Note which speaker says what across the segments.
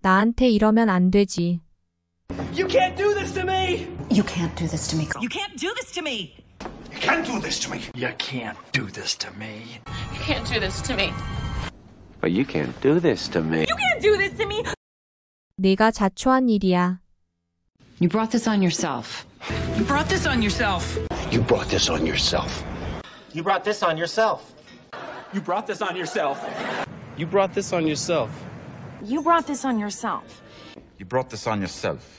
Speaker 1: 나한테 이러면 안 되지.
Speaker 2: You can't do this to me!
Speaker 3: You can't do this to me.
Speaker 2: You can't do this to me!
Speaker 4: You can't do this to me.
Speaker 5: You can't do this to me.
Speaker 6: You can't do this to me.
Speaker 7: But you can't do this to me.
Speaker 6: You can't do this to me!
Speaker 1: 내가 자초한 일이야.
Speaker 3: You brought this on yourself.
Speaker 2: You brought this on yourself!
Speaker 4: You brought this on yourself.
Speaker 8: You brought this on yourself.
Speaker 2: You brought this on yourself!
Speaker 5: You brought this on yourself.
Speaker 6: You brought this on yourself.
Speaker 9: You brought this on yourself.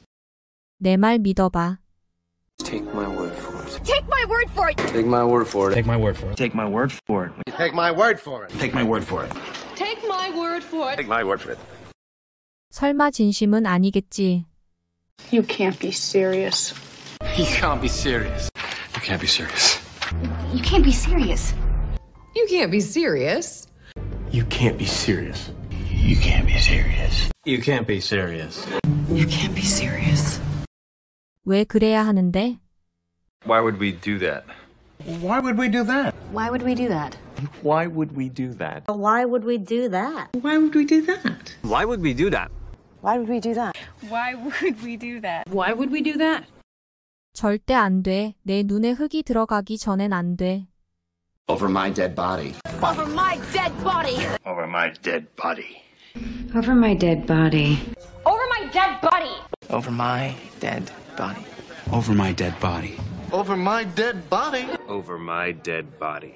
Speaker 1: 내 말 믿어봐.
Speaker 7: Take my word for it.
Speaker 6: Take my word for it!
Speaker 7: Take my word for it.
Speaker 5: Take my word for it.
Speaker 9: Take my word for it.
Speaker 4: Take my word for it.
Speaker 9: Take my word for it.
Speaker 6: Take my word for it!
Speaker 7: Take my word for it.
Speaker 1: 설마 진심은 아니겠지.
Speaker 10: You can't be serious.
Speaker 5: You can't be serious. You can't be serious.
Speaker 3: You can't be serious.
Speaker 10: You can't be serious.
Speaker 5: You can't be serious.
Speaker 4: You can't be serious.
Speaker 5: You can't be serious.
Speaker 3: You can't be serious.
Speaker 1: 왜 그래야 하는데?
Speaker 9: Why would we do that?
Speaker 4: Why would we do that?
Speaker 3: Why would we do that?
Speaker 7: Why would we do that?
Speaker 3: Why would we do that?
Speaker 10: Why would we do that?
Speaker 7: Why would we do that?
Speaker 3: Why would we do that?
Speaker 6: Why would we do that?
Speaker 10: Why would we do that?
Speaker 1: 절대 안 돼. 내 눈에 흙이 들어가기 전엔 안 돼.
Speaker 4: Over my dead body.
Speaker 6: Over my dead body!
Speaker 4: Over my dead body.
Speaker 3: Over my dead body.
Speaker 6: Over my dead body!
Speaker 5: Over my dead body.
Speaker 9: Over my dead body.
Speaker 4: Over my dead body.
Speaker 7: Over my dead body.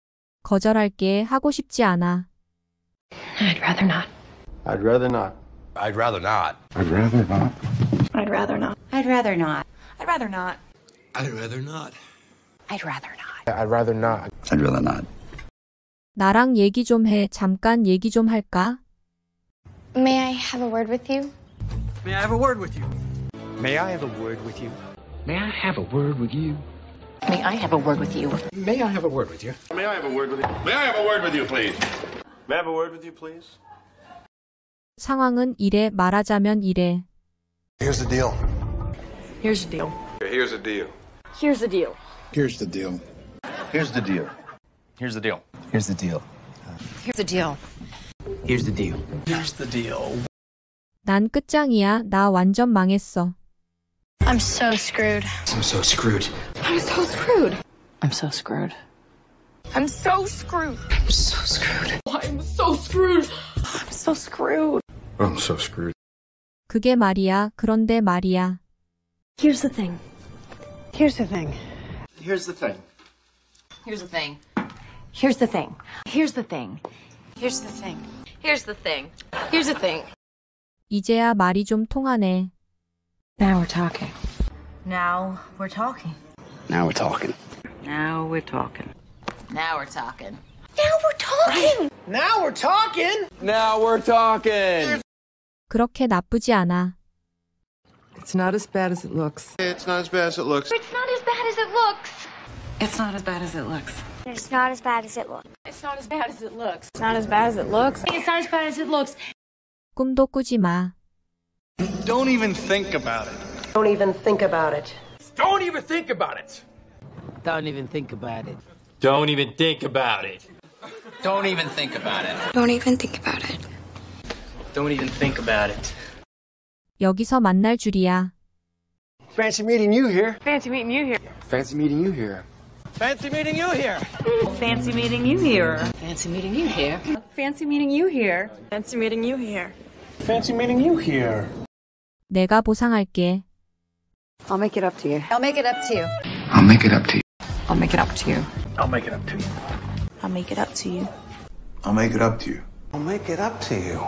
Speaker 1: 거절할게. 하고 싶지 않아.
Speaker 3: I'd rather not.
Speaker 4: I'd rather not.
Speaker 9: I'd rather not.
Speaker 4: I'd rather not.
Speaker 10: I'd rather not.
Speaker 3: I'd rather not.
Speaker 6: I'd rather not.
Speaker 9: I'd rather not.
Speaker 3: I'd rather not.
Speaker 4: I'd rather not.
Speaker 9: I'd rather not.
Speaker 1: 나랑 얘기 좀 해. 잠깐 얘기 좀 할까?
Speaker 11: May I have a word with you?
Speaker 2: May I have a word with you?
Speaker 7: May I have a word with you?
Speaker 5: May I have a word with you?
Speaker 3: May I have a word with you?
Speaker 5: May I have a word with you?
Speaker 4: May I have a word with you? May I have a word with you, please? May I have a word with you, please?
Speaker 1: 상황은 이래. 말하자면 이래.
Speaker 4: Here's the deal.
Speaker 10: Here's the deal.
Speaker 4: Here's the deal.
Speaker 6: Here's the deal.
Speaker 4: Here's the deal. Here's the deal.
Speaker 9: Here's the deal.
Speaker 5: Here's the deal.
Speaker 3: Here's the deal.
Speaker 5: Here's the deal. Here's the deal.
Speaker 1: 난 끝장이야. 나 완전 망했어.
Speaker 11: I'm so screwed.
Speaker 5: I'm so screwed.
Speaker 6: I'm so screwed.
Speaker 3: I'm so screwed.
Speaker 6: I'm so screwed.
Speaker 5: I'm so screwed.
Speaker 6: I'm so screwed.
Speaker 3: I'm so screwed.
Speaker 9: I'm so screwed.
Speaker 1: 그게 말이야. 그런데 말이야.
Speaker 10: Here's the thing. Here's the thing.
Speaker 8: Here's the thing.
Speaker 6: Here's the thing.
Speaker 3: Here's the thing. Here's the thing.
Speaker 6: Here's the thing. Here's the thing. Here's the thing.
Speaker 1: 이제야 말이 좀 통하네.
Speaker 3: Now we're talking.
Speaker 6: Now we're talking.
Speaker 4: Now we're talking.
Speaker 3: Now we're talking.
Speaker 6: Now we're talking.
Speaker 3: Now we're talking.
Speaker 2: Now we're talking!
Speaker 7: Now we're talking.
Speaker 1: 그렇게 나쁘지 않아.
Speaker 10: It's not as bad as it looks.
Speaker 4: It's not as bad as it looks.
Speaker 11: It's not as bad as it looks.
Speaker 3: It's not as bad as it looks.
Speaker 11: It's not as bad as it looks.
Speaker 6: It's not as bad as it looks.
Speaker 10: It's not as bad as it looks.
Speaker 6: It's not as bad as it looks.
Speaker 1: 꿈도 꾸지 마.
Speaker 5: Don't even think about it.
Speaker 10: Don't even think about it.
Speaker 2: Don't even think about it!
Speaker 8: Don't even think about it.
Speaker 5: Don't even think about it. Don't even think about it.
Speaker 11: Don't even think about it.
Speaker 5: Don't even think about it.
Speaker 1: 여기서 만날 줄이야.
Speaker 2: Fancy meeting you here.
Speaker 6: Fancy meeting you here.
Speaker 4: Fancy meeting you here.
Speaker 2: Fancy meeting you here.
Speaker 6: Fancy meeting you here.
Speaker 3: Fancy meeting you here.
Speaker 6: Fancy meeting you here.
Speaker 10: Fancy meeting you here.
Speaker 2: Fancy meeting you here.
Speaker 1: 내가 보상할게.
Speaker 10: I'll make it up to you.
Speaker 3: I'll make it up to you.
Speaker 4: I'll make it up to you.
Speaker 3: I'll make it up to you.
Speaker 2: I'll make it up to you.
Speaker 6: I'll make it up to you.
Speaker 4: I'll make it up to you.
Speaker 9: I'll make it up to you.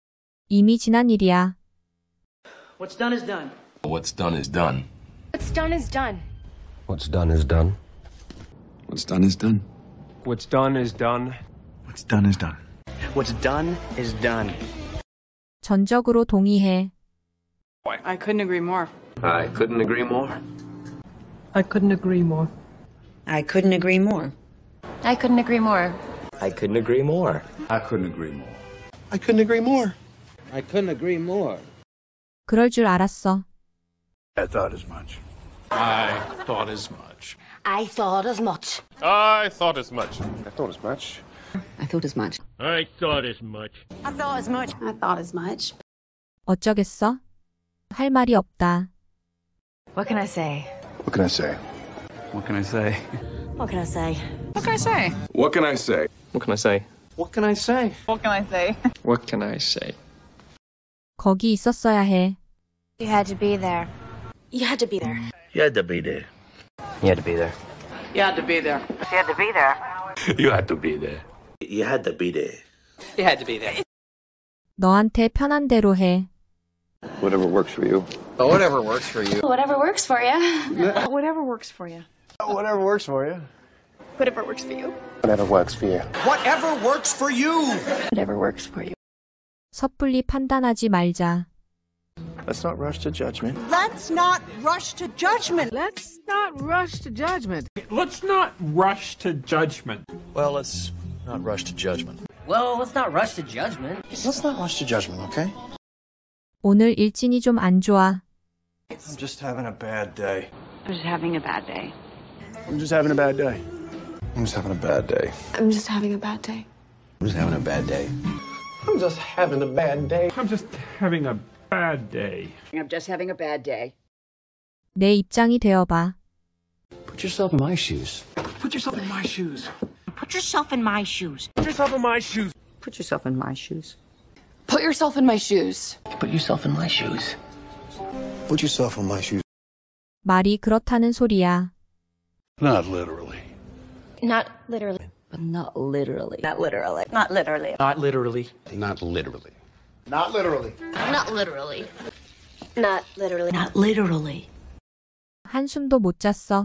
Speaker 1: 이미 지난 일이야.
Speaker 2: What's done is done.
Speaker 5: What's done is done.
Speaker 6: What's done is done.
Speaker 7: What's done is done.
Speaker 9: What's done is done.
Speaker 7: What's done is done.
Speaker 9: What's done is done.
Speaker 2: What's done is done.
Speaker 1: 전적으로 동의해.
Speaker 10: I couldn't agree more.
Speaker 7: I couldn't agree more.
Speaker 10: I couldn't agree more.
Speaker 3: I couldn't agree more.
Speaker 6: I couldn't agree more.
Speaker 7: I couldn't agree more.
Speaker 4: I couldn't agree more.
Speaker 9: I couldn't agree more.
Speaker 8: I couldn't agree more.
Speaker 1: 그럴 줄 알았어.
Speaker 4: I thought as much.
Speaker 5: I thought as much.
Speaker 3: I thought as much.
Speaker 9: I thought as much.
Speaker 4: I thought as much.
Speaker 3: I thought as much.
Speaker 5: I thought as much.
Speaker 6: I thought as much.
Speaker 10: I thought as much.
Speaker 1: 어쩌겠어? 할 말이 없다.
Speaker 6: What can I say?
Speaker 9: What can I say?
Speaker 2: What can I say?
Speaker 3: What can I say?
Speaker 6: What can I say?
Speaker 9: What can I say?
Speaker 7: What can I say?
Speaker 2: What can I say?
Speaker 6: What can I say?
Speaker 7: What can I say?
Speaker 1: 거기 있었어야 해.
Speaker 11: You had to be there.
Speaker 3: You had to be there.
Speaker 4: You had to be there.
Speaker 7: You had to be there.
Speaker 6: You had to be there.
Speaker 4: You had to be there. You had to be there. You had to be there.
Speaker 5: You had to be there.
Speaker 1: 너한테 편한 대로 해.
Speaker 9: Whatever works for you.
Speaker 5: Whatever works for you.
Speaker 11: Whatever works for you.
Speaker 10: Whatever works for you.
Speaker 9: Whatever works for you.
Speaker 11: Whatever works for you.
Speaker 9: Whatever works for you.
Speaker 8: Whatever works for you!
Speaker 11: Whatever works for you.
Speaker 1: 섣불리 판단하지 말자.
Speaker 9: Let's not rush to judgment.
Speaker 10: Let's not rush to judgment.
Speaker 8: Let's not rush to judgment.
Speaker 5: Let's not rush to judgment.
Speaker 7: Well, let's not rush to judgment.
Speaker 3: Well, let's not rush to judgment.
Speaker 9: Let's not rush to judgment, okay?
Speaker 1: 오늘 일진이 좀 안 좋아.
Speaker 9: I'm just having a bad day.
Speaker 10: I'm just having a bad day.
Speaker 9: I'm just having a bad day. I'm just having a bad day.
Speaker 10: I'm just having a bad day.
Speaker 9: I'm just having a bad day.
Speaker 5: I'm just having a bad day. I'm just having a bad day.
Speaker 10: I'm just having a bad day.
Speaker 1: 내 입장이 되어봐.
Speaker 7: Put yourself in my shoes.
Speaker 5: Put yourself in my shoes.
Speaker 3: Put yourself in my shoes.
Speaker 5: Put yourself in my shoes.
Speaker 10: Put yourself in my shoes.
Speaker 6: Put yourself in my shoes.
Speaker 7: Put yourself in my shoes.
Speaker 9: Put yourself in my shoes.
Speaker 1: 말이 그렇다는 소리야.
Speaker 9: Not literally.
Speaker 11: Not literally.
Speaker 3: But not literally. Not literally. Not literally.
Speaker 5: Not literally.
Speaker 9: Not literally.
Speaker 8: Not literally.
Speaker 11: Not literally. Not literally.
Speaker 3: Not literally.
Speaker 1: 한숨도 못 잤어.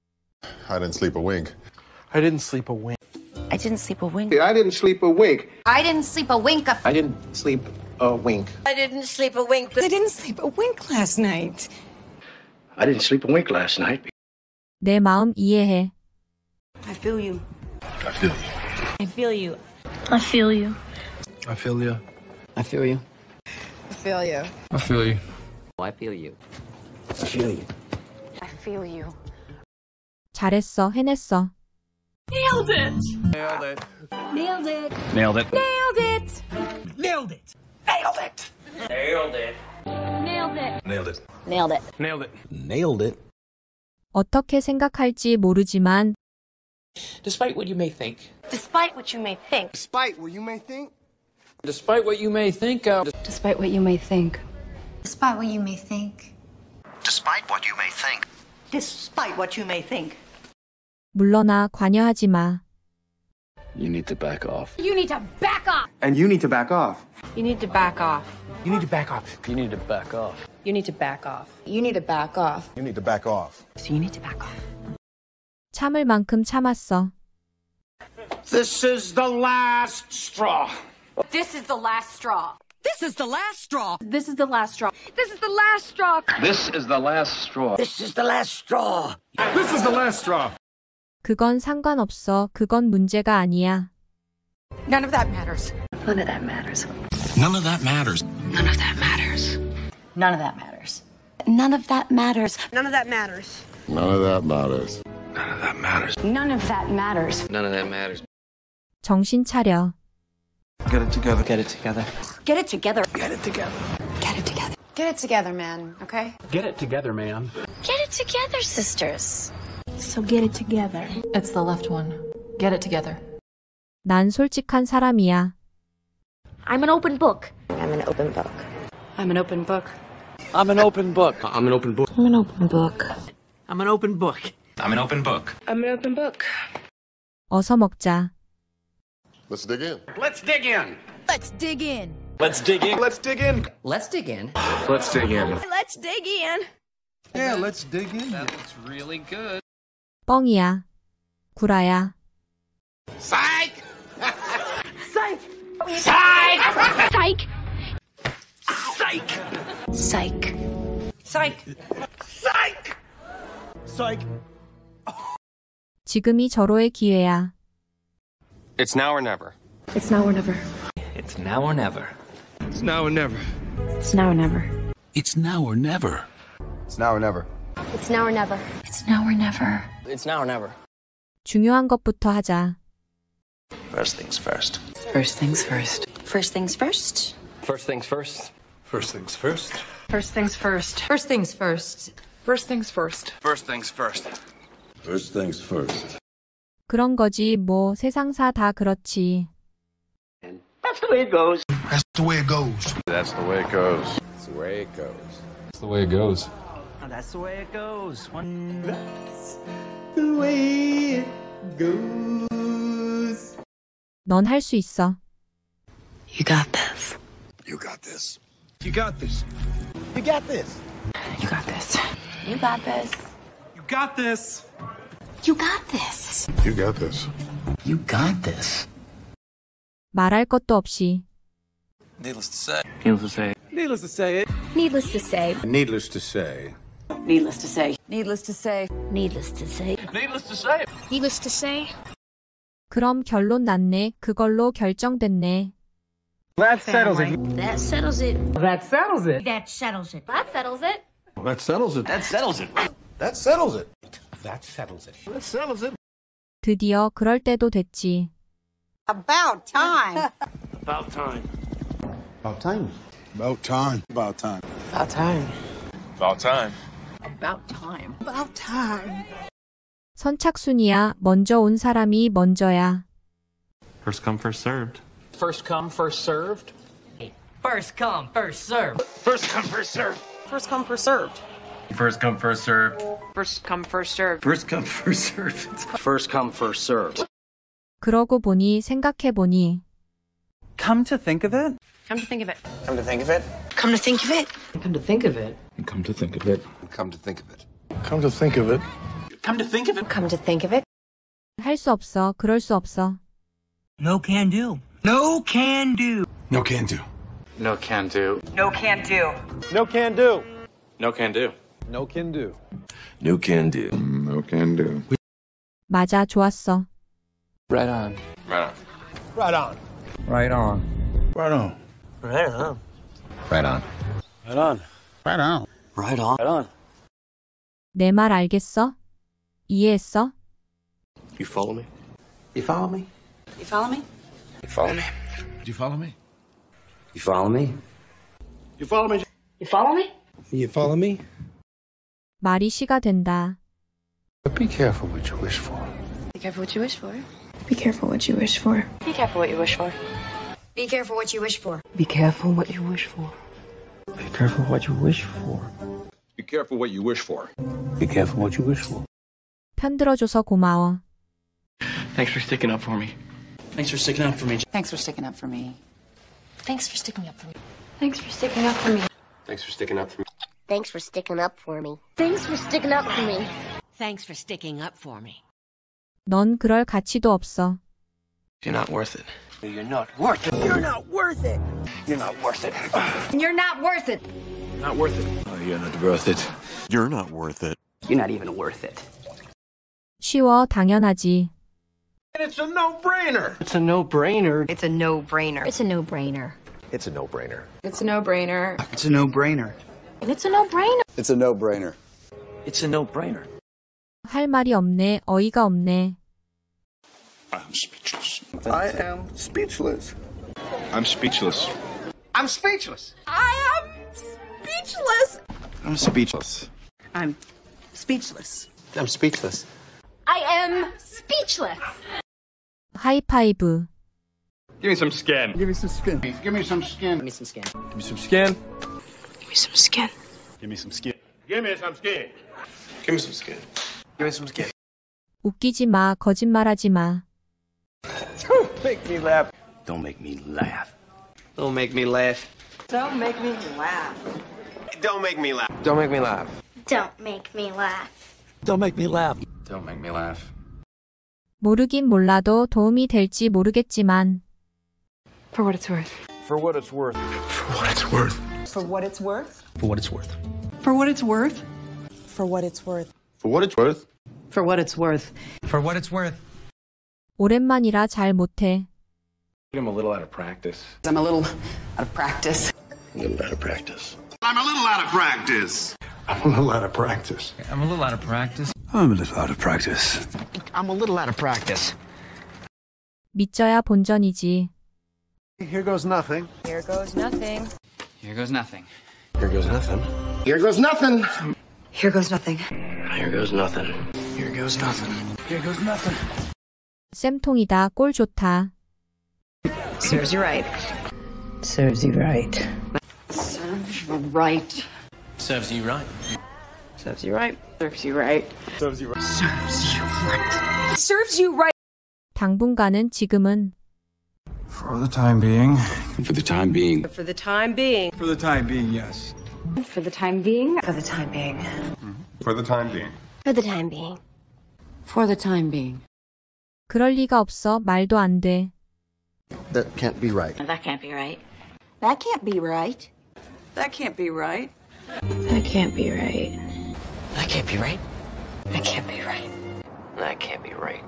Speaker 9: I didn't sleep a wink.
Speaker 2: I didn't sleep a wink.
Speaker 3: I didn't sleep a wink.
Speaker 9: I didn't sleep a wink.
Speaker 6: I didn't sleep a wink.
Speaker 8: I didn't sleep a wink.
Speaker 3: I didn't sleep a wink.
Speaker 10: I didn't sleep a wink last night.
Speaker 2: I didn't sleep a wink last night.
Speaker 1: 내 마음 이해해.
Speaker 3: I feel you.
Speaker 9: I feel you.
Speaker 3: I feel you.
Speaker 11: I feel you.
Speaker 9: I feel you.
Speaker 8: I feel you.
Speaker 10: I feel you.
Speaker 5: I feel you.
Speaker 8: I feel you.
Speaker 9: I feel you.
Speaker 11: I feel you.
Speaker 1: 잘했어, 해냈어.
Speaker 5: Nailed it.
Speaker 11: Nailed it.
Speaker 2: Nailed it.
Speaker 5: Nailed it.
Speaker 11: Nailed it.
Speaker 5: Nailed it.
Speaker 11: Nailed it.
Speaker 9: Nailed it.
Speaker 11: Nailed it.
Speaker 3: Nailed it.
Speaker 5: Nailed it.
Speaker 8: Nailed it.
Speaker 1: 어떻게 생각할지 모르지만
Speaker 5: Despite what you may think.
Speaker 11: Despite what you may think.
Speaker 9: Despite what you may think.
Speaker 5: Despite what you may think.
Speaker 10: Despite what you may think.
Speaker 11: Despite what you may think.
Speaker 8: Despite what you may think.
Speaker 3: Despite what you may think.
Speaker 1: 물러나 관여하지 마.
Speaker 7: You need to back off.
Speaker 11: You need to back off.
Speaker 9: And you need to back off.
Speaker 10: You need to back off.
Speaker 5: You need to back off.
Speaker 7: You need to back off.
Speaker 10: You need to back off. You need to back off.
Speaker 9: You need to back off.
Speaker 3: So you need to back off.
Speaker 1: 참을 만큼 참았어.
Speaker 8: This is the last straw.
Speaker 6: This is the last straw.
Speaker 3: This is the last straw.
Speaker 6: This is the last straw.
Speaker 11: This is the last straw.
Speaker 7: This is the last straw.
Speaker 3: This is the last straw.
Speaker 9: This is the last straw.
Speaker 1: 그건 상관없어. 그건 문제가 아니야.
Speaker 6: None of that matters.
Speaker 3: None of that matters.
Speaker 8: None of that matters.
Speaker 3: None of that matters. None of that matters. None of that matters.
Speaker 10: None of that matters.
Speaker 9: None of that matters. None of that matters.
Speaker 11: None of that matters.
Speaker 7: None of that matters.
Speaker 1: 정신 차려.
Speaker 9: Get it together.
Speaker 8: Get it together.
Speaker 3: Get it together.
Speaker 9: Get it together.
Speaker 3: Get it together.
Speaker 10: Get it together, man, okay?
Speaker 5: Get it together, man.
Speaker 11: Get it together, sisters.
Speaker 3: So get it together.
Speaker 6: It's the left one. Get it together.
Speaker 1: 난 솔직한 사람이야.
Speaker 11: I'm an open book.
Speaker 3: I'm an open book.
Speaker 10: I'm an open book.
Speaker 5: I'm an open book.
Speaker 7: I'm an open book.
Speaker 3: I'm an open book.
Speaker 5: I'm an open book.
Speaker 8: I'm an open book.
Speaker 10: I'm an open book.
Speaker 1: 어서 먹자.
Speaker 9: Let's dig in.
Speaker 8: Let's dig in.
Speaker 6: Let's dig in.
Speaker 5: Let's dig in.
Speaker 9: Let's dig in.
Speaker 8: Let's dig in.
Speaker 7: Let's dig in.
Speaker 11: Let's dig in.
Speaker 9: Yeah, let's dig in.
Speaker 5: That's really good.
Speaker 1: 뻥이야. 구라야.
Speaker 8: Psych!
Speaker 11: Psych.
Speaker 8: Psych!
Speaker 11: Psych.
Speaker 3: Psych.
Speaker 8: Psych! Psych! Psych!
Speaker 1: 지금이 절호의 기회야.
Speaker 7: It's now or never.
Speaker 10: It's now or never.
Speaker 5: It's now or never.
Speaker 9: It's now or never.
Speaker 10: It's now or never.
Speaker 8: It's now or never.
Speaker 9: It's now or never.
Speaker 11: It's now or never.
Speaker 3: It's now or never.
Speaker 5: It's now or never.
Speaker 1: 중요한 것부터 하자.
Speaker 7: First things first.
Speaker 10: First things first.
Speaker 3: First things first.
Speaker 7: First things first.
Speaker 2: First things first.
Speaker 6: First things first. First things first. First things first.
Speaker 7: First things first.
Speaker 8: First things first.
Speaker 1: 그런 거지 뭐 세상사 다 그렇지.
Speaker 2: That's the way it goes.
Speaker 8: That's the way it goes.
Speaker 4: That's the way it goes.
Speaker 7: That's the way it goes.
Speaker 5: That's the way it goes.
Speaker 8: That's the way it goes.
Speaker 2: The way it goes.
Speaker 1: 넌 할 수 있어.
Speaker 3: You got this.
Speaker 8: You got this. You got this. You got this.
Speaker 3: You got this. You got this.
Speaker 8: You got this.
Speaker 3: You got this.
Speaker 9: You got this.
Speaker 8: You got this.
Speaker 1: 말할 것도 없이.
Speaker 7: Needless to say.
Speaker 8: Needless to say.
Speaker 11: Needless to say.
Speaker 8: Needless to say.
Speaker 3: Needless to say.
Speaker 6: Needless to say.
Speaker 11: Needless to say.
Speaker 7: Needless to say.
Speaker 11: Needless to say.
Speaker 1: 그럼 결론 났네. 그걸로 결정됐네.
Speaker 11: That settles it.
Speaker 8: That settles it.
Speaker 11: That settles it.
Speaker 3: That settles it.
Speaker 11: That settles it.
Speaker 2: That settles it.
Speaker 8: That settles it.
Speaker 9: That settles it.
Speaker 2: That settles it.
Speaker 9: That settles it.
Speaker 1: 드디어 그럴 때도 됐지.
Speaker 11: About time.
Speaker 2: About time.
Speaker 9: About time. About time. About time.
Speaker 6: About time.
Speaker 4: About time.
Speaker 6: About time.
Speaker 11: About time.
Speaker 1: 선착순이야. 먼저 온 사람이 먼저야.
Speaker 5: First come, first served.
Speaker 12: First come, first served.
Speaker 6: First come, first serve.
Speaker 4: First come, first serve.
Speaker 11: First come, first served.
Speaker 7: First come, first serve.
Speaker 6: First come, first serve.
Speaker 7: First come, first serve.
Speaker 2: First come, first served.
Speaker 1: 그러고 보니 생각해보니.
Speaker 8: Come to think of it.
Speaker 6: Come to think of it.
Speaker 2: Come to think of it.
Speaker 11: Come to think of it.
Speaker 6: Come to think of it.
Speaker 5: Come to think of it.
Speaker 7: Come to think of it.
Speaker 9: Come to think of it.
Speaker 8: Come to think of it.
Speaker 11: Come to think of it.
Speaker 1: 할 수 없어. 그럴 수 없어.
Speaker 8: No can do. No can do.
Speaker 9: No can do.
Speaker 7: No can do.
Speaker 11: No can do.
Speaker 9: No can do.
Speaker 4: No can do.
Speaker 9: No can do.
Speaker 4: No can do.
Speaker 9: No can do.
Speaker 1: 맞아. 좋았어.
Speaker 7: Right on.
Speaker 4: Right on.
Speaker 9: Right on.
Speaker 7: Right on.
Speaker 9: Right on.
Speaker 8: Right on.
Speaker 7: Right on.
Speaker 9: Right on. Right on.
Speaker 8: Right on.
Speaker 9: Right on.
Speaker 1: 내 말 알겠어? 이해했어?
Speaker 2: You follow me? You follow me?
Speaker 11: You follow me?
Speaker 2: You follow me?
Speaker 9: Do you follow me?
Speaker 2: You follow me? You follow me?
Speaker 11: You follow me?
Speaker 9: You follow me?
Speaker 1: 말이 시가 된다.
Speaker 9: Be careful what you wish for.
Speaker 11: Be careful what you wish for.
Speaker 10: Be careful what you wish for.
Speaker 11: Be careful what you wish for.
Speaker 3: Be careful what you wish for.
Speaker 6: Be careful what you wish for.
Speaker 2: Be careful what you wish for.
Speaker 4: Be careful what you wish for.
Speaker 2: Be careful what you wish for.
Speaker 1: 편들어줘서 고마워.
Speaker 2: Thanks for sticking up for me.
Speaker 8: Thanks for sticking up for me.
Speaker 6: Thanks for sticking up for me.
Speaker 3: Thanks for sticking up for me.
Speaker 11: Thanks for sticking up for me.
Speaker 2: Thanks for sticking up for me.
Speaker 3: Thanks for sticking up for me. Thanks for sticking up for me.
Speaker 6: Thanks for sticking up for me.
Speaker 1: 넌 그럴 가치도 없어.
Speaker 2: You're not worth it.
Speaker 8: You're not worth it.
Speaker 11: You're not worth it.
Speaker 2: You're not worth it.
Speaker 3: You're not worth it.
Speaker 2: Not worth it.
Speaker 9: Oh, you're not worth it. You're not worth it.
Speaker 8: You're not even worth it.
Speaker 1: 쉬워. 당연하지.
Speaker 2: It's a no-brainer. It's a no-brainer.
Speaker 6: It's a no-brainer.
Speaker 3: It's a no-brainer.
Speaker 9: It's a no-brainer.
Speaker 6: It's a no-brainer.
Speaker 8: It's a no-brainer.
Speaker 3: It's a no-brainer.
Speaker 9: It's a no-brainer.
Speaker 2: It's a no-brainer.
Speaker 1: 할 말이 없네. 어이가 없네.
Speaker 9: I'm speechless. I am speechless.
Speaker 4: I'm speechless.
Speaker 8: I'm speechless.
Speaker 11: I am speechless.
Speaker 9: I'm speechless.
Speaker 11: I'm speechless.
Speaker 9: I'm speechless.
Speaker 3: I am speechless.
Speaker 1: 하이파이브.
Speaker 4: Give me some skin.
Speaker 9: Give me some skin.
Speaker 8: Give me some skin.
Speaker 6: Give me some skin.
Speaker 9: Give me some skin.
Speaker 11: Give me some skin.
Speaker 9: Give me some skin.
Speaker 4: Give me some skin.
Speaker 2: Give me some skin. Give me some skin.
Speaker 1: 웃기지 마. 거짓말하지 마.
Speaker 9: Don't make me laugh.
Speaker 2: Don't make me laugh. Don't make me laugh.
Speaker 6: Don't make me laugh.
Speaker 4: Don't make me laugh.
Speaker 2: Don't make me laugh.
Speaker 3: Don't make me laugh.
Speaker 9: Don't make me laugh.
Speaker 7: Don't make me laugh.
Speaker 1: 모르긴 몰라도 도움이 될지 모르겠지만.
Speaker 6: For what it's worth.
Speaker 9: For what it's worth.
Speaker 2: For what it's worth.
Speaker 6: For what it's worth.
Speaker 2: For what it's worth.
Speaker 6: For what it's worth.
Speaker 11: For what it's worth.
Speaker 9: For what it's worth.
Speaker 6: For what it's worth.
Speaker 8: For what it's worth.
Speaker 1: 오랜만이라 잘 못해.
Speaker 2: I'm a little out of practice.
Speaker 6: I'm a little out of practice.
Speaker 2: A little out of practice.
Speaker 4: I'm a little out of practice.
Speaker 9: I'm a little out of practice.
Speaker 8: I'm a little out of practice.
Speaker 9: I'm a little out of practice.
Speaker 8: I'm a little out of practice.
Speaker 1: 믿져야 본전이지.
Speaker 9: Here goes nothing.
Speaker 6: Here goes nothing.
Speaker 7: Here goes nothing.
Speaker 2: Here goes nothing. Here goes nothing.
Speaker 11: Here goes nothing.
Speaker 2: Here goes nothing. Here goes nothing. Here goes nothing.
Speaker 1: 쌤통이다. 꼴 좋다.
Speaker 11: Serves you right.
Speaker 3: Serves you right.
Speaker 11: Serves you right.
Speaker 2: Serves you right.
Speaker 11: Serves you right. Serves you right.
Speaker 2: Serves you right.
Speaker 11: Serves you right. Serves you right.
Speaker 1: 당분간은 지금은
Speaker 9: For the time being.
Speaker 7: For the time being.
Speaker 11: For the time being.
Speaker 9: For the time being, yes.
Speaker 3: For the time being.
Speaker 11: For the time being.
Speaker 4: For the time being.
Speaker 3: For the time being.
Speaker 11: For the time being.
Speaker 1: 그럴 리가 없어. 말도 안 돼.
Speaker 2: That can't be right.
Speaker 3: That can't be right.
Speaker 11: That can't be right. That can't be right.
Speaker 3: That can't be right.
Speaker 2: That can't be right.
Speaker 3: That can't be right.
Speaker 2: That can't be right.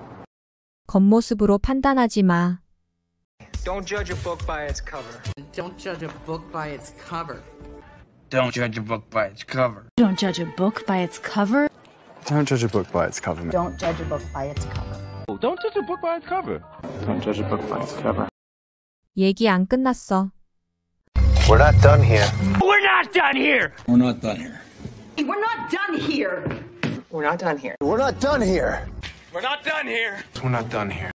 Speaker 1: 겉모습으로 판단하지 마.
Speaker 12: Don't judge a book by its cover.
Speaker 11: Don't judge a book by its cover.
Speaker 7: Don't judge a book by its cover.
Speaker 3: Don't judge a book by its cover.
Speaker 9: Don't judge a book by its cover.
Speaker 3: Don't judge a book by its cover.
Speaker 5: Don't judge a book by its cover.
Speaker 9: Don't judge a book by its cover.
Speaker 1: 얘기 안 끝났어.
Speaker 2: We're not done here.
Speaker 12: We're not done here!
Speaker 7: We're not done here.
Speaker 11: We're not done here.
Speaker 12: We're not done here.
Speaker 2: We're not done here.
Speaker 12: We're not done here!
Speaker 9: We're not done here.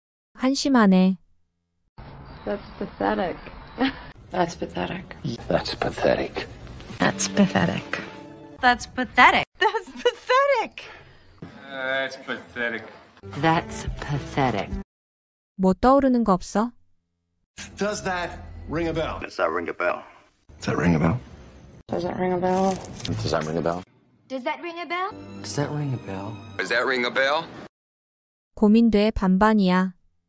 Speaker 1: 한심하네.
Speaker 3: That's pathetic. That's pathetic.
Speaker 2: That's pathetic.
Speaker 3: That's pathetic.
Speaker 6: That's pathetic.
Speaker 11: That's pathetic.
Speaker 4: That's pathetic.
Speaker 3: That's pathetic.
Speaker 1: 뭐 떠오르는 거 없어?
Speaker 2: Does that ring a bell? Does that ring a bell? Does that ring a bell?
Speaker 3: Does that ring a bell?
Speaker 2: Does that ring a bell?
Speaker 3: Does that ring a bell?
Speaker 2: Does that ring a bell?
Speaker 7: Does that ring a bell?
Speaker 1: 고민돼. 반반이야.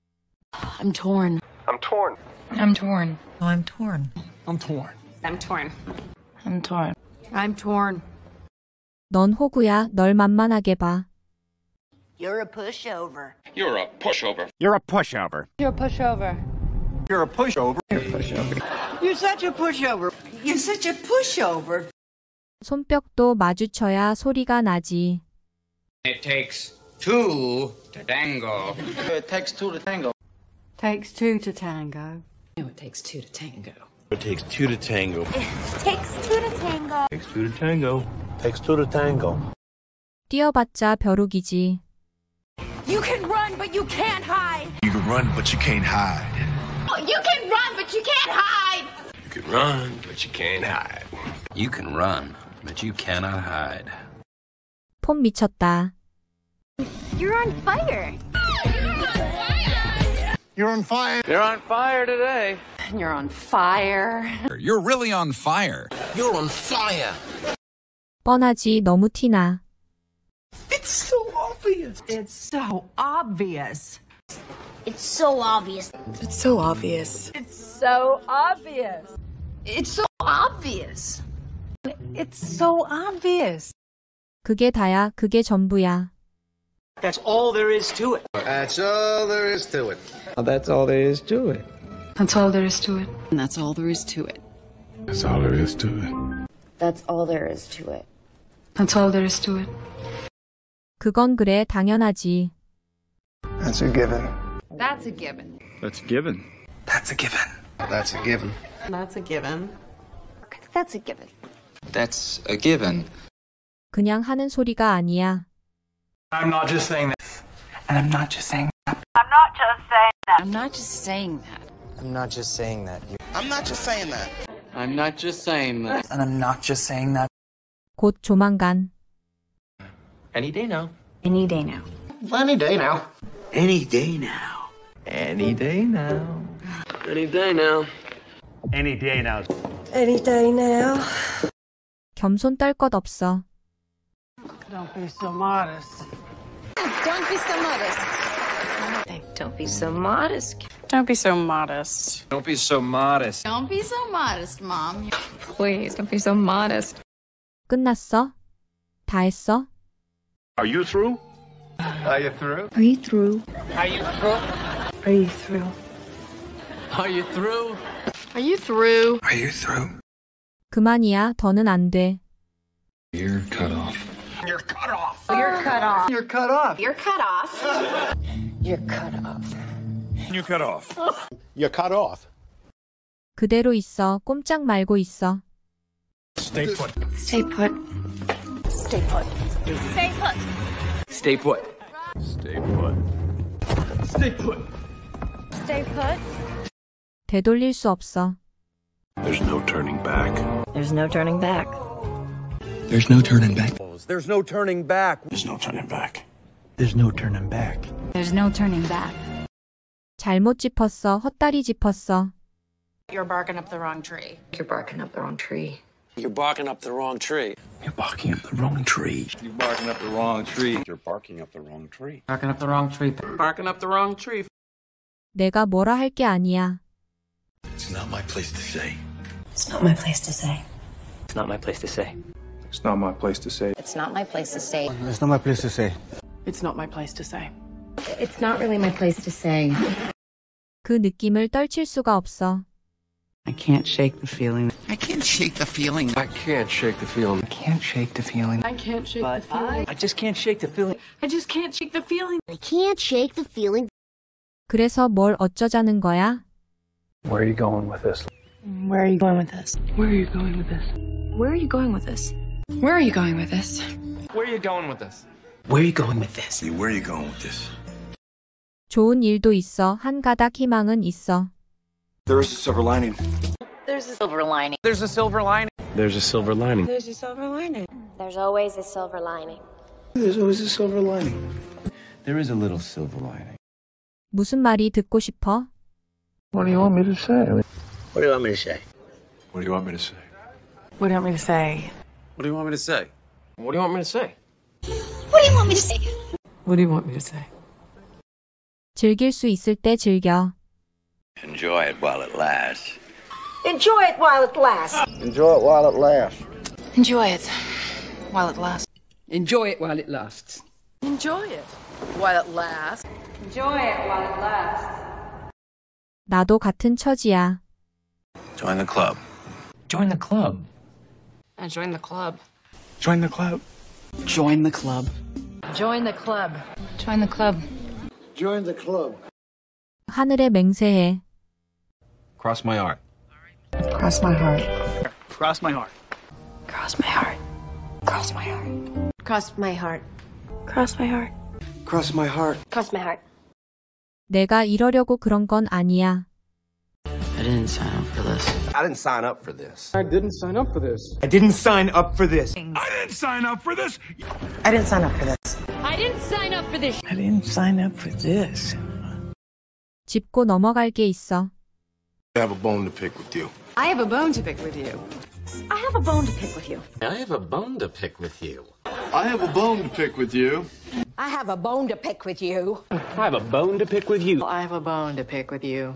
Speaker 3: I'm torn.
Speaker 2: I'm torn.
Speaker 3: I'm torn.
Speaker 11: I'm torn.
Speaker 9: I'm torn.
Speaker 3: I'm torn. I'm torn.
Speaker 11: I'm torn.
Speaker 1: 넌 호구야. 널 만만하게 봐.
Speaker 11: You're a pushover.
Speaker 4: You're a pushover.
Speaker 5: You're a pushover.
Speaker 3: You're a pushover.
Speaker 2: You're a pushover.
Speaker 11: You're such a pushover. You're such a pushover.
Speaker 1: 손뼉도 마주쳐야 소리가 나지.
Speaker 7: It takes two to tango.
Speaker 2: It takes two to tango.
Speaker 11: Takes two to tango.
Speaker 3: It takes two to tango.
Speaker 2: It takes two to tango.
Speaker 3: Takes two to tango.
Speaker 2: Takes two to tango. Takes two to tango.
Speaker 1: 뛰어봤자 벼룩이지.
Speaker 6: You can run, but you can't hide.
Speaker 8: You can run, but you can't hide.
Speaker 6: You can run, but you can't hide.
Speaker 4: You can run, but you can't hide.
Speaker 7: You can run, but you cannot hide.
Speaker 1: 폼 미쳤다.
Speaker 6: You're on fire.
Speaker 2: You're on fire.
Speaker 12: You're on fire today.
Speaker 3: You're on fire.
Speaker 8: You're really on fire.
Speaker 2: You're on fire.
Speaker 1: 뻔하지. 너무 티나.
Speaker 11: It's so obvious. It's so obvious.
Speaker 6: It's so obvious.
Speaker 11: It's so obvious.
Speaker 6: It's so obvious. It's so obvious.
Speaker 11: It's so obvious.
Speaker 1: 그게 다야. 그게 전부야.
Speaker 12: That's all there is to it.
Speaker 2: That's all there is to it.
Speaker 7: That's all there is to it.
Speaker 11: That's all there is to it. And that's all there is to it.
Speaker 9: That's all there is to it.
Speaker 3: That's all there is to it.
Speaker 11: That's all there is to it.
Speaker 1: 그건 그래. 당연하지.
Speaker 9: That's a given.
Speaker 6: That's a given.
Speaker 5: That's given.
Speaker 8: That's a given.
Speaker 2: That's a given.
Speaker 11: That's a given.
Speaker 6: That's a given.
Speaker 7: That's a given.
Speaker 1: 그냥 하는 소리가 아니야.
Speaker 5: I'm not just saying that.
Speaker 8: And I'm not just saying that.
Speaker 11: I'm not just saying that.
Speaker 7: I'm not just saying that.
Speaker 2: I'm not just saying that.
Speaker 7: I'm not just saying that.
Speaker 8: And I'm not just saying that.
Speaker 1: 곧 조만간.
Speaker 12: Any day now.
Speaker 11: Any day now.
Speaker 2: Any day now.
Speaker 8: Any day now.
Speaker 12: Any day now. Any day now.
Speaker 5: Any day now.
Speaker 11: Any day now.
Speaker 1: 겸손 떨 것 없어.
Speaker 11: Don't be so modest.
Speaker 6: Don't be so modest. Don't be so modest.
Speaker 11: Don't be so modest.
Speaker 7: Don't be so modest.
Speaker 6: Don't be so modest, Mom. Please, don't be so modest.
Speaker 1: 끝났어? 다 했어?
Speaker 4: Are you through?
Speaker 5: Are you through?
Speaker 11: Are you through?
Speaker 12: Are you through?
Speaker 11: Are you through?
Speaker 12: Are you through?
Speaker 6: Are you through?
Speaker 8: Are you through?
Speaker 1: 그만이야. 더는 안 돼.
Speaker 8: You're cut off.
Speaker 12: You're cut off.
Speaker 6: You're cut off.
Speaker 2: You're cut off.
Speaker 6: You're cut off.
Speaker 3: You're cut off.
Speaker 8: You cut off.
Speaker 2: You're cut off.
Speaker 1: 그대로 있어. 꼼짝 말고 있어.
Speaker 8: Stay put.
Speaker 3: Stay put. Stay put.
Speaker 6: Stay put.
Speaker 12: Stay put.
Speaker 5: Stay put.
Speaker 8: Stay put.
Speaker 6: Stay put.
Speaker 1: 되돌릴 수 없어.
Speaker 2: There's no turning back.
Speaker 3: There's no turning back.
Speaker 8: There's no turning back.
Speaker 12: There's no turning back.
Speaker 2: There's no turning back.
Speaker 8: There's no turning back.
Speaker 3: There's no turning back.
Speaker 1: 잘못 짚었어. 헛다리 짚었어.
Speaker 6: You're barking up the wrong tree.
Speaker 3: You're barking up the wrong tree.
Speaker 12: You're barking up the wrong tree.
Speaker 8: You're barking up the wrong tree.
Speaker 4: You're barking up the wrong tree.
Speaker 2: You're barking up the wrong tree.
Speaker 12: Barking up the wrong tree. Barking up the wrong tree.
Speaker 1: 내가 뭐라 할 게 아니야.
Speaker 8: It's not my place to say.
Speaker 3: It's not my place to say.
Speaker 12: It's not my place to say.
Speaker 5: It's not my place to say.
Speaker 6: It's not my place to say.
Speaker 9: It's not my place to say.
Speaker 10: It's not my place to say.
Speaker 3: It's not really my place to say.
Speaker 1: 그 느낌을 떨칠 수가 없어.
Speaker 11: I can't shake the feeling.
Speaker 8: I can't shake the feeling.
Speaker 12: I can't shake the feeling.
Speaker 8: I can't shake the feeling.
Speaker 10: I can't shake the feeling.
Speaker 12: I just can't shake the feeling.
Speaker 10: I just can't shake the feeling.
Speaker 6: I can't shake the feeling.
Speaker 1: 그래서 뭘 어쩌자는 거야?
Speaker 5: Where are you going with this?
Speaker 10: Where are you going with this? Where are you going with this?
Speaker 3: Where are you going with this? Where are you going with this?
Speaker 12: Where are you going with this?
Speaker 8: Where are you going with this?
Speaker 2: Where are you going with this?
Speaker 1: 좋은 일도 있어. 한 가닥 희망은 있어.
Speaker 2: There is a silver lining.
Speaker 6: There's a silver lining.
Speaker 12: There's a silver lining.
Speaker 5: There's a silver lining.
Speaker 10: There's a silver lining.
Speaker 6: There's always a silver lining.
Speaker 2: There's always a silver lining.
Speaker 8: There is a little silver lining.
Speaker 1: 무슨 말이 듣고 싶어?
Speaker 5: What do you want me to say?
Speaker 8: What do you want me to say?
Speaker 2: What do you want me to say?
Speaker 10: What do you want me to say?
Speaker 12: What do you want me to say? What do you want me to say?
Speaker 6: What do you want me to say?
Speaker 10: What do you want me to say?
Speaker 1: 즐길 수 있을 때 즐겨.
Speaker 4: Enjoy it while it lasts.
Speaker 11: Enjoy it while it lasts.
Speaker 9: Enjoy it while it lasts.
Speaker 3: Enjoy it while it lasts.
Speaker 11: Enjoy it while it lasts.
Speaker 10: Enjoy it while it lasts.
Speaker 6: Enjoy it while it lasts.
Speaker 1: 나도 같은 처지야.
Speaker 2: Join the club.
Speaker 8: Join the club.
Speaker 3: And join the club.
Speaker 9: Join the club.
Speaker 8: Join the club.
Speaker 3: Join the club. Join the club.
Speaker 9: Join the club.
Speaker 1: 하늘에 맹세해.
Speaker 12: Cross my heart.
Speaker 10: Cross my heart.
Speaker 8: Cross my heart.
Speaker 3: Cross my heart. Cross my heart.
Speaker 6: Cross my heart.
Speaker 10: Cross my heart.
Speaker 9: Cross my heart.
Speaker 6: Cross my heart.
Speaker 1: 내가 이러려고 그런 건 아니야.
Speaker 12: I didn't sign up for this.
Speaker 2: I didn't sign up for this.
Speaker 5: I didn't sign up for this.
Speaker 8: I didn't sign up for this.
Speaker 5: I didn't sign up for this.
Speaker 10: I didn't sign up for this.
Speaker 6: I didn't sign up for this.
Speaker 10: I didn't sign up for this.
Speaker 1: 짚고 넘어갈 게 있어.
Speaker 2: I have a bone to pick with you.
Speaker 10: I have a bone to pick with you. I have a bone to pick with you.
Speaker 7: I have a bone to pick with you.
Speaker 2: I have a bone to pick with you.
Speaker 11: I have a bone to pick with you.
Speaker 12: I have a bone to pick with you.
Speaker 10: I have a bone to pick with you.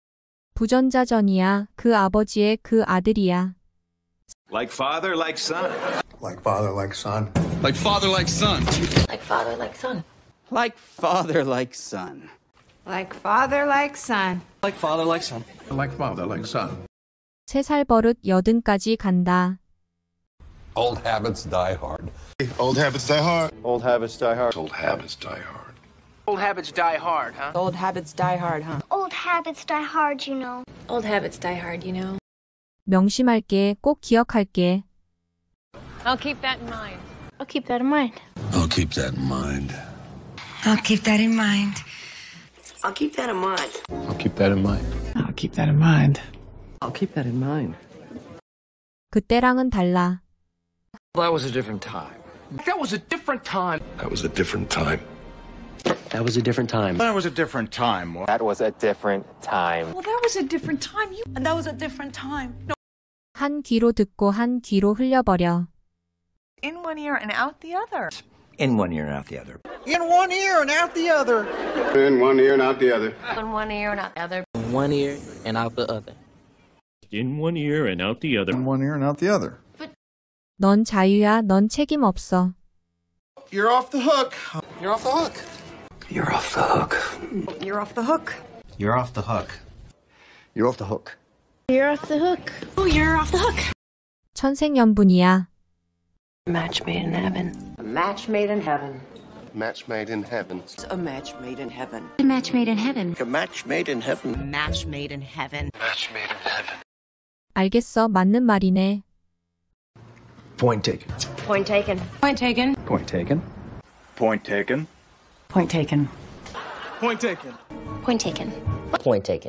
Speaker 1: 부전자전이야. 그 아버지의 그 아들이야.
Speaker 4: Like father, like son.
Speaker 9: Like father, like son.
Speaker 8: Like father, like son.
Speaker 3: Like father, like son.
Speaker 12: Like father, like son.
Speaker 6: Like father, like son.
Speaker 12: Like father, like son.
Speaker 5: Like father, like son.
Speaker 1: 3살 버릇 80까지 간다.
Speaker 2: Old habits die hard. Old habits die hard. Old habits die hard. Old habits die hard.
Speaker 12: Old habits die hard, huh?
Speaker 10: Old habits die hard, huh?
Speaker 6: Old habits die hard, you know.
Speaker 3: Old habits die hard, you know.
Speaker 1: 명심할게. 꼭 기억할게.
Speaker 6: I'll keep that in mind. I'll keep that in mind.
Speaker 2: I'll keep that in mind.
Speaker 3: I'll keep that in mind.
Speaker 11: I'll keep that in mind.
Speaker 5: I'll keep that in mind.
Speaker 10: I'll keep that in mind.
Speaker 12: I'll keep that in mind.
Speaker 1: 그때랑은 달라.
Speaker 12: That was a different time. That was a different time.
Speaker 2: That was a different time.
Speaker 12: That was a different time.
Speaker 8: That was a different time.
Speaker 7: That was a different time.
Speaker 10: Well, that was a different time. And that was a different time. No.
Speaker 1: 한 귀로 듣고 한 귀로 흘려버려.
Speaker 10: In one ear and out the other.
Speaker 8: In one ear and out the other.
Speaker 11: In one ear and out the other.
Speaker 2: In one ear and out the other.
Speaker 3: In one ear and out the other.
Speaker 12: One ear and out the other.
Speaker 5: In one ear and out the other.
Speaker 9: In one ear and out the other.
Speaker 1: 넌 자유야. 넌 책임 없어.
Speaker 2: You're off the hook.
Speaker 8: You're off the hook.
Speaker 9: You're off the hook.
Speaker 11: You're off the hook.
Speaker 8: You're off the hook.
Speaker 9: You're off the hook.
Speaker 6: You're off the hook. Oh, you're off the hook.
Speaker 1: 천생연분이야.
Speaker 3: Match made in heaven.
Speaker 11: A match made in heaven.
Speaker 2: Match made in heaven.
Speaker 11: A match made in heaven.
Speaker 6: A match made in heaven.
Speaker 8: A match made in heaven.
Speaker 11: A match made in heaven.
Speaker 2: Match made in heaven.
Speaker 1: 알겠어, 맞는 말이네.
Speaker 8: Point taken.
Speaker 6: Point taken. Point taken.
Speaker 9: Point taken.
Speaker 8: Point taken.
Speaker 3: Point taken.
Speaker 8: Point taken.
Speaker 6: Point taken.
Speaker 7: Point taken.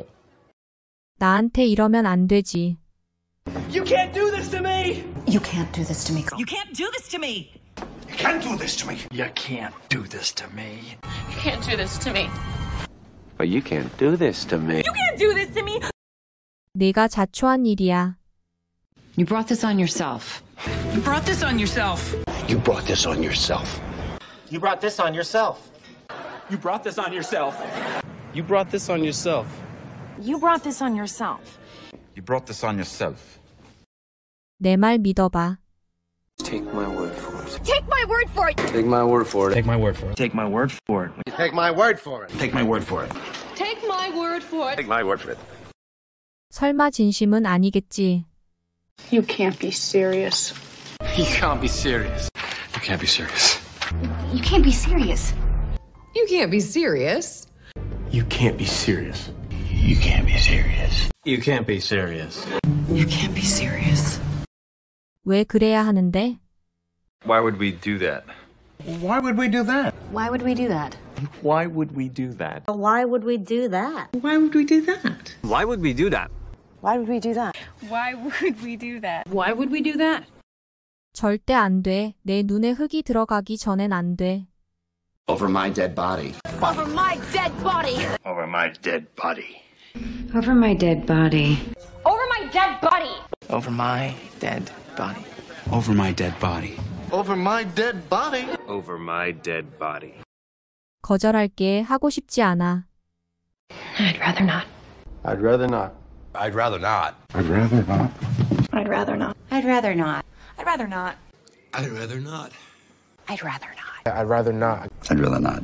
Speaker 1: 나한테 이러면 안 되지.
Speaker 12: You can't do this to me!
Speaker 3: You can't do this to me.
Speaker 11: You can't do this to me.
Speaker 8: You can't do this to me.
Speaker 12: You can't do this to me.
Speaker 6: You can't do this to me.
Speaker 7: But you can't do this to me.
Speaker 11: You can't do this to me.
Speaker 1: 내가 자초한 일이야.
Speaker 3: You brought this on yourself.
Speaker 11: You brought this on yourself.
Speaker 2: You brought this on yourself.
Speaker 7: You brought this on yourself.
Speaker 12: You brought this on yourself.
Speaker 9: You brought this on yourself.
Speaker 6: You brought this on yourself.
Speaker 8: You brought this on yourself.
Speaker 1: 내 말 믿어봐.
Speaker 7: Take my word for it.
Speaker 6: Take my word for it.
Speaker 7: Take my word for it.
Speaker 12: Take my word for it.
Speaker 8: Take my word for it.
Speaker 2: Take my word for it.
Speaker 8: Take my word for it.
Speaker 6: Take my word for it.
Speaker 4: Take my word for it.
Speaker 1: 설마 진심은 아니겠지.
Speaker 10: You can't be serious.
Speaker 9: You can't be serious. You can't be serious.
Speaker 3: You can't be serious.
Speaker 6: You can't be serious.
Speaker 9: You can't be serious.
Speaker 8: You can't be serious.
Speaker 7: You can't be serious.
Speaker 3: You can't be serious.
Speaker 1: 왜 그래야 하는데?
Speaker 8: Why would we do that? Why would we do that?
Speaker 3: Why would we do that?
Speaker 7: Why would we do that?
Speaker 6: Why would we do that?
Speaker 11: Why would we do that?
Speaker 7: Why would we do that?
Speaker 3: Why would we do that?
Speaker 6: Why would we do that?
Speaker 11: Why would we do that?
Speaker 1: 절대 안 돼. 내 눈에 흙이 들어가기 전엔 안 돼.
Speaker 2: Over my dead body.
Speaker 6: Over my dead body.
Speaker 4: Over my dead body.
Speaker 3: Over my dead body.
Speaker 6: Over my dead body.
Speaker 12: Over my dead body.
Speaker 9: Over my dead body.
Speaker 2: Over my dead body.
Speaker 7: Over my dead body.
Speaker 1: 거절할게. 하고 싶지 않아.
Speaker 3: I'd rather not.
Speaker 9: I'd rather not.
Speaker 2: I'd rather not.
Speaker 9: I'd rather not.
Speaker 3: I'd rather not.
Speaker 11: I'd rather not. I'd rather not.
Speaker 2: I'd rather not.
Speaker 3: I'd rather not.
Speaker 9: I'd rather not.
Speaker 8: I'd rather not.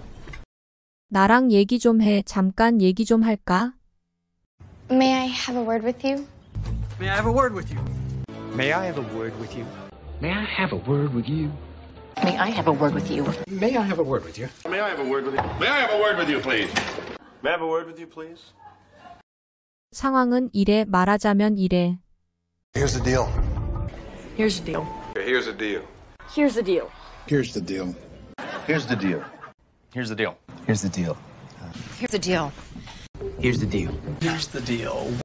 Speaker 1: 나랑 얘기 좀 해. 잠깐 얘기 좀 할까?
Speaker 6: May I have a word with you?
Speaker 12: May I have a word with you?
Speaker 9: May I have a word with you?
Speaker 12: May I have a word with you?
Speaker 3: May I have a word with you?
Speaker 9: May I have a word with you?
Speaker 4: May I have a word with you? May I have a word with you, please? May I have a word with you, please?
Speaker 1: 상황은 이래. 말하자면 이래.
Speaker 2: Here's the deal.
Speaker 3: Here's the deal.
Speaker 4: Here's the deal.
Speaker 6: Here's the deal.
Speaker 2: Here's the deal.
Speaker 8: Here's the deal.
Speaker 7: Here's the deal.
Speaker 8: Here's the deal.
Speaker 3: Here's the deal.
Speaker 12: Here's the deal.
Speaker 9: Here's the deal.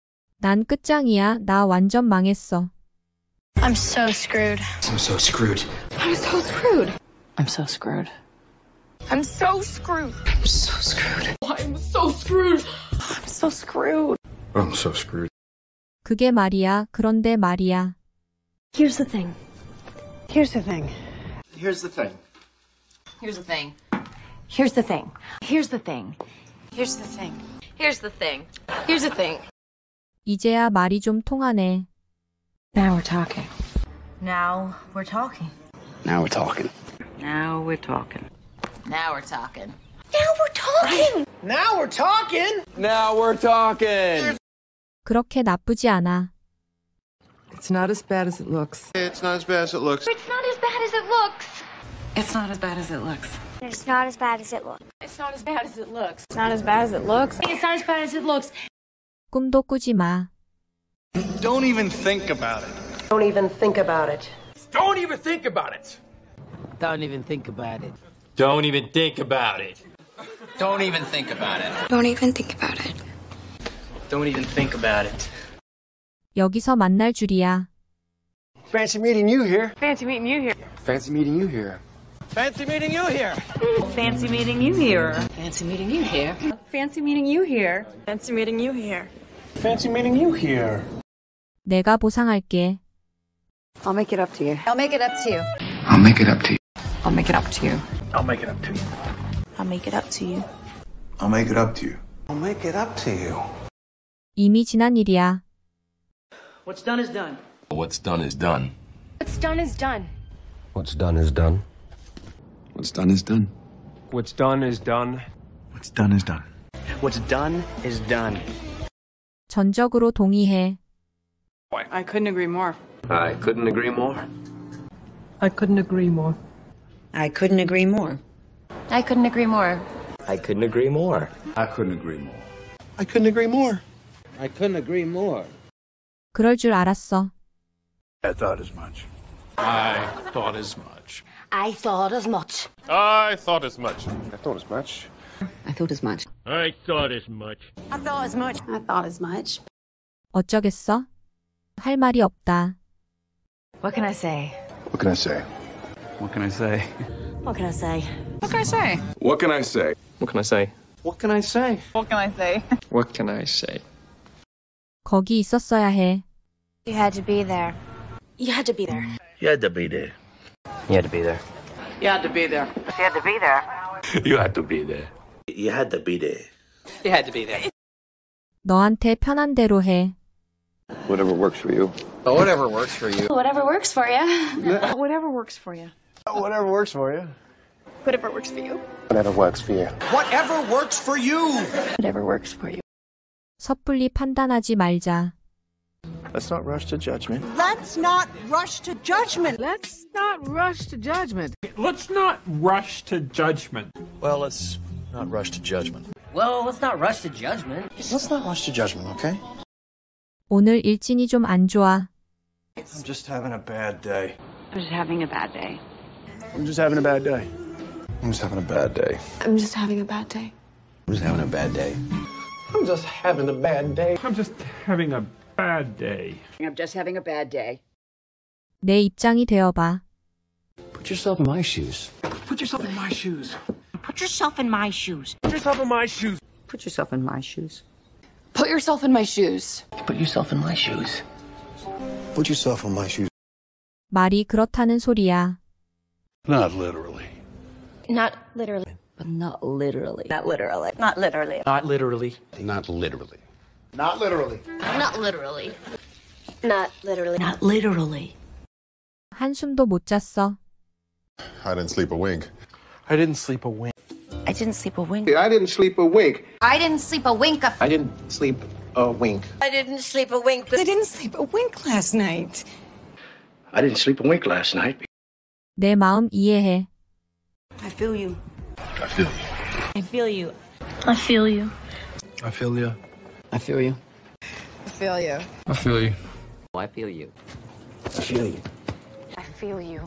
Speaker 1: 난 끝장이야. 나 완전 망했어.
Speaker 6: I'm so screwed.
Speaker 9: I'm so screwed.
Speaker 6: I'm so screwed.
Speaker 3: I'm so screwed.
Speaker 6: I'm so screwed.
Speaker 3: I'm so screwed.
Speaker 6: I'm so screwed.
Speaker 3: I'm so screwed.
Speaker 9: I'm so screwed.
Speaker 1: 그게 말이야. 그런데 말이야.
Speaker 10: Here's the thing. Here's the thing.
Speaker 7: Here's the thing.
Speaker 6: Here's the thing.
Speaker 3: Here's the thing. Here's the thing.
Speaker 6: Here's the thing. Here's the thing. Here's the thing.
Speaker 1: 이제야 말이 좀 통하네.
Speaker 3: Now we're talking.
Speaker 11: Now we're talking.
Speaker 9: Now we're talking.
Speaker 3: Now we're talking.
Speaker 6: Now we're talking.
Speaker 11: Now we're talking.
Speaker 12: Now we're talking!
Speaker 7: Now we're talking!
Speaker 1: 그렇게 나쁘지 않아.
Speaker 11: It's not as bad as it looks.
Speaker 2: It's not as bad as it looks.
Speaker 6: It's not as bad as it looks.
Speaker 3: It's not as bad as it looks.
Speaker 6: It's not as bad as it looks. It's not as bad as it looks.
Speaker 10: It's not as bad as it looks.
Speaker 6: It's not as bad as it looks.
Speaker 1: 꿈도 꾸지 마.
Speaker 8: Don't even think about it.
Speaker 11: Don't even think about it.
Speaker 12: Don't even think about it!
Speaker 11: Don't even think about it.
Speaker 7: Don't even think about it.
Speaker 12: Don't even think about it.
Speaker 6: Don't even think about it.
Speaker 12: Don't even think about it.
Speaker 1: 여기서 만날 줄이야.
Speaker 12: Fancy meeting you here.
Speaker 10: Fancy meeting you here.
Speaker 9: Fancy meeting you here.
Speaker 12: Fancy meeting you here.
Speaker 11: Fancy meeting you here.
Speaker 3: Fancy meeting you here.
Speaker 10: Fancy meeting you here. Fancy meeting you here.
Speaker 9: Fancy meeting you here.
Speaker 1: 내가 보상할게.
Speaker 10: I'll make it up to you.
Speaker 11: I'll make it up to you.
Speaker 9: I'll make it up to you.
Speaker 3: I'll make it up to you.
Speaker 8: I'll make it up to you.
Speaker 10: I'll make it up to you.
Speaker 2: I'll make it up to you.
Speaker 8: I'll make it up to you.
Speaker 1: 이미 지난 일이야.
Speaker 12: What's done is done.
Speaker 2: What's done is done.
Speaker 6: What's done is done.
Speaker 9: What's done is done.
Speaker 8: What's done is done.
Speaker 5: What's done is done.
Speaker 8: What's done is done.
Speaker 12: What's done is done.
Speaker 1: 전적으로 동의해.
Speaker 10: I couldn't agree more.
Speaker 7: I couldn't agree more.
Speaker 11: I couldn't agree more.
Speaker 3: I couldn't agree more.
Speaker 6: I couldn't agree more.
Speaker 7: I couldn't agree more.
Speaker 2: I couldn't agree more. I couldn't agree more.
Speaker 12: I couldn't agree more.
Speaker 1: 그럴 줄 알았어.
Speaker 9: I thought as much.
Speaker 5: I thought as much.
Speaker 3: I thought as much.
Speaker 4: I thought as much.
Speaker 2: I thought as much.
Speaker 3: I thought as much.
Speaker 12: I thought as much.
Speaker 11: I thought as much. I thought as much.
Speaker 1: 어쩌겠어? 할 말이 없다.
Speaker 3: What can I say?
Speaker 2: What can I say?
Speaker 9: What can I say?
Speaker 3: What can I say?
Speaker 11: What can I say?
Speaker 2: What can I say?
Speaker 7: What can I say?
Speaker 12: What can I say?
Speaker 11: What can I say?
Speaker 7: What can I say?
Speaker 1: 거기 있었어야 해.
Speaker 6: You had to be there.
Speaker 3: You had to be there.
Speaker 9: You had to be there.
Speaker 7: You had to be there.
Speaker 11: You had to be there.
Speaker 8: You had to be there.
Speaker 9: You had to be there. You had to be there.
Speaker 11: You had to be there.
Speaker 1: 너한테 편한 대로 해.
Speaker 2: Whatever works for you.
Speaker 4: Whatever works for you.
Speaker 6: Whatever works for you.
Speaker 11: Whatever works for you.
Speaker 2: Whatever works for you.
Speaker 11: Whatever works for you.
Speaker 2: Whatever works for you.
Speaker 8: Whatever works for you.
Speaker 3: Whatever works for you.
Speaker 1: 섣불리 판단하지 말자.
Speaker 9: Let's not rush to judgment.
Speaker 11: Let's not rush to judgment.
Speaker 12: Let's not rush to judgment.
Speaker 5: Let's not rush to judgment.
Speaker 8: Well, let's not rush to judgment.
Speaker 11: Well, let's not rush to judgment.
Speaker 8: Let's not rush to judgment, okay?
Speaker 1: 오늘 일진이 좀 안 좋아.
Speaker 9: I'm just having a bad day.
Speaker 6: I'm just having a bad day.
Speaker 9: I'm just having a bad day.
Speaker 2: I'm just having a bad day.
Speaker 10: I'm just having a bad day.
Speaker 2: I'm just having a bad day.
Speaker 5: I'm just having a bad day. I'm just having a bad day.
Speaker 11: I'm just having a bad day.
Speaker 1: 내 입장이 되어봐.
Speaker 8: Put yourself in my shoes.
Speaker 5: Put yourself in my shoes.
Speaker 11: Put yourself in my shoes.
Speaker 5: Put yourself in my shoes.
Speaker 11: Put yourself in my shoes.
Speaker 10: Put yourself in my shoes.
Speaker 8: Put yourself in my shoes.
Speaker 2: Put yourself in my shoes.
Speaker 1: 말이 그렇다는 소리야.
Speaker 9: Not literally.
Speaker 6: Not literally.
Speaker 3: But not literally.
Speaker 11: Not literally. Not literally.
Speaker 12: Not literally.
Speaker 2: Not literally.
Speaker 8: Not literally.
Speaker 6: Not literally. Not literally.
Speaker 3: Not literally.
Speaker 1: 한숨도 못 잤어.
Speaker 2: I didn't sleep a wink.
Speaker 12: I didn't sleep a wink.
Speaker 3: I didn't sleep a wink.
Speaker 4: I didn't sleep a wink.
Speaker 6: I didn't sleep a wink.
Speaker 12: I didn't sleep a wink.
Speaker 11: I didn't sleep a wink. I didn't sleep a wink last night.
Speaker 8: I didn't sleep a wink last night.
Speaker 1: 내 마음 이해해.
Speaker 11: I feel you.
Speaker 8: I feel you.
Speaker 3: I feel you.
Speaker 6: I feel you.
Speaker 9: I feel you.
Speaker 12: I feel you.
Speaker 11: I feel you.
Speaker 5: I feel you.
Speaker 7: I feel you.
Speaker 8: I feel you.
Speaker 6: I feel you.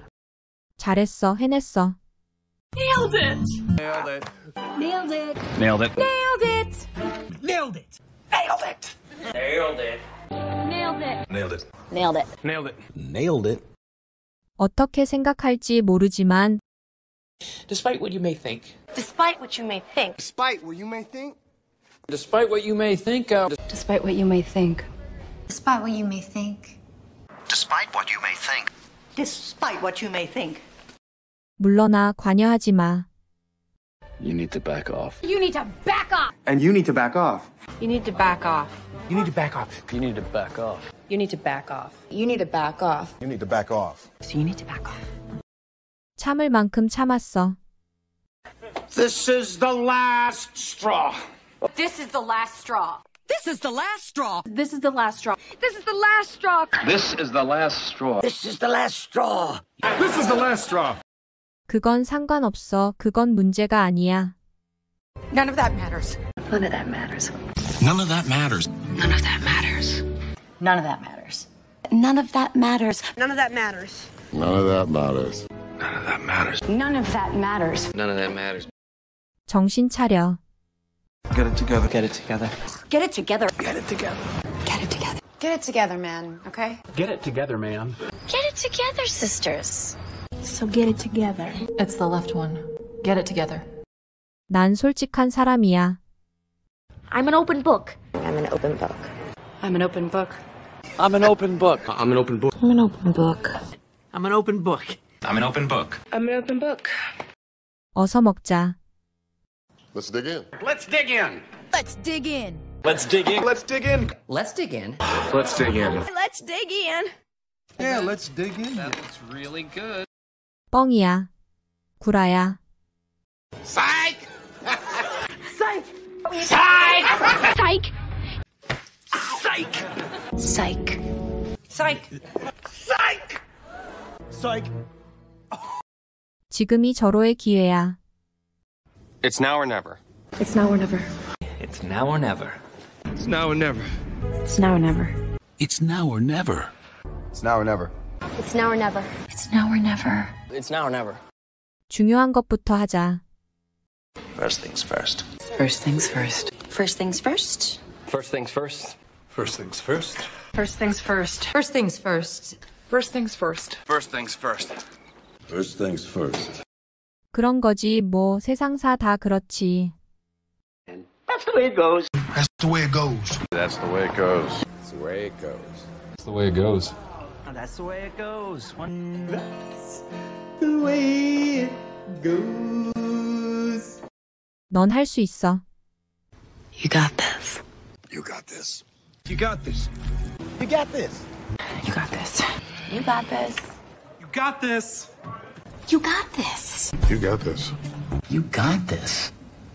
Speaker 1: 잘했어. 해냈어.
Speaker 11: Nailed it.
Speaker 12: Nailed it.
Speaker 10: Nailed it.
Speaker 9: Nailed it.
Speaker 11: Nailed it.
Speaker 8: Nailed it.
Speaker 11: Nailed it.
Speaker 12: Nailed it.
Speaker 6: Nailed it.
Speaker 8: Nailed it.
Speaker 3: Nailed it.
Speaker 12: Nailed it.
Speaker 8: Nailed it.
Speaker 1: 어떻게 생각할지 모르지만
Speaker 12: Despite what you may think.
Speaker 6: Despite what you may think.
Speaker 8: Despite what you may think.
Speaker 12: Despite what you may think.
Speaker 10: Despite what you may think.
Speaker 6: Despite what you may think.
Speaker 8: Despite what you may think.
Speaker 11: Despite what you may think.
Speaker 1: 물러나 관여하지 마.
Speaker 9: You need to back off.
Speaker 6: You need to back off.
Speaker 2: And you need to back off.
Speaker 6: You need to back off.
Speaker 12: You need to back off.
Speaker 7: You need to back off.
Speaker 3: You need to back off.
Speaker 10: You need to back off.
Speaker 2: You need to back off.
Speaker 3: So you need to back off.
Speaker 1: 참을 만큼 참았어.
Speaker 8: This is the last straw.
Speaker 6: This is the last straw.
Speaker 11: This is the last straw.
Speaker 6: This is the last straw. This is the last straw.
Speaker 7: This is the last straw.
Speaker 11: This is the last straw.
Speaker 5: This is the last straw.
Speaker 1: 그건 상관없어. 그건 문제가 아니야.
Speaker 11: None of that matters.
Speaker 3: None of that matters.
Speaker 8: None of that matters.
Speaker 3: None of that matters.
Speaker 11: None of that matters.
Speaker 3: None of that matters.
Speaker 11: None of that matters.
Speaker 2: None of that matters.
Speaker 8: None of that matters.
Speaker 3: None of that matters.
Speaker 7: None of that matters.
Speaker 1: 정신 차려.
Speaker 9: Get it together. Get it together.
Speaker 11: Get it together.
Speaker 8: Get it together.
Speaker 3: Get it together.
Speaker 10: Get it together, man, okay?
Speaker 12: Get it together, man.
Speaker 6: Get it together, sisters.
Speaker 3: So get it together.
Speaker 10: It's the left one. Get it together.
Speaker 1: 난 솔직한 사람이야.
Speaker 6: I'm an open book.
Speaker 3: I'm an open book.
Speaker 10: I'm an open book.
Speaker 12: I'm an open book.
Speaker 7: I'm an open book.
Speaker 3: I'm an open book.
Speaker 12: I'm an open book.
Speaker 8: I'm an open book.
Speaker 6: I'm an open book.
Speaker 1: 어서 먹자.
Speaker 2: Let's dig in.
Speaker 8: Let's dig in.
Speaker 11: Let's dig in.
Speaker 8: Let's dig in. Let's dig in.
Speaker 11: Let's dig in.
Speaker 7: Let's dig in.
Speaker 11: Let's dig in.
Speaker 9: Yeah, let's dig in.
Speaker 12: That's really good.
Speaker 1: 뻥이야. 구라야.
Speaker 8: Psych!
Speaker 11: Psych.
Speaker 6: Psych! Psych!
Speaker 8: Psych!
Speaker 3: Psych.
Speaker 11: Psych.
Speaker 8: Psych! Psych!
Speaker 1: 지금이 절호의 기회야.
Speaker 7: It's now or never.
Speaker 10: It's now or never.
Speaker 12: It's now or never.
Speaker 9: It's now or never.
Speaker 3: It's now or never.
Speaker 13: It's now or never.
Speaker 2: It's now or never.
Speaker 6: It's now or never.
Speaker 3: It's now or never.
Speaker 12: It's now or never.
Speaker 1: 중요한 것부터 하자.
Speaker 2: First things first.
Speaker 3: First things first.
Speaker 6: First things first.
Speaker 12: First things first.
Speaker 2: First things first.
Speaker 3: First things first. First things first. First things first.
Speaker 2: First things first. First things first.
Speaker 1: 그런 거지 뭐 세상사 다 그렇지.
Speaker 12: That's the way it goes.
Speaker 9: That's the way it goes.
Speaker 2: That's the way it goes. That's the way it goes.
Speaker 5: That's the way it goes.
Speaker 12: That's the way it goes.
Speaker 1: 넌 할 수 있어.
Speaker 3: You got this.
Speaker 2: You got this.
Speaker 8: You got this. You got this.
Speaker 3: You got this. You got this.
Speaker 8: You got this.
Speaker 3: You got this.
Speaker 2: You got this.
Speaker 13: You got this.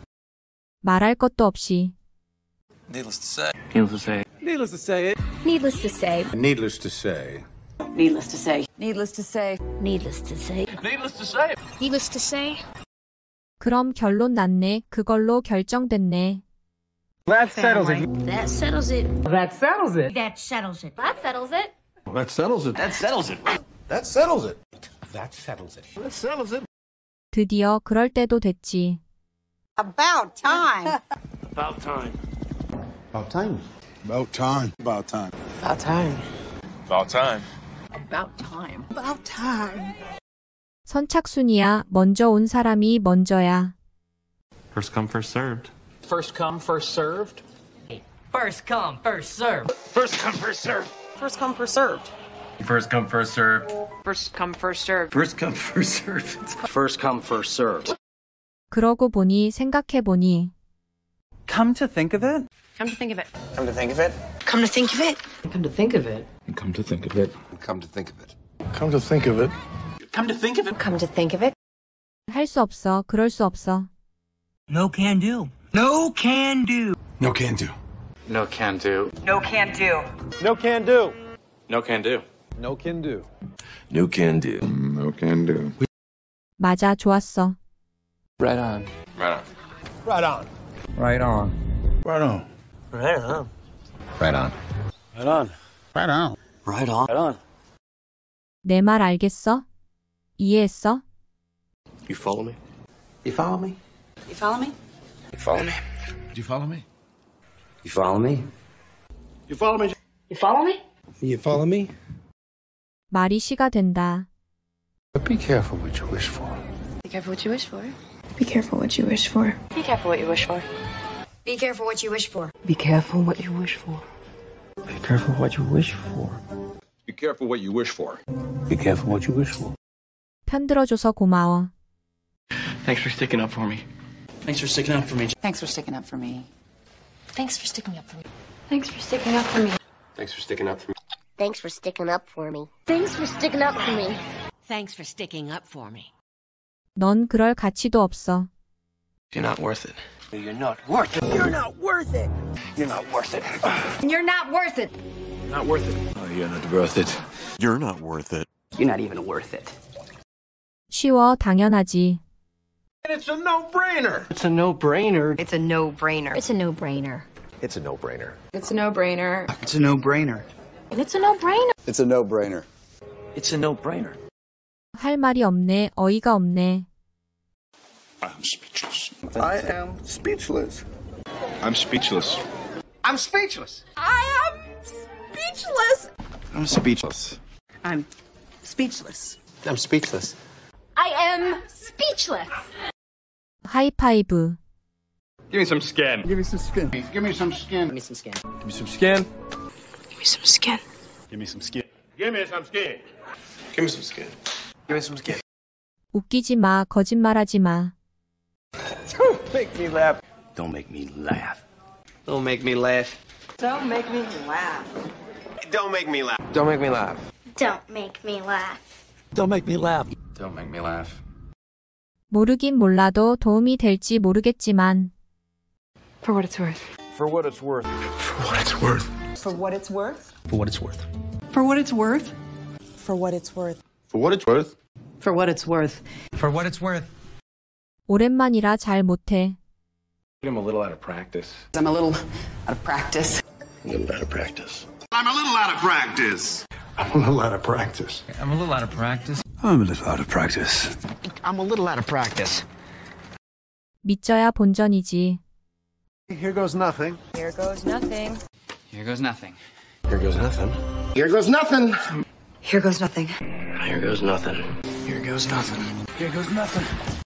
Speaker 1: 말할 것도 없이.
Speaker 2: Needless to say.
Speaker 12: Needless to say.
Speaker 8: Needless to say it.
Speaker 6: Needless to say.
Speaker 2: Needless to say.
Speaker 3: Needless to say.
Speaker 11: Needless to say.
Speaker 6: Needless to say.
Speaker 12: Needless to say.
Speaker 6: Needless to say.
Speaker 1: 그럼 결론 났네. 그걸로 결정됐네.
Speaker 5: That settles it.
Speaker 6: That settles it.
Speaker 5: That settles it.
Speaker 6: That settles it. That settles it.
Speaker 2: That settles it.
Speaker 12: That settles it.
Speaker 2: That settles it.
Speaker 5: That settles it.
Speaker 12: That settles it.
Speaker 1: 드디어 그럴 때도 됐지.
Speaker 11: About time.
Speaker 12: About time.
Speaker 2: About time.
Speaker 9: About time. About time.
Speaker 3: About time.
Speaker 4: About time.
Speaker 3: About time.
Speaker 11: About time.
Speaker 1: 선착순이야. 먼저 온 사람이 먼저야.
Speaker 5: First come, first served.
Speaker 12: First come, first served.
Speaker 11: First come, first served.
Speaker 12: First come, first served.
Speaker 11: First come, first served.
Speaker 5: First come, first served.
Speaker 3: First come, first served.
Speaker 13: First come, first served.
Speaker 12: First come, first served.
Speaker 1: 그러고 보니 생각해보니.
Speaker 12: Come to think of it.
Speaker 3: Come to think of it.
Speaker 12: Come to think of it.
Speaker 3: Come to think of it.
Speaker 12: Come to think of it.
Speaker 13: Come to think of it.
Speaker 2: Come to think of it.
Speaker 9: Come to think of it.
Speaker 12: Come to think of it.
Speaker 3: Come to think of it.
Speaker 1: 할 수 없어. 그럴 수 없어.
Speaker 12: No can do. No can do.
Speaker 9: No can do.
Speaker 7: No can do.
Speaker 11: No can do.
Speaker 8: No can do.
Speaker 7: No can do.
Speaker 8: No can do.
Speaker 2: No can do. No can do.
Speaker 1: 맞아. 좋았어.
Speaker 12: Right on.
Speaker 7: Right on.
Speaker 8: Right on.
Speaker 5: Right on.
Speaker 9: Right on.
Speaker 12: Right on.
Speaker 7: Right on.
Speaker 8: Right on.
Speaker 9: Right on.
Speaker 12: Right on. Right on.
Speaker 1: 내 말 알겠어? 이해했어?
Speaker 7: You follow me?
Speaker 12: You follow me?
Speaker 11: You follow me?
Speaker 7: You follow me?
Speaker 9: Do you follow me?
Speaker 12: You follow me?
Speaker 8: You follow me?
Speaker 3: You follow me?
Speaker 8: You follow me?
Speaker 1: 말이 시가 된다.
Speaker 2: But be careful what you wish for.
Speaker 3: Be careful what you wish for.
Speaker 6: Be careful what you wish for.
Speaker 3: Be careful what you wish for.
Speaker 11: Be careful what you wish for.
Speaker 12: Be careful what you wish for. Be careful what you wish for.
Speaker 4: Be careful what you wish for.
Speaker 13: Be careful what you wish for.
Speaker 1: 편들어줘서 고마워.
Speaker 12: Thanks for sticking up for me. Thanks for sticking up for me.
Speaker 11: Thanks for sticking up for me.
Speaker 3: Thanks for sticking up for me. Thanks for sticking up for me.
Speaker 7: Thanks for sticking up for me.
Speaker 6: Thanks for sticking up for me. Thanks for sticking up for me.
Speaker 11: Thanks for sticking up for me.
Speaker 1: 넌 그럴 가치도 없어.
Speaker 12: You're not worth it.
Speaker 8: You're not worth it.
Speaker 11: You're not worth it.
Speaker 8: You're not worth it.
Speaker 11: You're not worth it.
Speaker 8: Not worth it.
Speaker 9: Oh, you're not worth it.
Speaker 2: You're not worth it.
Speaker 12: You're not even worth it.
Speaker 1: 쉬워. 당연하지.
Speaker 8: And it's a no-brainer.
Speaker 12: It's a no-brainer.
Speaker 3: It's a no-brainer.
Speaker 6: It's a no-brainer.
Speaker 2: It's a no-brainer.
Speaker 3: It's a no-brainer.
Speaker 13: It's a no-brainer.
Speaker 3: And it's a no-brainer.
Speaker 2: It's a no-brainer.
Speaker 12: It's a no-brainer.
Speaker 1: 할 말이 없네. 어이가 없네.
Speaker 9: I'm speechless.
Speaker 2: I am speechless.
Speaker 4: I'm speechless.
Speaker 8: I'm speechless.
Speaker 11: I am speechless.
Speaker 9: I'm speechless.
Speaker 11: I'm speechless.
Speaker 8: I'm speechless.
Speaker 6: I am speechless.
Speaker 1: 하이파이브.
Speaker 4: Give me some skin.
Speaker 9: Give me some skin.
Speaker 8: Give me some skin.
Speaker 3: Give me some skin.
Speaker 5: Give me some skin.
Speaker 3: Give me some skin.
Speaker 4: Give me some skin. Give me some skin.
Speaker 7: Give me some skin.
Speaker 12: Give me some skin.
Speaker 1: 웃기지 마. 거짓말하지 마.
Speaker 8: Don't make me laugh.
Speaker 13: Don't make me laugh.
Speaker 12: Don't make me laugh.
Speaker 11: Don't make me laugh.
Speaker 7: Don't make me laugh.
Speaker 12: Don't make me laugh.
Speaker 6: Don't make me laugh.
Speaker 13: Don't make me laugh.
Speaker 7: Don't make me laugh.
Speaker 1: 모르긴 몰라도 도움이 될지 모르겠지만.
Speaker 3: For what it's worth.
Speaker 8: For what it's worth.
Speaker 9: For what it's worth.
Speaker 11: For what it's worth.
Speaker 13: For what it's worth.
Speaker 11: For what it's worth. For what it's worth.
Speaker 2: For what it's worth.
Speaker 11: For what it's worth.
Speaker 12: For what it's worth.
Speaker 1: 오랜만이라 잘 못해.
Speaker 7: I'm a little out of practice.
Speaker 11: I'm a little out of practice.
Speaker 2: A little out of practice.
Speaker 4: I'm a little out of practice.
Speaker 9: I'm a little out of practice.
Speaker 12: I'm a little out of practice.
Speaker 13: I'm a little out of practice.
Speaker 8: I'm a little out of practice.
Speaker 1: 믿져야 본전이지.
Speaker 9: Here goes nothing.
Speaker 6: Here goes nothing.
Speaker 12: Here goes nothing.
Speaker 9: Here goes nothing.
Speaker 7: Here goes nothing.
Speaker 3: Here goes nothing.
Speaker 7: Here goes nothing.
Speaker 8: Here goes nothing. Here goes nothing.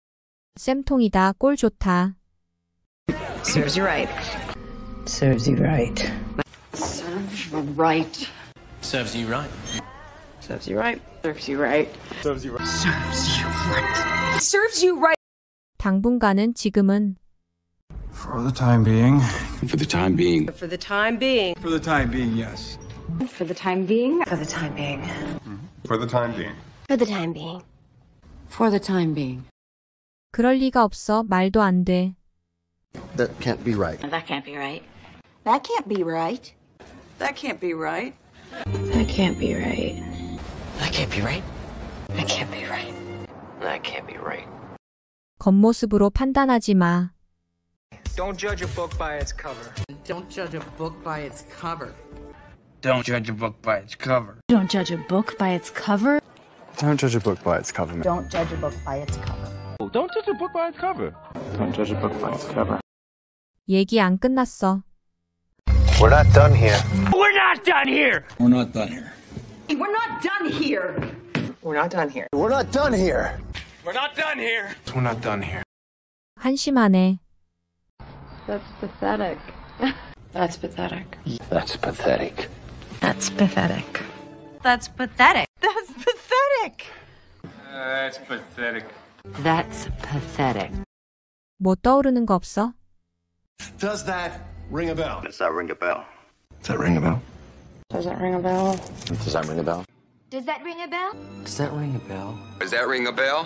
Speaker 1: 쌤통이다. 꼴 좋다.
Speaker 6: Serves you right.
Speaker 3: Serves you right. Serves you right.
Speaker 12: Serves you right.
Speaker 6: Serves you right. Serves you right.
Speaker 9: Serves you right.
Speaker 3: Serves you right.
Speaker 6: Serves you right.
Speaker 1: 당분간은 지금은
Speaker 13: For the time being.
Speaker 7: For the time being.
Speaker 6: For the time being.
Speaker 13: For the time being, yes.
Speaker 3: For the time being.
Speaker 6: For the time being.
Speaker 2: For the time being.
Speaker 3: For the time being. For the time being.
Speaker 1: 그럴 리가 없어. 말도 안 돼.
Speaker 9: That can't be right.
Speaker 3: That can't be right. That can't be right.
Speaker 11: That can't be right.
Speaker 3: That can't be right.
Speaker 12: That can't be right.
Speaker 3: That can't be right.
Speaker 12: That can't be right.
Speaker 1: 겉모습으로 판단하지 마.
Speaker 12: Don't judge a book by its cover.
Speaker 11: Don't judge a book by its cover.
Speaker 12: Don't judge a book by its cover.
Speaker 10: Don't judge a book by its cover.
Speaker 9: Don't judge a book by its cover.
Speaker 3: Don't judge a book by its cover.
Speaker 5: Don't judge a book by its cover.
Speaker 9: Don't judge a book by its cover.
Speaker 1: 얘기 안 끝났어.
Speaker 9: We're not done here.
Speaker 12: We're not done here.
Speaker 13: We're not done here.
Speaker 11: We're not done here.
Speaker 12: We're not done here.
Speaker 9: We're not done here.
Speaker 12: We're not done here.
Speaker 9: We're not done here.
Speaker 1: 한심하네.
Speaker 6: That's pathetic.
Speaker 3: That's pathetic.
Speaker 9: That's pathetic.
Speaker 3: That's pathetic.
Speaker 6: That's pathetic.
Speaker 11: That's pathetic.
Speaker 12: That's pathetic.
Speaker 3: That's pathetic.
Speaker 1: 뭐 떠오르는 거 없어?
Speaker 2: Does that ring a bell?
Speaker 7: Does that ring a bell?
Speaker 9: Does that ring a bell?
Speaker 3: Does that ring a bell?
Speaker 9: Does that ring a bell?
Speaker 6: Does that ring a bell?
Speaker 12: Does that ring a bell?
Speaker 7: Does that ring a bell?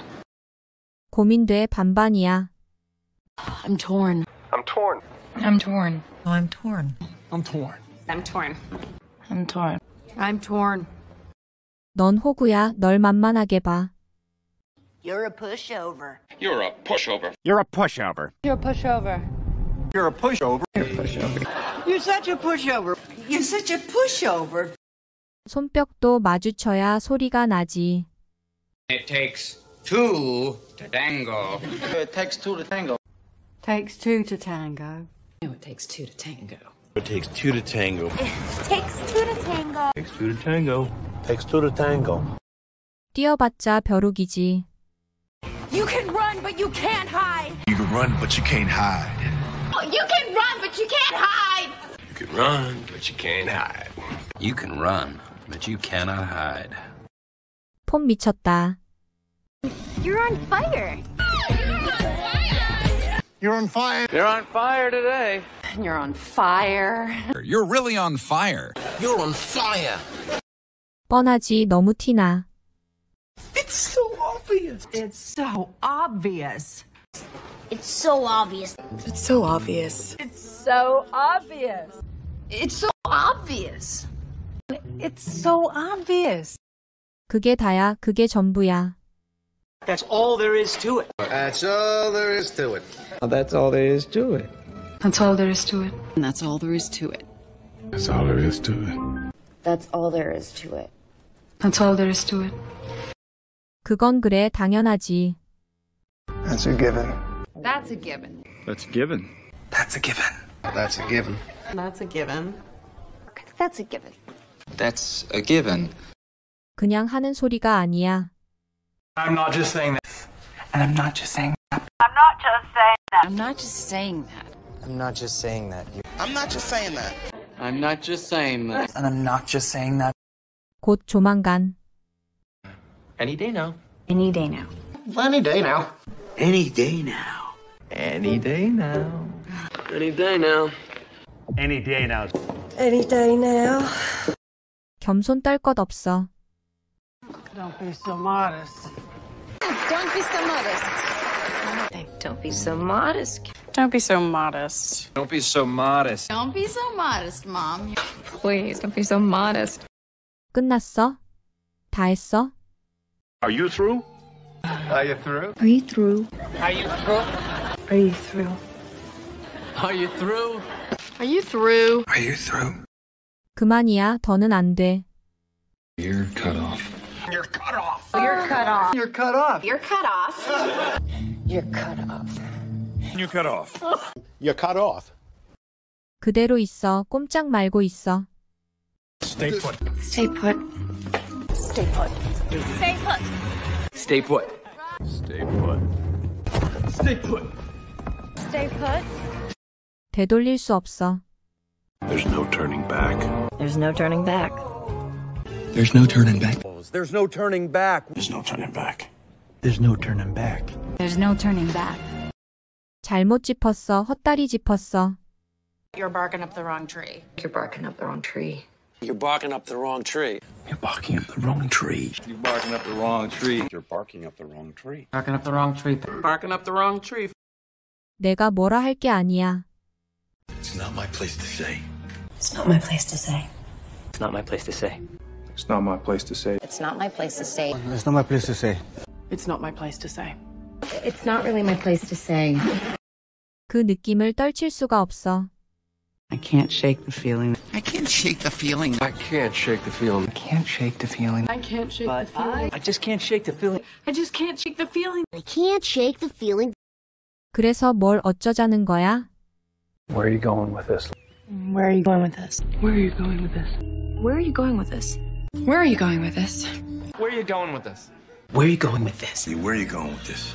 Speaker 1: 고민돼. 반반이야.
Speaker 3: I'm torn.
Speaker 7: I'm torn.
Speaker 3: I'm torn.
Speaker 6: I'm torn.
Speaker 13: I'm torn.
Speaker 3: I'm torn. I'm torn. I'm torn.
Speaker 1: 넌 호구야. 널 만만하게 봐.
Speaker 11: You're a pushover.
Speaker 4: You're a pushover.
Speaker 8: You're a pushover.
Speaker 3: You're a pushover.
Speaker 9: You're a pushover.
Speaker 11: You're such a pushover. You're such a pushover.
Speaker 1: 손뼉도 마주쳐야 소리가 나지.
Speaker 12: It takes two to tango.
Speaker 8: It takes two to tango.
Speaker 11: Takes two to tango.
Speaker 3: No, it takes two to tango.
Speaker 2: It takes two to tango.
Speaker 6: Takes two to tango.
Speaker 2: Takes two to tango. Takes two to tango.
Speaker 1: 뛰어봤자 벼룩이지.
Speaker 6: You can run, but you can't hide.
Speaker 2: You can run, but you can't hide.
Speaker 6: You can run, but you can't hide.
Speaker 2: You can run, but you can't hide.
Speaker 7: You can run, but you cannot hide.
Speaker 1: 폼 미쳤다.
Speaker 6: You're on fire.
Speaker 9: You're on fire.
Speaker 12: You're on fire today.
Speaker 3: You're on fire.
Speaker 13: You're really on fire.
Speaker 12: You're on fire.
Speaker 1: 뻔하지. 너무 티나.
Speaker 11: It's so obvious. It's so obvious.
Speaker 6: It's so obvious.
Speaker 3: It's so obvious.
Speaker 6: It's so obvious.
Speaker 3: It's so obvious.
Speaker 11: It's so obvious.
Speaker 1: 그게 다야. 그게 전부야.
Speaker 12: That's all there is to it.
Speaker 7: That's all there is to it.
Speaker 12: That's all there is to it.
Speaker 3: That's all there is to it. And that's all there is to it.
Speaker 9: That's all there is to it.
Speaker 3: That's all there is to it.
Speaker 10: That's all there is to it.
Speaker 1: 그건 그래. 당연하지.
Speaker 9: That's a given.
Speaker 6: That's a given.
Speaker 13: That's a given.
Speaker 7: That's a given. That's a given.
Speaker 11: That's a given.
Speaker 6: That's a given.
Speaker 12: That's a given.
Speaker 1: 그냥 하는 소리가 아니야.
Speaker 13: I'm not just saying that. And I'm not just saying that.
Speaker 3: I'm not just saying that.
Speaker 12: I'm not just saying that.
Speaker 7: I'm not just saying that.
Speaker 12: I'm not just saying that.
Speaker 13: And I'm not just saying that.
Speaker 1: 곧 조만간.
Speaker 12: Any day now.
Speaker 3: Any day now.
Speaker 7: Any day now.
Speaker 12: Any day now. Any day now. Any day now.
Speaker 5: Any day now.
Speaker 11: Any day now.
Speaker 1: 겸손 떨 것 없어.
Speaker 11: Don't be so modest.
Speaker 6: Don't be so modest. Don't be so modest.
Speaker 3: Don't be so modest.
Speaker 12: Don't be so modest.
Speaker 3: Don't be so modest, Mom.
Speaker 6: Please, don't be so modest.
Speaker 1: 끝났어? 다 했어?
Speaker 5: Are you through?
Speaker 9: Are you through?
Speaker 10: Are you through?
Speaker 12: Are you through?
Speaker 10: Are you through?
Speaker 12: Are you through?
Speaker 3: Are you through?
Speaker 13: Are you through?
Speaker 1: 그만이야. 더는 안 돼.
Speaker 2: You're cut off.
Speaker 13: You're cut off.
Speaker 3: You're cut off.
Speaker 7: You're cut off.
Speaker 3: You're cut off. You're cut off.
Speaker 4: You cut off.
Speaker 2: You're cut off.
Speaker 1: 그대로 있어. 꼼짝 말고 있어.
Speaker 4: Stay put.
Speaker 3: Stay put. Stay put.
Speaker 6: Stay put.
Speaker 12: Stay put.
Speaker 4: Stay put.
Speaker 13: Stay put.
Speaker 6: Stay put.
Speaker 1: 되돌릴 수 없어.
Speaker 2: There's no turning back.
Speaker 3: There's no turning back.
Speaker 12: There's no turning back.
Speaker 7: There's no turning back.
Speaker 2: There's no turning back.
Speaker 12: There's no turning back.
Speaker 3: There's no turning back.
Speaker 1: 잘못 짚었어. 헛다리 짚었어.
Speaker 11: You're barking up the wrong tree.
Speaker 3: You're barking up the wrong tree.
Speaker 7: You're barking up the wrong tree.
Speaker 12: You're barking up the wrong tree.
Speaker 4: You're barking up the wrong tree.
Speaker 2: You're barking up the wrong tree.
Speaker 11: Barking up the wrong tree. Barking up the wrong tree.
Speaker 1: 내가 뭐라 할 게 아니야.
Speaker 12: It's not my place to say.
Speaker 3: It's not my place to say.
Speaker 12: It's not my place to say.
Speaker 5: It's not my place to say.
Speaker 3: It's not my place to say.
Speaker 7: It's not my place to say.
Speaker 11: It's not my place to say.
Speaker 3: It's not really my place to say.
Speaker 1: 그 느낌을 떨칠 수가 없어.
Speaker 11: I can't shake the feeling.
Speaker 7: I can't shake the feeling.
Speaker 2: I can't shake the feeling.
Speaker 12: I can't shake the feeling.
Speaker 11: I can't shake the feeling.
Speaker 12: I just can't shake the feeling.
Speaker 11: I just can't shake the feeling.
Speaker 6: I can't shake the feeling.
Speaker 1: 그래서 뭘 어쩌자는 거야?
Speaker 5: Where are you going with this?
Speaker 10: Where are you going with this?
Speaker 11: Where are you going with this?
Speaker 10: Where are you going with this? Where are you going with this?
Speaker 13: Where are you going with this?
Speaker 12: Where are you going with this?
Speaker 2: Where are you going with this?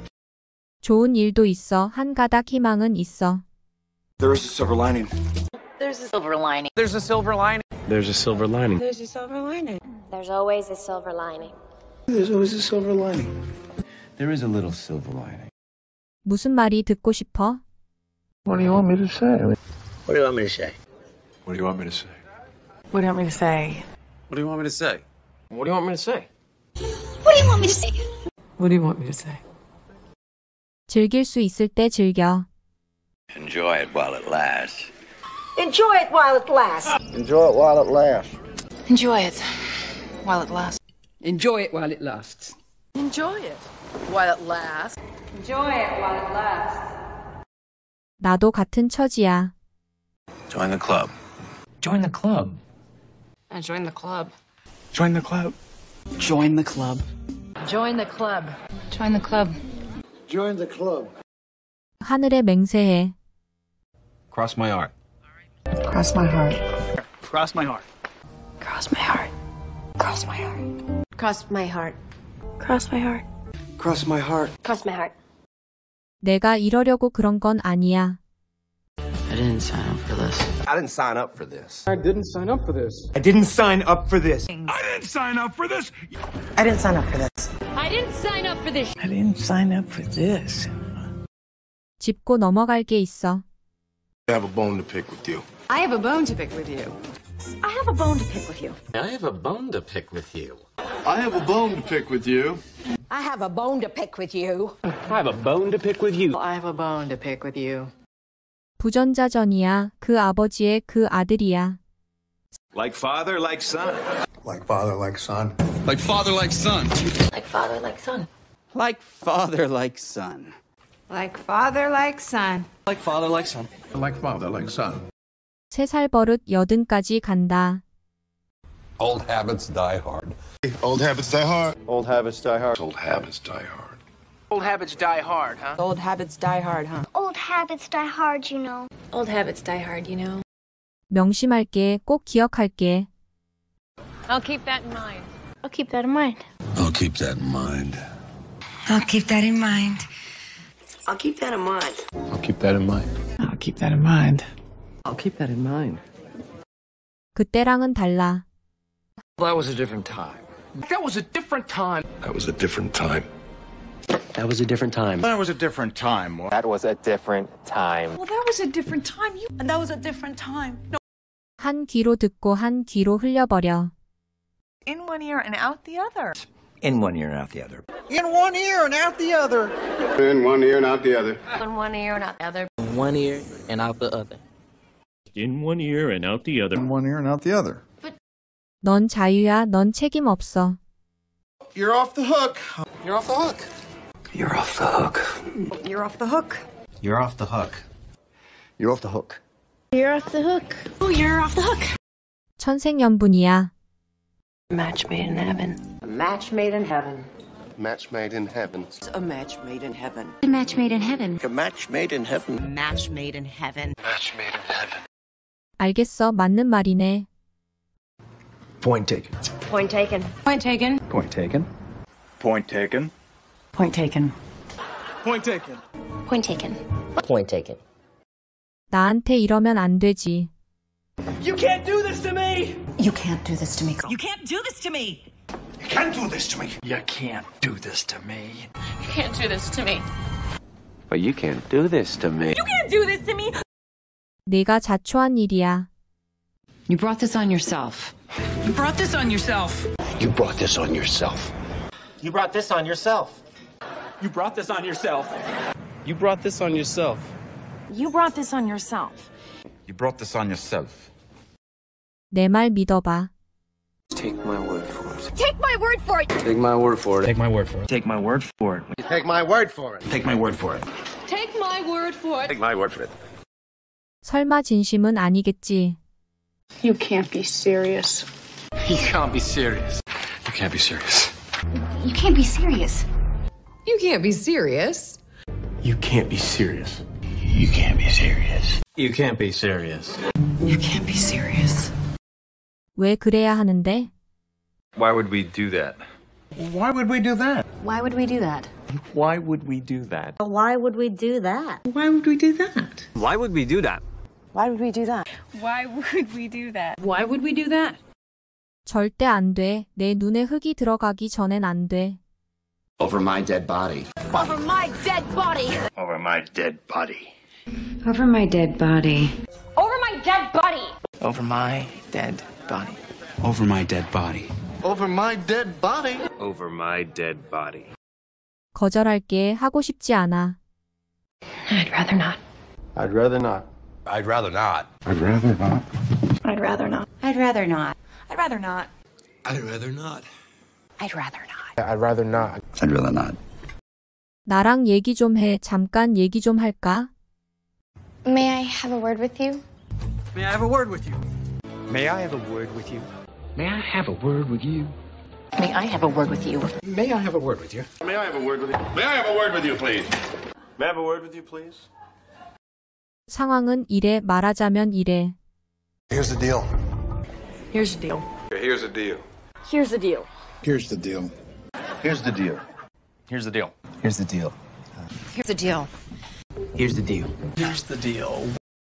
Speaker 1: 좋은 일도 있어. 한 가닥 희망은 있어.
Speaker 9: There's a silver lining.
Speaker 3: There's a silver lining.
Speaker 13: There's a silver lining.
Speaker 9: There's a silver lining.
Speaker 11: There's a silver lining.
Speaker 6: There's always a silver lining.
Speaker 9: There's always a silver lining.
Speaker 12: There is a little silver lining.
Speaker 1: 무슨 말이 듣고 싶어?
Speaker 9: What do you want me to say?
Speaker 7: What do you want me to say?
Speaker 2: What do you want me to say?
Speaker 11: What do you want me to say?
Speaker 4: What do you want me to say?
Speaker 13: What do you want me to say?
Speaker 6: What do you want me to say?
Speaker 11: What do you want me to say?
Speaker 1: 즐길 수 있을 때 즐겨.
Speaker 7: Enjoy it while it lasts.
Speaker 11: Enjoy it while it lasts.
Speaker 7: Enjoy it while it lasts.
Speaker 3: Enjoy it while it lasts.
Speaker 11: Enjoy it while it lasts. Enjoy it while it lasts. Enjoy it while it lasts.
Speaker 1: 나도 같은 처지야.
Speaker 2: Join the club.
Speaker 12: Join the club.
Speaker 11: Join the club.
Speaker 12: Join the club.
Speaker 11: Join the club. Join the club.
Speaker 3: Join the club.
Speaker 7: Join the club.
Speaker 1: 하늘에 맹세해.
Speaker 9: Cross my heart.
Speaker 11: Cross my heart.
Speaker 13: Cross my heart.
Speaker 3: Cross my heart. Cross my heart.
Speaker 6: Cross my heart.
Speaker 10: Cross my heart.
Speaker 7: Cross my heart.
Speaker 6: Cross my heart.
Speaker 1: 내가 이러려고 그런 건 아니야.
Speaker 12: I didn't sign up for this.
Speaker 7: I didn't sign up for this.
Speaker 5: I didn't sign up for this.
Speaker 8: I didn't sign up for this.
Speaker 13: I didn't sign up for this.
Speaker 11: I didn't sign up for this.
Speaker 6: I didn't sign up for this.
Speaker 12: I didn't sign up for this.
Speaker 1: 짚고 넘어갈 게 있어.
Speaker 2: I have a bone to pick with you.
Speaker 11: I have a bone to pick with you.
Speaker 3: I have a bone to pick with you.
Speaker 7: I have a bone to pick with you.
Speaker 2: I have a bone to pick with you.
Speaker 11: I have a bone to pick with you.
Speaker 8: I have a bone to pick with you.
Speaker 11: I have a bone to pick with you.
Speaker 1: 부전자전이야. 그 아버지의 그 아들이야.
Speaker 4: Like father, like son.
Speaker 2: Like father, like son.
Speaker 4: Like father, like son.
Speaker 3: Like father, like son.
Speaker 8: Like father, like son.
Speaker 11: Like father, like son.
Speaker 13: Like father, like son.
Speaker 2: Like father, like son.
Speaker 1: 3살 버릇 80까지 간다.
Speaker 2: Old habits die hard. Old habits die hard. Old habits die hard. Old habits die hard.
Speaker 13: Old habits die hard, huh?
Speaker 11: Old habits die hard, huh?
Speaker 6: Old habits die hard, you know.
Speaker 3: Old habits die hard, you know.
Speaker 1: 명심할게. 꼭 기억할게.
Speaker 6: I'll keep that in mind.
Speaker 10: I'll keep that in mind.
Speaker 2: I'll keep that in mind.
Speaker 3: I'll keep that in mind.
Speaker 11: I'll keep that in mind.
Speaker 9: I'll keep that in mind.
Speaker 12: I'll keep that in mind.
Speaker 11: I'll keep that in mind.
Speaker 1: 그때랑은 달라.
Speaker 13: That was a different time. That was a different time.
Speaker 2: That was a different time.
Speaker 12: That was a different time.
Speaker 4: That was a different time.
Speaker 12: That was a different time.
Speaker 11: Well, that was a different time. And that was a different time. No.
Speaker 1: 한 귀로 듣고 한 귀로 흘려버려.
Speaker 11: In one ear and out the other.
Speaker 12: In one ear and out the other.
Speaker 7: In one ear and out the other.
Speaker 2: In one ear and out the other.
Speaker 3: In one ear and out the other.
Speaker 12: In one ear and out the other.
Speaker 5: In one ear and out the other.
Speaker 9: In one ear and out the other.
Speaker 1: 넌 자유야. 넌 책임 없어.
Speaker 7: You're off the hook. You're off the hook.
Speaker 12: You're off the hook.
Speaker 11: You're off the hook.
Speaker 7: You're off the hook.
Speaker 9: You're off the hook.
Speaker 10: You're off the hook.
Speaker 3: Oh, you're off the hook.
Speaker 1: 천생연분이야.
Speaker 10: Match made in heaven.
Speaker 3: A match made in heaven.
Speaker 2: Match made in heaven.
Speaker 3: A match made in heaven.
Speaker 6: A match made in heaven.
Speaker 2: A match made in heaven.
Speaker 3: Match made in heaven.
Speaker 2: Match made in heaven.
Speaker 1: 알겠어, 맞는 말이네.
Speaker 8: Point taken.
Speaker 3: Point taken. Point taken.
Speaker 8: Point taken.
Speaker 13: Point taken.
Speaker 3: Point taken.
Speaker 8: Point taken.
Speaker 6: Point taken.
Speaker 3: Point taken.
Speaker 1: 나한테 이러면 안 되지.
Speaker 8: You can't do this to me!
Speaker 3: You can't do this to me.
Speaker 10: You can't do this to me!
Speaker 8: You can't do this to me!
Speaker 13: You can't do this to me.
Speaker 6: You can't do this to me.
Speaker 7: But you can't do this to me.
Speaker 10: You can't do this to me!
Speaker 1: 내가 자초한 일이야.
Speaker 3: You brought this on yourself.
Speaker 10: You brought this on yourself.
Speaker 2: You brought this on yourself.
Speaker 7: You brought this on yourself.
Speaker 13: You brought this on yourself.
Speaker 9: You brought this on yourself.
Speaker 10: You brought this on yourself.
Speaker 12: You brought this on yourself.
Speaker 1: 내 말 믿어봐.
Speaker 7: Take my word for it.
Speaker 10: Take my word for it!
Speaker 9: Take my word for it.
Speaker 13: Take my word for it.
Speaker 7: Take my word for it.
Speaker 2: Take my word for it.
Speaker 7: Take my word for it.
Speaker 6: Take my word for it.
Speaker 7: Take my word for it.
Speaker 1: 설마 진심은 아니겠지.
Speaker 11: You can't be serious.
Speaker 9: You can't be serious. You can't be serious.
Speaker 6: You can't be serious.
Speaker 11: You can't be serious.
Speaker 9: You can't be serious.
Speaker 7: You can't be serious.
Speaker 12: You can't be serious.
Speaker 3: You can't be serious.
Speaker 1: 왜 그래야 하는데?
Speaker 12: Why would we do that?
Speaker 7: Why would we do that?
Speaker 6: Why would we do that?
Speaker 9: Why would we do that?
Speaker 6: Why would we do that?
Speaker 10: Why would we do that?
Speaker 12: Why would we do that?
Speaker 10: Why would we do that?
Speaker 11: Why would we do that?
Speaker 10: Why would we do that?
Speaker 1: 절대 안 돼. 내 눈에 흙이 들어가기 전엔 안 돼.
Speaker 2: Over my dead body.
Speaker 10: Over my dead body!
Speaker 4: Over my dead body.
Speaker 3: Over my dead body.
Speaker 10: Over my dead body!
Speaker 8: Over my dead body.
Speaker 9: Over my dead body.
Speaker 2: Over my dead body.
Speaker 4: Over my dead body.
Speaker 1: 거절할게. 하고 싶지 않아.
Speaker 3: I'd rather not.
Speaker 9: I'd rather not.
Speaker 2: I'd rather not.
Speaker 9: I'd rather not.
Speaker 10: I'd rather not.
Speaker 3: I'd rather not.
Speaker 10: I'd rather not.
Speaker 2: I'd rather not.
Speaker 3: I'd rather not.
Speaker 9: I'd rather not.
Speaker 7: I'd rather not.
Speaker 1: 나랑 얘기 좀 해. 잠깐 얘기 좀 할까?
Speaker 6: May I have a word with you?
Speaker 8: May I have a word with you?
Speaker 13: May I have a word with you?
Speaker 8: May I have a word with you?
Speaker 3: May I have a word with you?
Speaker 8: May I have a word with you?
Speaker 4: May I have a word with you? May I have a word with you, please? May I have a word with you, please?
Speaker 1: 상황은 이래. 말하자면 이래.
Speaker 2: Here's the deal.
Speaker 10: Here's the deal.
Speaker 4: Here's the deal.
Speaker 10: Here's the deal.
Speaker 9: Here's the deal.
Speaker 2: Here's the deal.
Speaker 12: Here's the deal.
Speaker 8: Here's the deal.
Speaker 3: Here's the deal.
Speaker 8: Here's the deal. Here's the deal.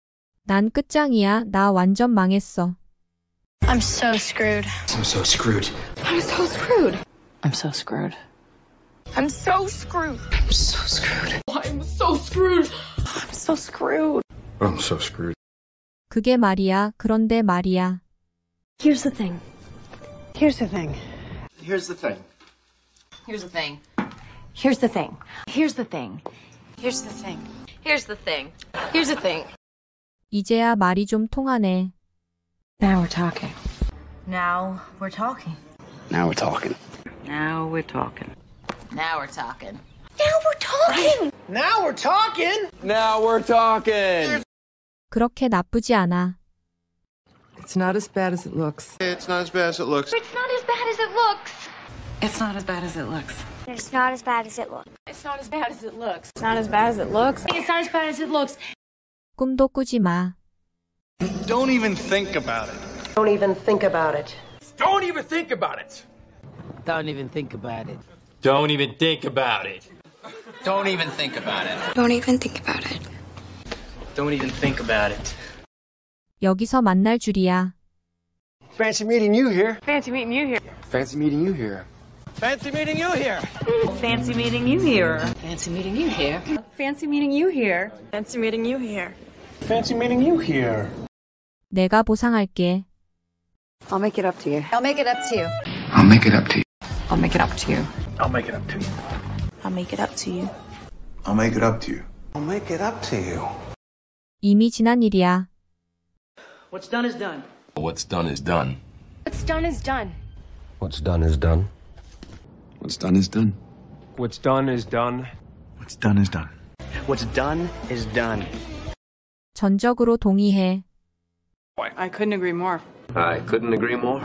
Speaker 1: 난 끝장이야. 나 완전 망했어.
Speaker 6: I'm so screwed.
Speaker 8: I'm so screwed.
Speaker 6: I'm so screwed.
Speaker 3: I'm so screwed.
Speaker 6: I'm so screwed.
Speaker 3: I'm so screwed.
Speaker 6: I'm so screwed.
Speaker 3: I'm so screwed.
Speaker 9: I'm so screwed.
Speaker 1: 그게 말이야. 그런데 말이야.
Speaker 10: Here's the thing.
Speaker 7: Here's the thing.
Speaker 3: Here's the thing.
Speaker 10: Here's the thing.
Speaker 3: Here's the thing.
Speaker 10: Here's the thing.
Speaker 6: Here's the thing.
Speaker 10: Here's the thing. Here's the thing.
Speaker 1: 이제야 말이 좀 통하네.
Speaker 3: Now we're talking.
Speaker 10: Now we're talking.
Speaker 9: Now we're talking.
Speaker 3: Now we're talking.
Speaker 10: Now we're talking.
Speaker 6: Now we're talking.
Speaker 8: Now we're talking!
Speaker 9: Now we're talking.
Speaker 1: 그렇게 나쁘지 않아.
Speaker 11: It's not as bad as it looks.
Speaker 2: It's not as bad as it looks.
Speaker 6: It's not as bad as it looks.
Speaker 3: It's not as bad as it looks.
Speaker 6: It's not as bad as it looks.
Speaker 10: It's not as bad as it looks.
Speaker 11: It's not as bad as it looks.
Speaker 6: It's not as bad as it looks.
Speaker 1: 꿈도 꾸지 마.
Speaker 8: Don't even think about it.
Speaker 3: Don't even think about it.
Speaker 8: Don't even think about it.
Speaker 11: Don't even think about it.
Speaker 12: Don't even think about it.
Speaker 8: Don't even think about it.
Speaker 6: Don't even think about it.
Speaker 8: Don't even think about it.
Speaker 1: 여기서 만날 줄이야.
Speaker 8: Fancy meeting you here.
Speaker 11: Fancy meeting you here.
Speaker 9: Fancy meeting you here.
Speaker 8: Fancy meeting you here.
Speaker 10: Fancy meeting you here.
Speaker 3: Fancy meeting you here.
Speaker 10: Fancy meeting you here. Fancy meeting you here.
Speaker 8: Fancy meeting you here.
Speaker 1: 내가 보상할게.
Speaker 10: I'll make it up to you.
Speaker 3: I'll make it up to you.
Speaker 9: I'll make it up to you.
Speaker 3: I'll make it up to you.
Speaker 8: I'll make it up to you.
Speaker 10: I'll make it up to you.
Speaker 9: I'll make it up to you.
Speaker 7: I'll make it up to you.
Speaker 1: 이미 지난 일이야.
Speaker 8: What's done is done.
Speaker 12: What's done is done.
Speaker 6: What's done is done.
Speaker 7: What's done is done.
Speaker 9: What's done is done.
Speaker 5: What's done is done.
Speaker 9: What's done is done.
Speaker 8: What's done is done.
Speaker 1: 전적으로 동의해.
Speaker 11: I couldn't agree more.
Speaker 12: I couldn't agree more.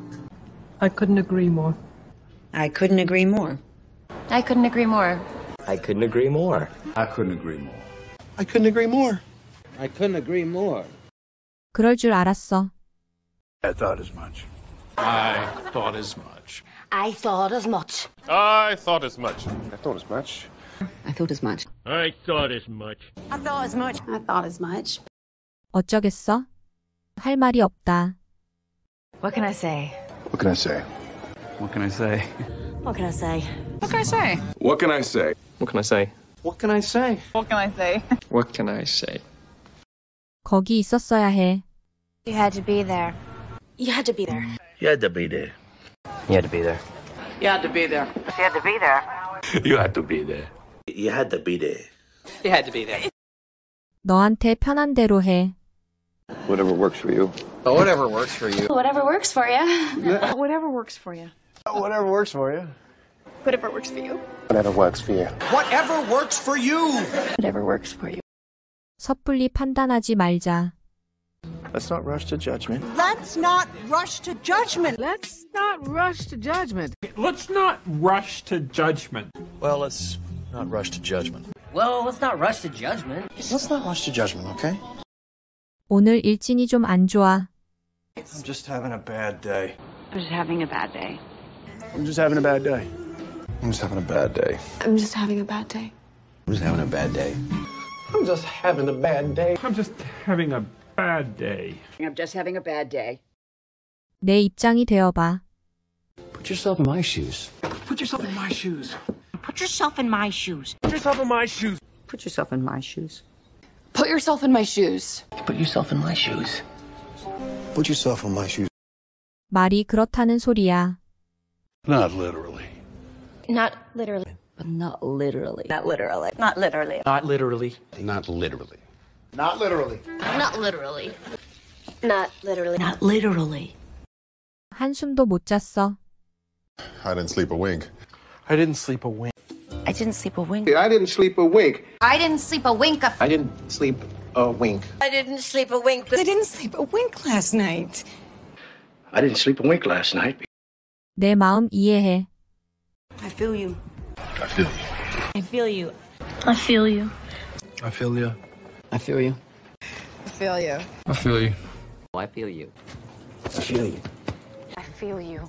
Speaker 10: I couldn't agree more.
Speaker 3: I couldn't agree more.
Speaker 6: I couldn't agree more.
Speaker 12: I couldn't agree more.
Speaker 9: I couldn't agree more.
Speaker 2: I couldn't agree more.
Speaker 8: I couldn't agree more.
Speaker 1: 그럴 줄 알았어.
Speaker 9: I thought as much.
Speaker 5: I thought as much.
Speaker 3: I thought as much.
Speaker 4: I thought as much.
Speaker 2: I thought as much.
Speaker 3: I thought as much.
Speaker 13: I thought as much.
Speaker 3: I thought as much. I thought as much.
Speaker 1: 어쩌겠어? 할 말이 없다.
Speaker 3: What can I say?
Speaker 2: What can I say?
Speaker 13: What can I say?
Speaker 3: What can I say?
Speaker 11: What can I say?
Speaker 4: What can I say?
Speaker 12: What can I say?
Speaker 8: What can I say?
Speaker 11: What can I say?
Speaker 12: What can I say?
Speaker 1: 거기 있었어야 해.
Speaker 6: You had to be there.
Speaker 3: You had to be there.
Speaker 7: You had to be there.
Speaker 12: You had to be there.
Speaker 11: You had to be there.
Speaker 6: You had to be there.
Speaker 7: You had to be there. You had to be there.
Speaker 11: You had to be there.
Speaker 1: 너한테 편한 대로 해.
Speaker 2: Whatever works for you.
Speaker 8: Whatever works for you.
Speaker 6: Whatever works for you.
Speaker 3: Whatever works for you.
Speaker 2: Whatever works for you.
Speaker 6: Whatever works for you.
Speaker 2: Whatever works for you.
Speaker 8: Whatever works for you.
Speaker 6: Whatever works for you.
Speaker 1: 섣불리 판단하지 말자.
Speaker 2: Let's not rush to judgment.
Speaker 10: Let's not rush to judgment.
Speaker 11: Let's not rush to judgment.
Speaker 5: Let's not rush to judgment.
Speaker 8: Well, let's not rush to judgment.
Speaker 11: Well, let's not rush to judgment.
Speaker 2: Let's not rush to judgment, okay?
Speaker 1: 오늘 일진이 좀 안 좋아.
Speaker 9: I'm just having a bad day.
Speaker 3: I'm just having a bad day.
Speaker 9: I'm just having a bad day.
Speaker 2: I'm just having a bad day.
Speaker 3: I'm just having a bad day.
Speaker 2: I'm just having a bad day.
Speaker 5: I'm just having a bad day. I'm just having a bad day.
Speaker 11: I'm just having a bad day.
Speaker 1: 내 입장이 되어봐.
Speaker 8: Put yourself in my shoes.
Speaker 13: Put yourself in my shoes.
Speaker 3: Put yourself in my shoes.
Speaker 13: Put yourself in my shoes.
Speaker 11: Put yourself in my shoes. Put yourself in my shoes.
Speaker 12: Put yourself in my shoes.
Speaker 2: Put yourself in my shoes.
Speaker 1: 말이 그렇다는 소리야.
Speaker 9: Not literally.
Speaker 6: Not literally.
Speaker 3: But not literally. Not literally. Not literally.
Speaker 12: Not literally.
Speaker 2: Not literally.
Speaker 9: Not literally.
Speaker 6: Not literally. Not literally.
Speaker 3: Not literally.
Speaker 1: 한숨도 못 잤어.
Speaker 2: I didn't sleep a wink.
Speaker 8: I didn't sleep a wink.
Speaker 3: I didn't sleep a wink.
Speaker 2: I didn't sleep a wink.
Speaker 6: I didn't sleep a wink.
Speaker 8: I didn't sleep a wink.
Speaker 3: I didn't sleep a wink. I didn't sleep a wink last night.
Speaker 7: I didn't sleep a wink last night.
Speaker 1: 내 마음 이해해.
Speaker 3: I feel you.
Speaker 7: I feel you.
Speaker 3: I feel you.
Speaker 6: I feel you.
Speaker 8: I feel you.
Speaker 11: I feel you. I feel you.
Speaker 8: I feel you.
Speaker 12: I feel you.
Speaker 7: I feel you.
Speaker 6: I feel you.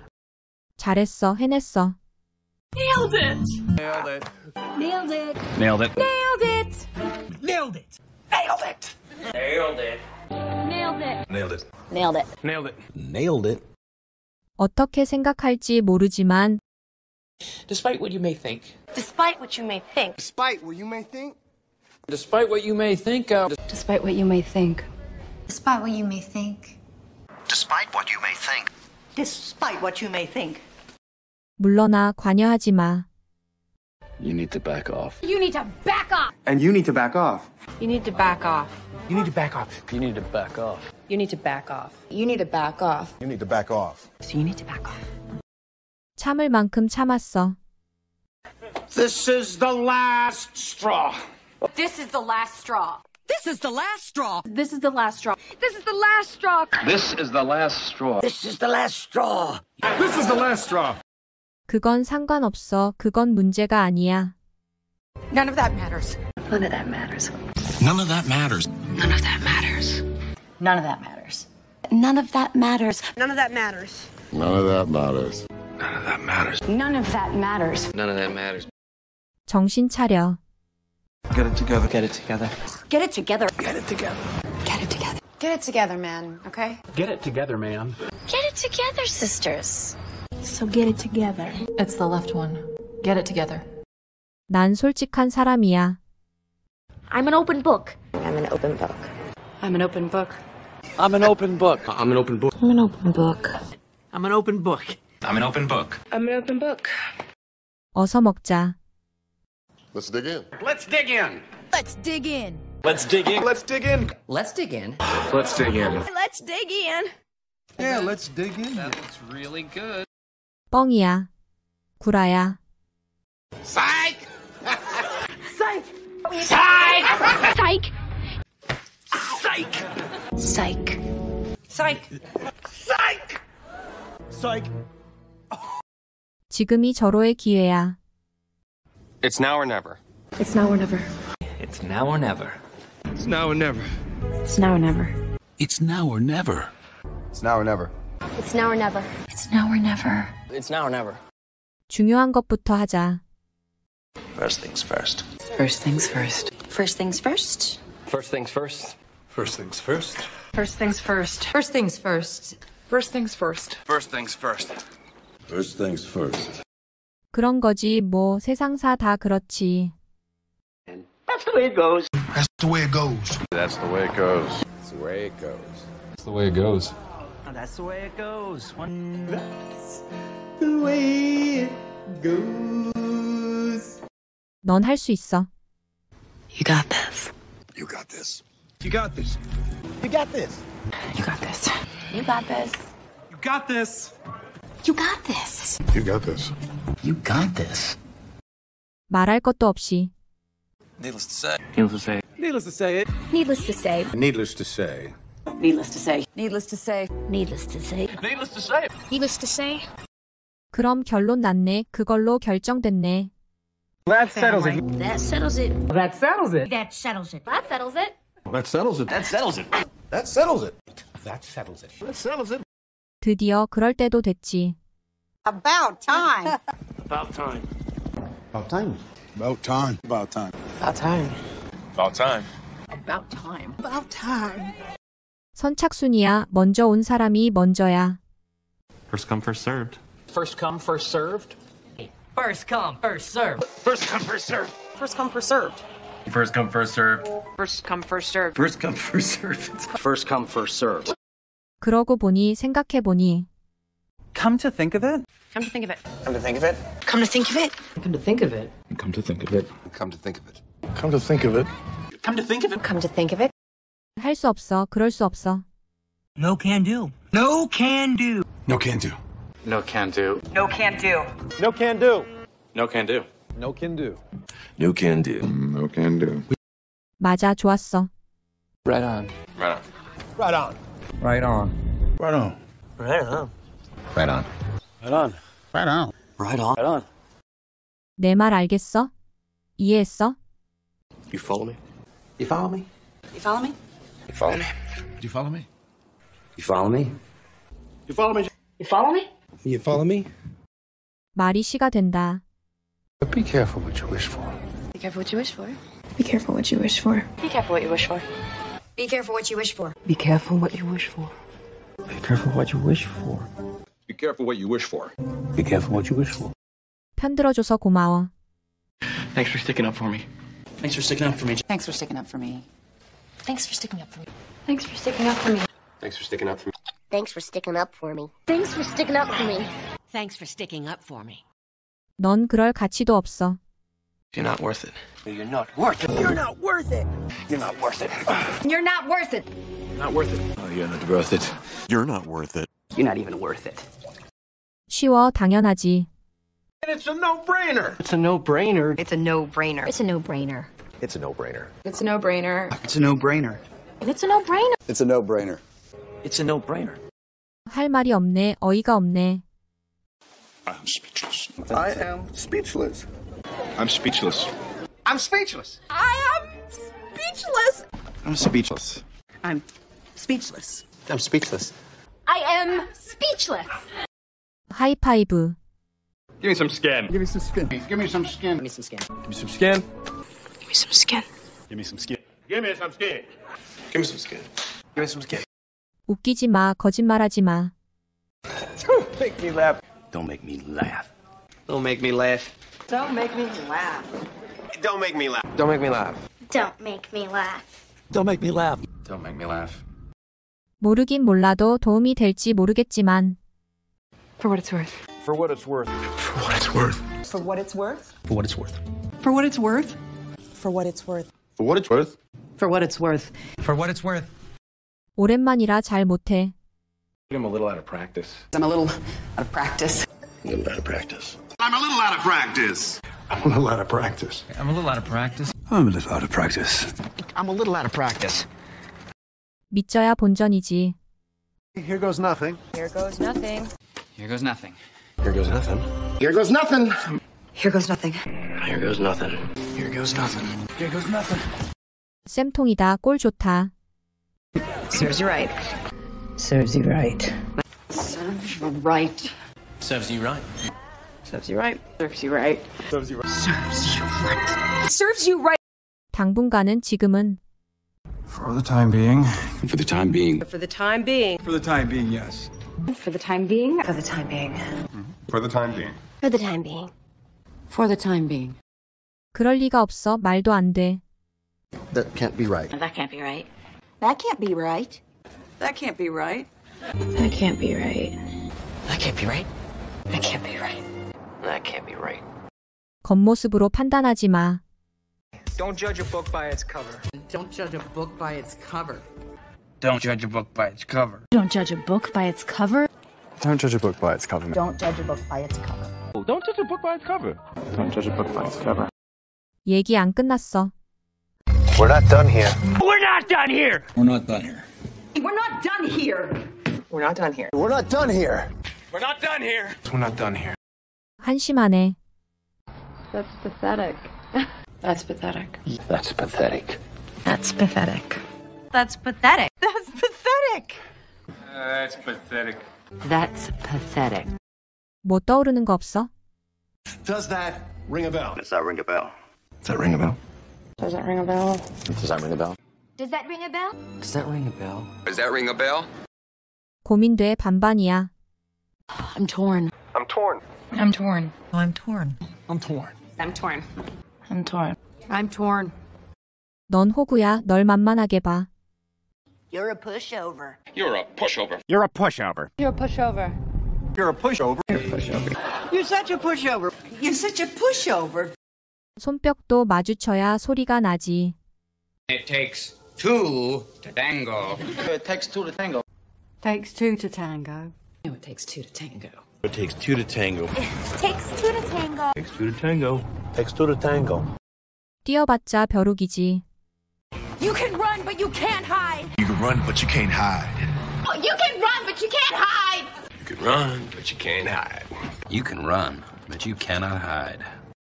Speaker 1: 잘했어, 해냈어.
Speaker 11: Nailed it.
Speaker 8: Nailed it.
Speaker 6: Nailed it.
Speaker 13: Nailed it.
Speaker 6: Nailed it.
Speaker 8: Nailed it. Nailed it.
Speaker 12: Nailed it.
Speaker 6: Nailed it.
Speaker 7: Nailed it.
Speaker 6: Nailed it.
Speaker 8: Nailed it.
Speaker 7: Nailed it.
Speaker 1: 어떻게 생각할지 모르지만
Speaker 12: Despite what you may think.
Speaker 6: Despite what you may think.
Speaker 9: Despite what you may think.
Speaker 12: Despite what you may think.
Speaker 3: Despite what you may think.
Speaker 6: Despite what you may think.
Speaker 7: Despite what you may think.
Speaker 3: Despite what you may think.
Speaker 1: 물러나 관여하지 마.
Speaker 7: You need to back off.
Speaker 6: You need to back off.
Speaker 9: And you need to back off.
Speaker 3: You need to back off.
Speaker 8: You need to back off.
Speaker 12: You need to back off.
Speaker 3: You need to back off.
Speaker 6: You need to back off.
Speaker 2: You need to back off.
Speaker 3: So you need to back off.
Speaker 1: 참을 만큼 참았어.
Speaker 8: This is the last straw.
Speaker 11: This is the last straw.
Speaker 10: This is the last straw.
Speaker 11: This is the last straw. This is the last straw.
Speaker 7: This is the last straw.
Speaker 3: This is the last straw.
Speaker 5: This is the last straw.
Speaker 1: 그건 상관없어. 그건 문제가 아니야.
Speaker 11: None of that matters.
Speaker 3: None of that matters.
Speaker 8: None of that matters.
Speaker 3: None of that matters.
Speaker 11: None of that matters.
Speaker 3: None of that matters.
Speaker 10: None of that matters.
Speaker 2: None of that matters.
Speaker 7: None of that matters.
Speaker 3: None of that matters.
Speaker 12: None of that matters.
Speaker 1: 정신 차려.
Speaker 8: Get it together. Get it together.
Speaker 3: Get it together.
Speaker 8: Get it together.
Speaker 3: Get it together.
Speaker 6: Get it together, man, okay?
Speaker 5: Get it together, man.
Speaker 6: Get it together, sisters.
Speaker 3: So get it together.
Speaker 11: It's the left one. Get it together.
Speaker 1: 난 솔직한 사람이야.
Speaker 6: I'm an open book.
Speaker 3: I'm an open book.
Speaker 11: I'm an open book.
Speaker 8: I'm an open book.
Speaker 12: I'm an open book.
Speaker 3: I'm an open book.
Speaker 13: I'm an open book.
Speaker 12: I'm an open book.
Speaker 3: I'm an open book.
Speaker 1: 어서 먹자.
Speaker 2: Let's dig in.
Speaker 8: Let's dig in.
Speaker 10: Let's dig in.
Speaker 8: Let's dig in. Let's dig in.
Speaker 11: Let's dig in.
Speaker 12: Let's dig in.
Speaker 10: Let's dig in.
Speaker 9: Yeah, let's dig in.
Speaker 12: That looks really good.
Speaker 1: 뻥이야. 구라야.
Speaker 8: Psych!
Speaker 10: Psych.
Speaker 6: Psych!
Speaker 8: Psych!
Speaker 3: Psych.
Speaker 11: Psych.
Speaker 8: Psych! Psych.
Speaker 1: 지금이 절호의 기회야.
Speaker 14: It's now or never.
Speaker 10: It's now or never.
Speaker 12: It's now or never.
Speaker 8: It's now or never.
Speaker 10: It's now or never.
Speaker 15: It's now or never.
Speaker 2: It's now or never.
Speaker 3: It's now or never.
Speaker 10: It's now or never.
Speaker 12: It's now or never.
Speaker 1: 중요한 것부터 하자.
Speaker 7: First things first.
Speaker 11: First things first.
Speaker 3: First things first.
Speaker 7: First things first.
Speaker 2: First things first.
Speaker 11: First things first. First things first. First things first.
Speaker 4: First things first.
Speaker 2: First things first.
Speaker 1: 그런 거지 뭐 세상사 다 그렇지.
Speaker 7: That's the way it goes.
Speaker 9: That's the way it goes.
Speaker 2: That's the way it goes. That's the way it goes.
Speaker 15: That's the way it goes.
Speaker 12: That's the way it goes.
Speaker 8: The way it goes.
Speaker 1: 넌 할 수 있어.
Speaker 10: You got this.
Speaker 2: You got this.
Speaker 8: You got this. You got this.
Speaker 11: You got this.
Speaker 3: You got this.
Speaker 8: You got this.
Speaker 3: You got this.
Speaker 2: You got this.
Speaker 12: You got this.
Speaker 1: 말할 것도 없이.
Speaker 7: Needless to say.
Speaker 12: Needless to say.
Speaker 8: Needless to say it.
Speaker 3: Needless to say.
Speaker 2: Needless to say.
Speaker 3: Needless to say.
Speaker 11: Needless to say.
Speaker 3: Needless to say.
Speaker 7: Needless to say.
Speaker 3: Needless to say.
Speaker 1: 그럼 결론 났네. 그걸로 결정됐네.
Speaker 8: That settles it.
Speaker 3: That settles it.
Speaker 8: That settles it.
Speaker 3: That settles it. That settles it.
Speaker 2: That settles it.
Speaker 7: That settles it.
Speaker 2: That settles it.
Speaker 8: That settles it.
Speaker 7: That settles it.
Speaker 1: 드디어 그럴 때도 됐지.
Speaker 11: About time.
Speaker 4: About time.
Speaker 9: About time. About time.
Speaker 8: About time.
Speaker 11: About time.
Speaker 4: About time.
Speaker 11: About time. About time.
Speaker 1: 선착순이야. 먼저 온 사람이 먼저야.
Speaker 13: First come, first served.
Speaker 12: First come, first served. First come, first served.
Speaker 4: First come, first served.
Speaker 11: First come, first served.
Speaker 13: First come, first served.
Speaker 11: First come, first served.
Speaker 13: First come, first served.
Speaker 12: First come, first served.
Speaker 1: 그러고 보니 생각해보니.
Speaker 13: Come to think of it.
Speaker 11: Come to think of it.
Speaker 7: Come to think of it.
Speaker 11: Come to think of it.
Speaker 12: Come to think of it.
Speaker 15: Come to think of it.
Speaker 2: Come to think of it.
Speaker 9: Come to think of it.
Speaker 4: Come to think of it.
Speaker 11: Come to think of it.
Speaker 1: 할 수 없어. 그럴 수 없어.
Speaker 12: No can do. No can do.
Speaker 9: No can do.
Speaker 13: No can do.
Speaker 11: No can do.
Speaker 8: No can do.
Speaker 13: No can do.
Speaker 8: No can do.
Speaker 2: No can do. No can do.
Speaker 1: 맞아. 좋았어.
Speaker 13: Right on.
Speaker 4: Right on.
Speaker 8: Right on.
Speaker 15: Right on.
Speaker 9: Right on.
Speaker 12: Right on.
Speaker 15: Right on.
Speaker 8: Right on.
Speaker 9: Right on.
Speaker 12: Right on.
Speaker 8: Right on.
Speaker 1: 내 말 알겠어? 이해했어?
Speaker 7: You follow me?
Speaker 12: You follow me?
Speaker 11: You follow me?
Speaker 7: You follow me?
Speaker 9: Do you follow me?
Speaker 12: You follow me?
Speaker 8: You follow me?
Speaker 11: You follow me?
Speaker 8: You follow me?
Speaker 1: 말이 시가 된다.
Speaker 9: But be careful what you wish for.
Speaker 11: Be careful what you wish for.
Speaker 10: Be careful what you wish for.
Speaker 11: Be careful what you wish for.
Speaker 3: Be careful what you wish for.
Speaker 12: Be careful what you wish for.
Speaker 15: Be careful what you wish for.
Speaker 2: Be careful what you wish for.
Speaker 15: Be careful what you wish for.
Speaker 1: 편들어줘서 고마워.
Speaker 13: Thanks for sticking up for me. Thanks for sticking up for me.
Speaker 11: Thanks for sticking up for me.
Speaker 3: Thanks for sticking up for me.
Speaker 11: Thanks for sticking up for me.
Speaker 4: Thanks for sticking up for me.
Speaker 3: Thanks for sticking up for me. Thanks for sticking up for me.
Speaker 11: Thanks for sticking up for me.
Speaker 1: 넌 그럴 가치도 없어.
Speaker 13: You're not worth it.
Speaker 12: You're not worth it.
Speaker 11: You're not worth it.
Speaker 12: You're not worth it.
Speaker 3: You're not worth it.
Speaker 4: Not worth it.
Speaker 9: Oh, you're not worth it. You're not worth it.
Speaker 12: You're not even worth it.
Speaker 1: 쉬워. 당연하지.
Speaker 8: And it's a no-brainer.
Speaker 12: It's a no-brainer.
Speaker 11: It's a no-brainer.
Speaker 3: It's a no-brainer.
Speaker 2: It's a no-brainer.
Speaker 11: It's a no-brainer.
Speaker 12: It's a no-brainer.
Speaker 3: It's a no-brainer.
Speaker 2: It's a no-brainer.
Speaker 12: It's a no-brainer.
Speaker 1: 할 말이 없네. 어이가 없네.
Speaker 2: I'm speechless.
Speaker 9: I am speechless.
Speaker 2: I'm speechless.
Speaker 8: I'm speechless.
Speaker 11: I am speechless.
Speaker 9: I'm speechless.
Speaker 11: I'm speechless.
Speaker 8: I'm speechless.
Speaker 3: I am speechless.
Speaker 1: 하이파이브.
Speaker 4: Give me some skin.
Speaker 9: Give me some skin.
Speaker 8: Give me some skin.
Speaker 12: Give me some skin.
Speaker 2: Give me some skin.
Speaker 11: Give me some skin.
Speaker 2: Give me some skin.
Speaker 4: Give me some skin.
Speaker 2: Give me some skin.
Speaker 12: Give me some skin.
Speaker 1: 웃기지 마. 거짓말하지 마.
Speaker 8: Make me laugh.
Speaker 7: Don't make me laugh.
Speaker 8: Don't make me laugh.
Speaker 11: Don't make me laugh.
Speaker 4: Don't make me laugh.
Speaker 8: Don't make me laugh.
Speaker 3: Don't make me laugh.
Speaker 12: Don't make me laugh.
Speaker 13: Don't make me laugh.
Speaker 1: 모르긴 몰라도 도움이 될지 모르겠지만.
Speaker 11: For what it's worth.
Speaker 8: For what it's worth.
Speaker 9: For what it's worth.
Speaker 11: For what it's worth.
Speaker 15: For what it's worth.
Speaker 11: For what it's worth. For what it's worth.
Speaker 2: For what it's worth.
Speaker 11: For what it's worth.
Speaker 12: For what it's worth.
Speaker 1: 오랜만이라 잘 못해.
Speaker 4: I'm a little out of practice.
Speaker 11: I'm a little out of practice.
Speaker 2: A little out of practice.
Speaker 4: I'm a little out of practice.
Speaker 9: I'm a little out of practice.
Speaker 12: I'm a little out of practice.
Speaker 9: I'm a little out of practice.
Speaker 12: I'm a little out of practice.
Speaker 1: 믿져야 본전이지.
Speaker 9: Here goes nothing.
Speaker 6: Here goes nothing.
Speaker 12: Here goes nothing.
Speaker 7: Here goes nothing.
Speaker 2: Here goes nothing.
Speaker 3: Here goes nothing.
Speaker 7: Here goes nothing.
Speaker 12: Here goes nothing. Here goes nothing.
Speaker 1: 쌤통이다. 꼴 좋다.
Speaker 3: Serves you right.
Speaker 6: Serves you right.
Speaker 3: Serves you right.
Speaker 12: Serves you right.
Speaker 3: Serves you right. Serves you right.
Speaker 9: Serves you right.
Speaker 3: Serves you right. Serves you right.
Speaker 1: 당분간은 지금은
Speaker 15: For the time being.
Speaker 7: For the time being.
Speaker 11: For the time being.
Speaker 15: For the time being, yes.
Speaker 3: For the time being. For the time being.
Speaker 2: For the time being.
Speaker 6: For the time being.
Speaker 3: For the time being.
Speaker 1: 그럴 리가 없어. 말도 안 돼.
Speaker 9: That can't be right.
Speaker 6: That can't be right.
Speaker 3: That can't be right.
Speaker 11: That can't be right.
Speaker 6: That can't be right.
Speaker 7: That can't be right.
Speaker 6: That can't be right.
Speaker 7: That can't be right.
Speaker 1: 겉모습으로 판단하지 마.
Speaker 13: Don't judge a book by its cover.
Speaker 11: Don't judge a book by its cover.
Speaker 13: Don't judge a book by its cover.
Speaker 6: Don't judge a book by its cover.
Speaker 9: Don't judge a book by its cover.
Speaker 3: Don't judge a book by its cover.
Speaker 5: Don't judge a book by its cover.
Speaker 9: Don't judge a book by its cover.
Speaker 1: 얘기 안 끝났어.
Speaker 2: We're not done here.
Speaker 13: We're not done here!
Speaker 15: We're not done here.
Speaker 3: We're not done here.
Speaker 11: We're not done here.
Speaker 9: We're not done here.
Speaker 13: We're not done here!
Speaker 5: We're not done here.
Speaker 1: 한심하네.
Speaker 6: That's pathetic. That's pathetic.
Speaker 7: That's pathetic.
Speaker 6: That's pathetic.
Speaker 3: That's pathetic.
Speaker 11: That's pathetic.
Speaker 13: That's pathetic.
Speaker 3: That's pathetic.
Speaker 1: 뭐 떠오르는 거 없어?
Speaker 2: Does that ring a bell?
Speaker 7: Does that ring a bell?
Speaker 9: Does that ring a bell?
Speaker 6: Does that ring a bell?
Speaker 7: Does that ring a bell?
Speaker 6: Does that ring a bell?
Speaker 7: Does that ring a bell?
Speaker 14: Does that ring a bell?
Speaker 1: 고민돼. 반반이야.
Speaker 3: I'm torn.
Speaker 2: I'm torn.
Speaker 6: I'm torn.
Speaker 3: I'm torn.
Speaker 15: I'm torn.
Speaker 3: I'm torn.
Speaker 6: I'm torn.
Speaker 11: I'm torn.
Speaker 1: 넌 호구야. 널 만만하게 봐.
Speaker 3: You're a pushover.
Speaker 4: You're a pushover.
Speaker 5: You're a pushover.
Speaker 6: You're a pushover.
Speaker 9: You're a pushover.
Speaker 11: You're such a pushover. You're such a pushover.
Speaker 1: 손뼉도 마주쳐야 소리가 나지.
Speaker 13: It takes two to tango.
Speaker 12: It takes two to tango.
Speaker 11: Takes two to tango.
Speaker 3: It takes two to tango.
Speaker 7: It takes two to tango.
Speaker 6: Takes two to tango.
Speaker 9: Takes two to tango. Takes two to tango.
Speaker 1: 뛰어봤자 벼룩이지.
Speaker 3: You can run, but you can't hide.
Speaker 7: You can run, but you can't hide.
Speaker 3: You can run, but you can't hide.
Speaker 7: You can run, but you can't hide.
Speaker 15: You can run, but you cannot hide.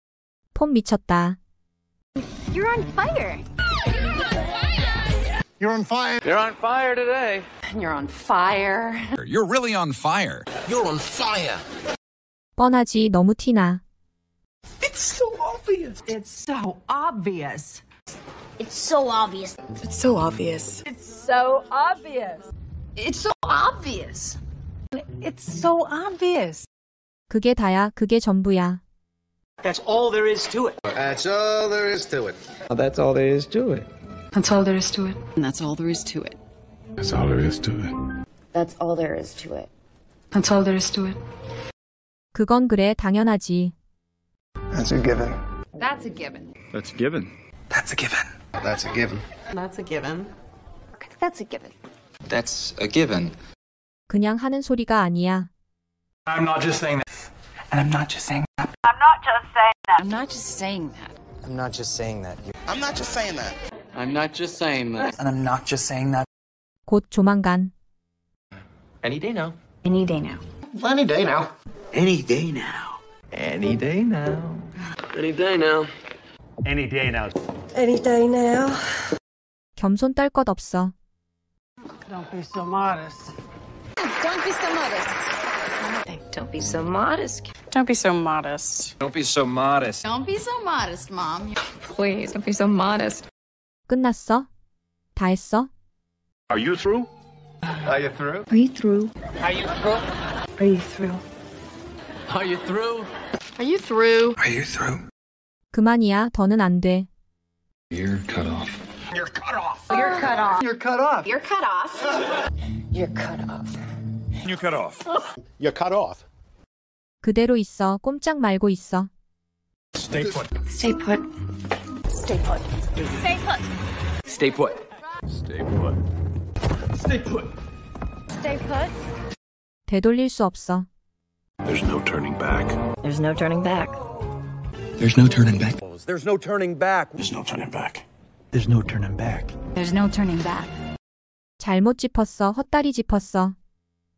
Speaker 1: 폼 미쳤다.
Speaker 6: You're on fire.
Speaker 9: You're on fire.
Speaker 12: You're on fire today.
Speaker 3: You're on fire.
Speaker 15: You're really on fire.
Speaker 7: You're on fire.
Speaker 1: 뻔하지. 너무 티나.
Speaker 11: It's so obvious. It's so obvious.
Speaker 6: It's so obvious.
Speaker 3: It's so obvious.
Speaker 11: It's so obvious.
Speaker 3: It's so obvious.
Speaker 11: It's so obvious.
Speaker 1: 그게 다야. 그게 전부야.
Speaker 13: That's all there is to it.
Speaker 2: That's all there is to it.
Speaker 15: That's all there is to it.
Speaker 3: That's all there is to it. And that's all there is to it.
Speaker 9: That's all there is to it.
Speaker 6: That's all there is to it.
Speaker 3: That's all there is to it.
Speaker 1: 그건 그래. 당연하지.
Speaker 9: That's a given.
Speaker 6: That's a given.
Speaker 9: That's a given.
Speaker 15: That's a given.
Speaker 2: That's a given.
Speaker 11: That's a given.
Speaker 6: That's a given.
Speaker 12: That's a given.
Speaker 1: 그냥 하는 소리가 아니야.
Speaker 13: I'm not just saying that. And I'm not just saying that.
Speaker 3: I'm not just saying that.
Speaker 12: I'm not just saying that.
Speaker 7: I'm not just saying that.
Speaker 12: I'm not just saying that.
Speaker 13: And I'm not just saying that.
Speaker 1: 곧 조만간.
Speaker 7: Any day now.
Speaker 6: Any day now.
Speaker 2: Any day now.
Speaker 12: Any day now. Any day now. Any day now.
Speaker 5: Any day now.
Speaker 11: Any day now.
Speaker 1: 겸손 떨 것 없어.
Speaker 11: Don't be so modest.
Speaker 6: Don't be so modest. Don't be so modest.
Speaker 11: Don't be so modest.
Speaker 15: Don't be so modest.
Speaker 3: Don't be so modest, Mom.
Speaker 6: Please, don't be so modest.
Speaker 1: 끝났어? 다 했어?
Speaker 5: Are you through?
Speaker 2: Are you through?
Speaker 6: Are you through?
Speaker 13: Are you through?
Speaker 11: Are you through?
Speaker 12: Are you through?
Speaker 3: Are you through?
Speaker 15: Are you through?
Speaker 1: 그만이야. 더는 안 돼.
Speaker 15: You're cut off.
Speaker 13: You're cut off.
Speaker 3: You're cut off.
Speaker 2: You're cut off.
Speaker 3: You're cut off.
Speaker 6: You're cut off.
Speaker 5: You cut off.
Speaker 2: You're cut off.
Speaker 1: 그대로 있어. 꼼짝 말고 있어.
Speaker 5: Stay put.
Speaker 3: Stay put. Stay put.
Speaker 6: Stay put.
Speaker 12: Stay put.
Speaker 5: Stay put.
Speaker 13: Stay put.
Speaker 6: Stay put.
Speaker 1: 되돌릴 수 없어.
Speaker 9: There's no turning back.
Speaker 6: There's no turning back.
Speaker 15: There's no turning back.
Speaker 12: There's no turning back.
Speaker 9: There's no turning back.
Speaker 15: There's no turning back.
Speaker 3: There's no turning back.
Speaker 1: 잘못 짚었어. 헛다리 짚었어.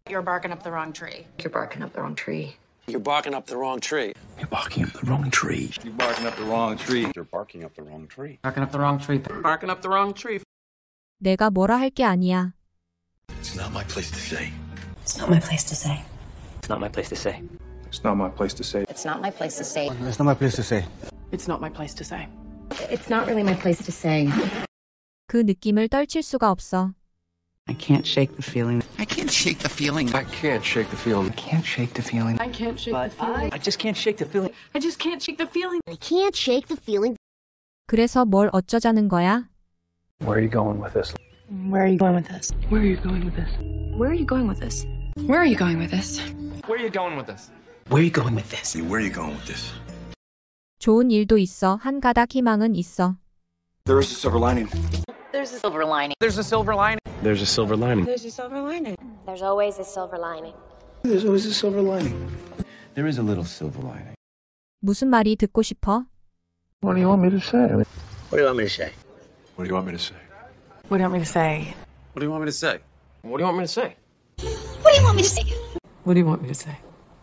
Speaker 11: You're barking up the wrong tree.
Speaker 6: You're barking up the wrong tree.
Speaker 7: You're barking up the wrong tree.
Speaker 15: You're barking up the wrong tree.
Speaker 2: You're barking up the wrong tree. You're barking up the wrong tree.
Speaker 11: Barking up the wrong tree.
Speaker 7: Barking up the wrong tree.
Speaker 1: 내가 뭐라 할 게 아니야.
Speaker 15: It's not my place to say.
Speaker 3: It's not my place to say.
Speaker 7: It's not my place to say.
Speaker 9: It's not my place to say.
Speaker 6: It's not my place to say.
Speaker 9: It's not my place to say.
Speaker 11: It's not my place to say.
Speaker 3: It's not really my place to say.
Speaker 1: 그 느낌을 떨칠 수가 없어.
Speaker 11: I can't shake the feeling.
Speaker 12: I can't shake the feeling.
Speaker 2: I can't shake the feeling.
Speaker 15: I can't shake the feeling.
Speaker 11: I can't shake the feeling.
Speaker 13: I just can't shake the feeling.
Speaker 11: I just can't shake the feeling.
Speaker 3: I can't shake the feeling.
Speaker 1: 그래서 뭘 어쩌자는 거야?
Speaker 9: Where are you going with this?
Speaker 10: Where are you going with this?
Speaker 11: Where are you going with this?
Speaker 3: Where are you going with this? Where are you going with this?
Speaker 13: Where are you going with this?
Speaker 12: Where are you going with this?
Speaker 15: Where are you going with this?
Speaker 1: 좋은 일도 있어. 한 가닥 희망은 있어.
Speaker 9: There is a silver lining.
Speaker 6: There's a silver lining.
Speaker 13: There's a silver lining.
Speaker 15: There's a silver lining.
Speaker 10: There's a silver lining.
Speaker 6: There's always a silver lining.
Speaker 9: There's always a silver lining.
Speaker 15: There is a little silver lining.
Speaker 1: 무슨 말이 듣고 싶어?
Speaker 9: What do you want me to say?
Speaker 7: What do you want me to say?
Speaker 2: What do you want me to say?
Speaker 11: What do you want me to say?
Speaker 7: What do you want me to say? What do you want me to say?
Speaker 3: What do you want me to say?
Speaker 11: What do you want me to say?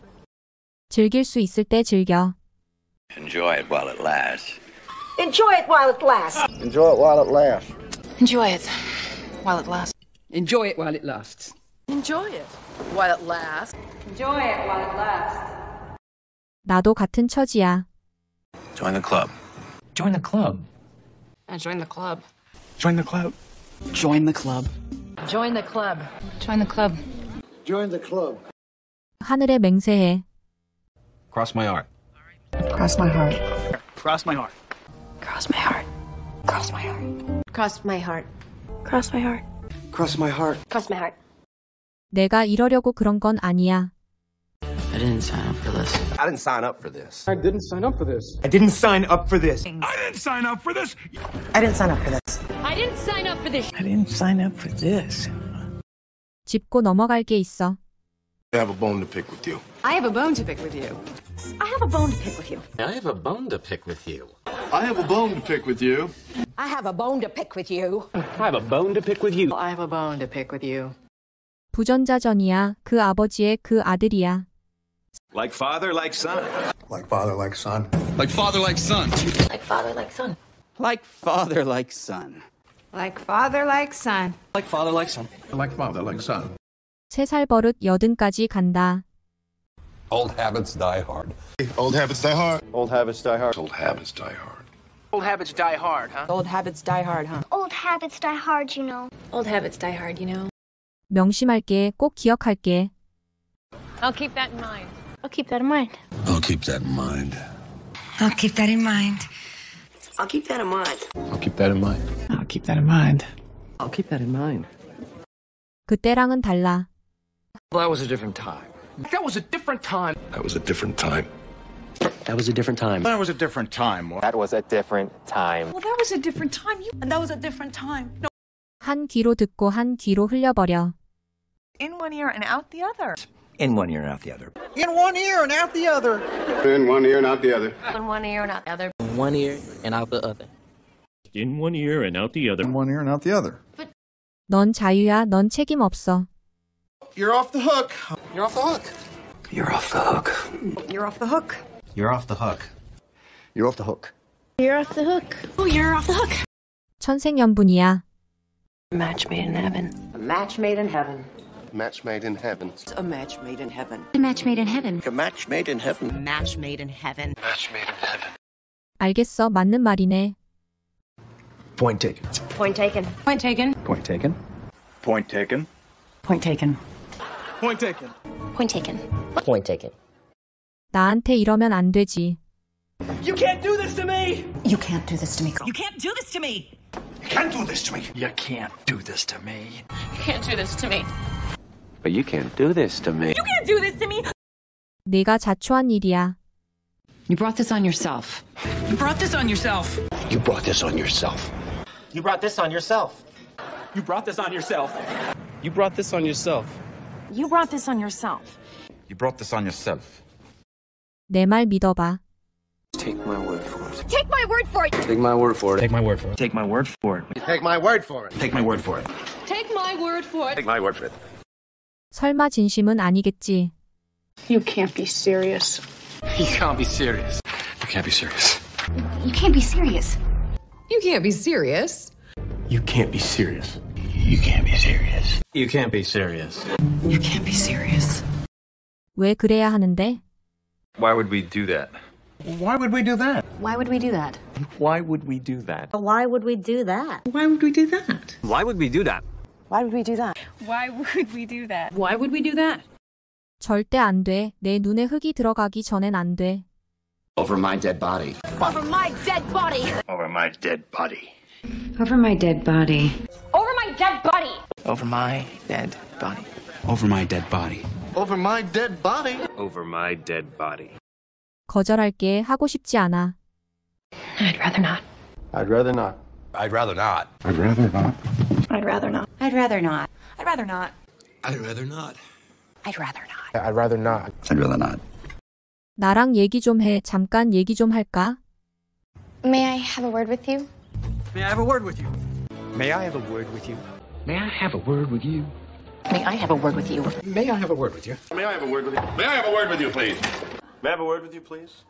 Speaker 1: 즐길 수 있을 때 즐겨.
Speaker 7: Enjoy it while it lasts.
Speaker 3: Enjoy it while it lasts.
Speaker 9: Enjoy it while it lasts.
Speaker 3: Enjoy it while it lasts.
Speaker 11: Enjoy it while it lasts. Enjoy it while it lasts.
Speaker 6: Enjoy it while it lasts.
Speaker 1: 나도 같은 처지야.
Speaker 15: Join the club.
Speaker 12: Join the club.
Speaker 11: Join the club.
Speaker 15: Join the club.
Speaker 12: Join the club.
Speaker 6: Join the club.
Speaker 3: Join the club.
Speaker 9: Join the club.
Speaker 1: 하늘에 맹세해.
Speaker 15: Cross my heart.
Speaker 10: Cross my heart.
Speaker 13: Cross my heart.
Speaker 3: Cross my heart. Cross my heart. Cross my heart.
Speaker 10: Cross my heart.
Speaker 9: Cross my heart.
Speaker 3: Cross my heart.
Speaker 1: 내가 이러려고 그런 건 아니야.
Speaker 12: I didn't sign up for this.
Speaker 7: I didn't sign up for this.
Speaker 9: I didn't sign up for this.
Speaker 13: I didn't sign up for this.
Speaker 5: I didn't sign up for this.
Speaker 10: I didn't sign up for this.
Speaker 6: I didn't sign up for this.
Speaker 12: I didn't sign up for this.
Speaker 1: 짚고 넘어갈 게 있어.
Speaker 2: I have a bone to pick with you.
Speaker 11: I have a bone to pick with you.
Speaker 3: I have a bone to pick with you.
Speaker 7: I have a bone to pick with you.
Speaker 2: I have a bone to pick with you.
Speaker 3: I have a bone to pick with you.
Speaker 7: I have a bone to pick with you.
Speaker 11: I have a bone to pick with you.
Speaker 1: 부전자전이야. 그 아버지의 그 아들이야.
Speaker 4: Like father, like son.
Speaker 9: Like father, like son.
Speaker 15: Like father, like son.
Speaker 6: Like father, like son.
Speaker 12: Like father, like son.
Speaker 11: Like father, like son.
Speaker 12: Like father, like son.
Speaker 9: Like father, like son.
Speaker 1: 3살 버릇 80까지 간다.
Speaker 2: Old habits die hard. Old habits die hard. Old habits die hard. Old habits die hard.
Speaker 13: Old habits die hard, huh?
Speaker 11: Old habits die hard, huh?
Speaker 6: Old habits die hard, you know. Old habits die hard, you know.
Speaker 1: 명심할게. 꼭 기억할게.
Speaker 6: I'll keep that in mind. I'll keep that in mind.
Speaker 15: I'll keep that in mind.
Speaker 10: I'll keep that in mind.
Speaker 3: I'll keep that in mind.
Speaker 2: I'll keep that in mind.
Speaker 12: I'll keep that in mind.
Speaker 7: I'll keep that in mind.
Speaker 1: 그때랑은 달라.
Speaker 7: Well, that was a different time.
Speaker 13: That was a different time.
Speaker 2: That was a different time.
Speaker 7: That was a different time.
Speaker 9: That was a different time.
Speaker 14: That was a different time.
Speaker 11: Well, that was a different time. And that was a different time. No.
Speaker 1: 한 귀로 듣고 한 귀로 흘려버려.
Speaker 11: In one ear and out the other.
Speaker 12: In one ear and out the other.
Speaker 8: In one ear and out the other.
Speaker 2: In one ear, not the other.
Speaker 6: In one ear, not the other.
Speaker 12: In one ear and out the other.
Speaker 5: In one ear and out the other.
Speaker 9: In one ear and out the other.
Speaker 1: 넌 자유야. 넌 책임 없어.
Speaker 9: You're off the hook.
Speaker 7: You're off the hook.
Speaker 12: You're off the hook.
Speaker 3: You're off the hook.
Speaker 12: You're off the hook.
Speaker 9: You're off the hook.
Speaker 3: You're off the hook. Oh, you're off the hook.
Speaker 1: 천생연분이야.
Speaker 3: Match made in heaven.
Speaker 6: A match made in heaven.
Speaker 2: Match made in heaven.
Speaker 3: A match made in heaven.
Speaker 6: A match made in heaven.
Speaker 7: A match made in heaven.
Speaker 3: Match made in heaven.
Speaker 2: Match made in heaven.
Speaker 1: 알겠어. 맞는 말이네.
Speaker 12: Point taken.
Speaker 3: Point taken.
Speaker 11: Point taken.
Speaker 9: Point taken. Point taken.
Speaker 11: Point taken.
Speaker 13: Point taken.
Speaker 3: Point taken.
Speaker 7: Point taken.
Speaker 1: 나한테 이러면 안 되지.
Speaker 13: You can't do this to me!
Speaker 3: You can't do this to me.
Speaker 11: You can't do this to me!
Speaker 9: You can't do this to me.
Speaker 12: You can't do this to me.
Speaker 6: You can't do this to me.
Speaker 7: But you can't do this to me.
Speaker 11: You can't do this to me!
Speaker 1: 내가 자초한 일이야.
Speaker 3: You brought this on yourself.
Speaker 11: You brought this on yourself.
Speaker 15: You brought this on yourself.
Speaker 7: You brought this on yourself.
Speaker 13: You brought this on yourself.
Speaker 14: You brought this on yourself.
Speaker 11: You brought this on yourself.
Speaker 15: You brought this on yourself.
Speaker 1: 내 말 믿어봐.
Speaker 7: Take my word for it.
Speaker 6: Take my word for it.
Speaker 7: Take my word for it.
Speaker 12: Take my word for it. Take my word for it.
Speaker 7: Take my word for it.
Speaker 12: Take my word for it.
Speaker 6: Take my word for it.
Speaker 7: Take my word for it.
Speaker 1: 설마 진심은 아니겠지.
Speaker 10: You can't be serious.
Speaker 13: You can't be serious.
Speaker 15: You can't be serious.
Speaker 3: You can't be serious.
Speaker 11: You can't be serious.
Speaker 8: You can't be serious.
Speaker 15: You can't be serious.
Speaker 7: You can't be serious.
Speaker 11: You can't be serious.
Speaker 1: 왜 그래야 하는데?
Speaker 14: Why would we do that?
Speaker 8: Why would we do that?
Speaker 3: Why would we do that?
Speaker 7: Why would we do that?
Speaker 3: Why would we do that?
Speaker 11: Why would we do that?
Speaker 7: Why would we do that?
Speaker 10: Why would we do that?
Speaker 6: Why would we do that?
Speaker 11: Why would we do that?
Speaker 1: 절대 안 돼. 내 눈에 흙이 들어가기 전엔 안 돼.
Speaker 15: Over my dead body.
Speaker 3: Over my dead body!
Speaker 15: Over my dead body.
Speaker 6: Over my dead body.
Speaker 3: Over my dead body!
Speaker 12: Over my dead body.
Speaker 15: Over my dead body.
Speaker 2: Over my dead body.
Speaker 14: Over my dead body.
Speaker 1: 거절할게. 하고 싶지 않아.
Speaker 6: I'd rather not.
Speaker 2: I'd rather not.
Speaker 15: I'd rather not.
Speaker 9: I'd rather not.
Speaker 6: I'd rather not.
Speaker 3: I'd rather not. I'd rather not.
Speaker 15: I'd rather not.
Speaker 3: I'd rather not.
Speaker 9: I'd rather not.
Speaker 15: I'd rather not.
Speaker 1: 나랑 얘기 좀 해. 잠깐 얘기 좀 할까?
Speaker 3: May I have a word with you?
Speaker 13: May I have a word with you?
Speaker 7: May I have a word with you?
Speaker 12: May I have a word with you?
Speaker 3: May I have a word with you?
Speaker 12: May I have a word with you?
Speaker 4: May I have a word with you? May I have a word with you, please? May I have a word with you, please?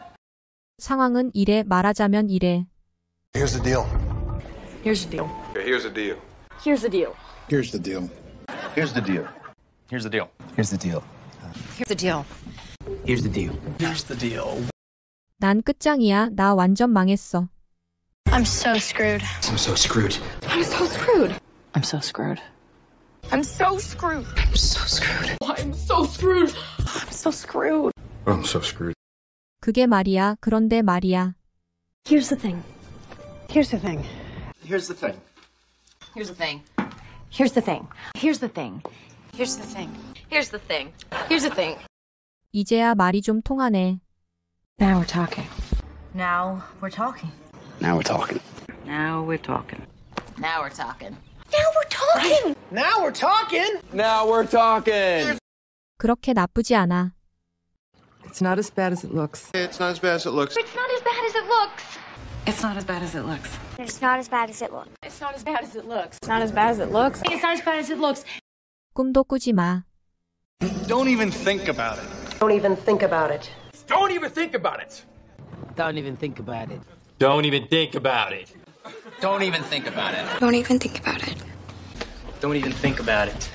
Speaker 1: 상황은 이래. 말하자면 이래.
Speaker 2: Here's the deal.
Speaker 11: Here's the deal.
Speaker 4: Here's the deal.
Speaker 3: Here's the deal.
Speaker 9: Here's the deal.
Speaker 2: Here's the deal.
Speaker 14: Here's the deal.
Speaker 12: Here's the deal.
Speaker 3: Here's the deal.
Speaker 12: Here's the deal.
Speaker 13: Here's the deal.
Speaker 1: 난 끝장이야. 나 완전 망했어.
Speaker 3: I'm so screwed.
Speaker 12: I'm so screwed.
Speaker 3: I'm so screwed.
Speaker 6: I'm so screwed.
Speaker 3: I'm so screwed.
Speaker 12: I'm so screwed.
Speaker 3: I'm so screwed. I'm so screwed.
Speaker 9: I'm so screwed.
Speaker 1: 그게 말이야. 그런데 말이야.
Speaker 10: Here's the thing. Here's the thing.
Speaker 7: Here's the thing.
Speaker 3: Here's the thing. Here's the thing. Here's the thing. Here's the thing. Here's the thing. Here's the thing.
Speaker 1: 이제야 말이 좀 통하네.
Speaker 6: Now we're talking.
Speaker 3: Now we're talking.
Speaker 15: Now we're talking.
Speaker 6: Now we're talking.
Speaker 3: Now we're talking. Now we're talking.
Speaker 7: Now we're talking! Now we're talking!
Speaker 1: 그렇게 나쁘지 않아.
Speaker 11: It's not as bad as it looks.
Speaker 2: It's not as bad as it looks.
Speaker 3: It's not as bad as it looks.
Speaker 6: It's not as bad as it looks.
Speaker 3: It's not as bad as it looks. It's not as bad as it looks.
Speaker 10: It's not as bad as it looks.
Speaker 3: It's not as bad as it looks.
Speaker 1: 꿈도 꾸지 마.
Speaker 8: Don't even think about it.
Speaker 10: Don't even think about it.
Speaker 13: Don't even think about it.
Speaker 12: Don't even think about it.
Speaker 14: Don't even think about it.
Speaker 12: Don't even think about it.
Speaker 3: Don't even think about it.
Speaker 12: Don't even think about it.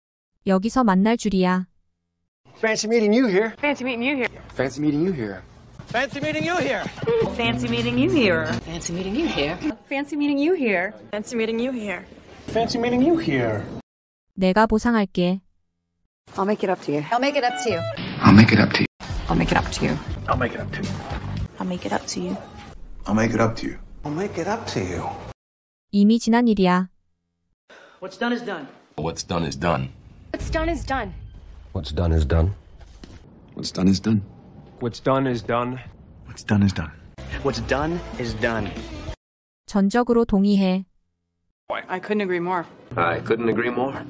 Speaker 1: 여기서 만날 줄이야.
Speaker 7: Fancy meeting you here.
Speaker 10: Fancy meeting you here.
Speaker 7: Fancy meeting you here.
Speaker 8: Fancy meeting you here.
Speaker 10: Fancy meeting you here.
Speaker 6: Fancy meeting you here.
Speaker 10: Fancy meeting you here. Fancy meeting you here.
Speaker 8: Fancy meeting you here.
Speaker 1: 내가 보상할게.
Speaker 10: I'll make it up to you.
Speaker 3: I'll make it up to you.
Speaker 15: I'll make it up to you.
Speaker 6: I'll make it up to you.
Speaker 8: I'll make it up to you.
Speaker 3: I'll make it up to you.
Speaker 9: I'll make it up to you.
Speaker 8: I'll make it up to you.
Speaker 1: 이미 지난 일이야.
Speaker 12: What's done is done.
Speaker 15: What's done is done.
Speaker 3: What's done is done.
Speaker 15: What's done is done. What's done is done.
Speaker 14: What's done is done.
Speaker 9: What's done is done.
Speaker 12: What's done is done.
Speaker 1: 전적으로 동의해.
Speaker 11: I couldn't agree more.
Speaker 14: I couldn't agree more.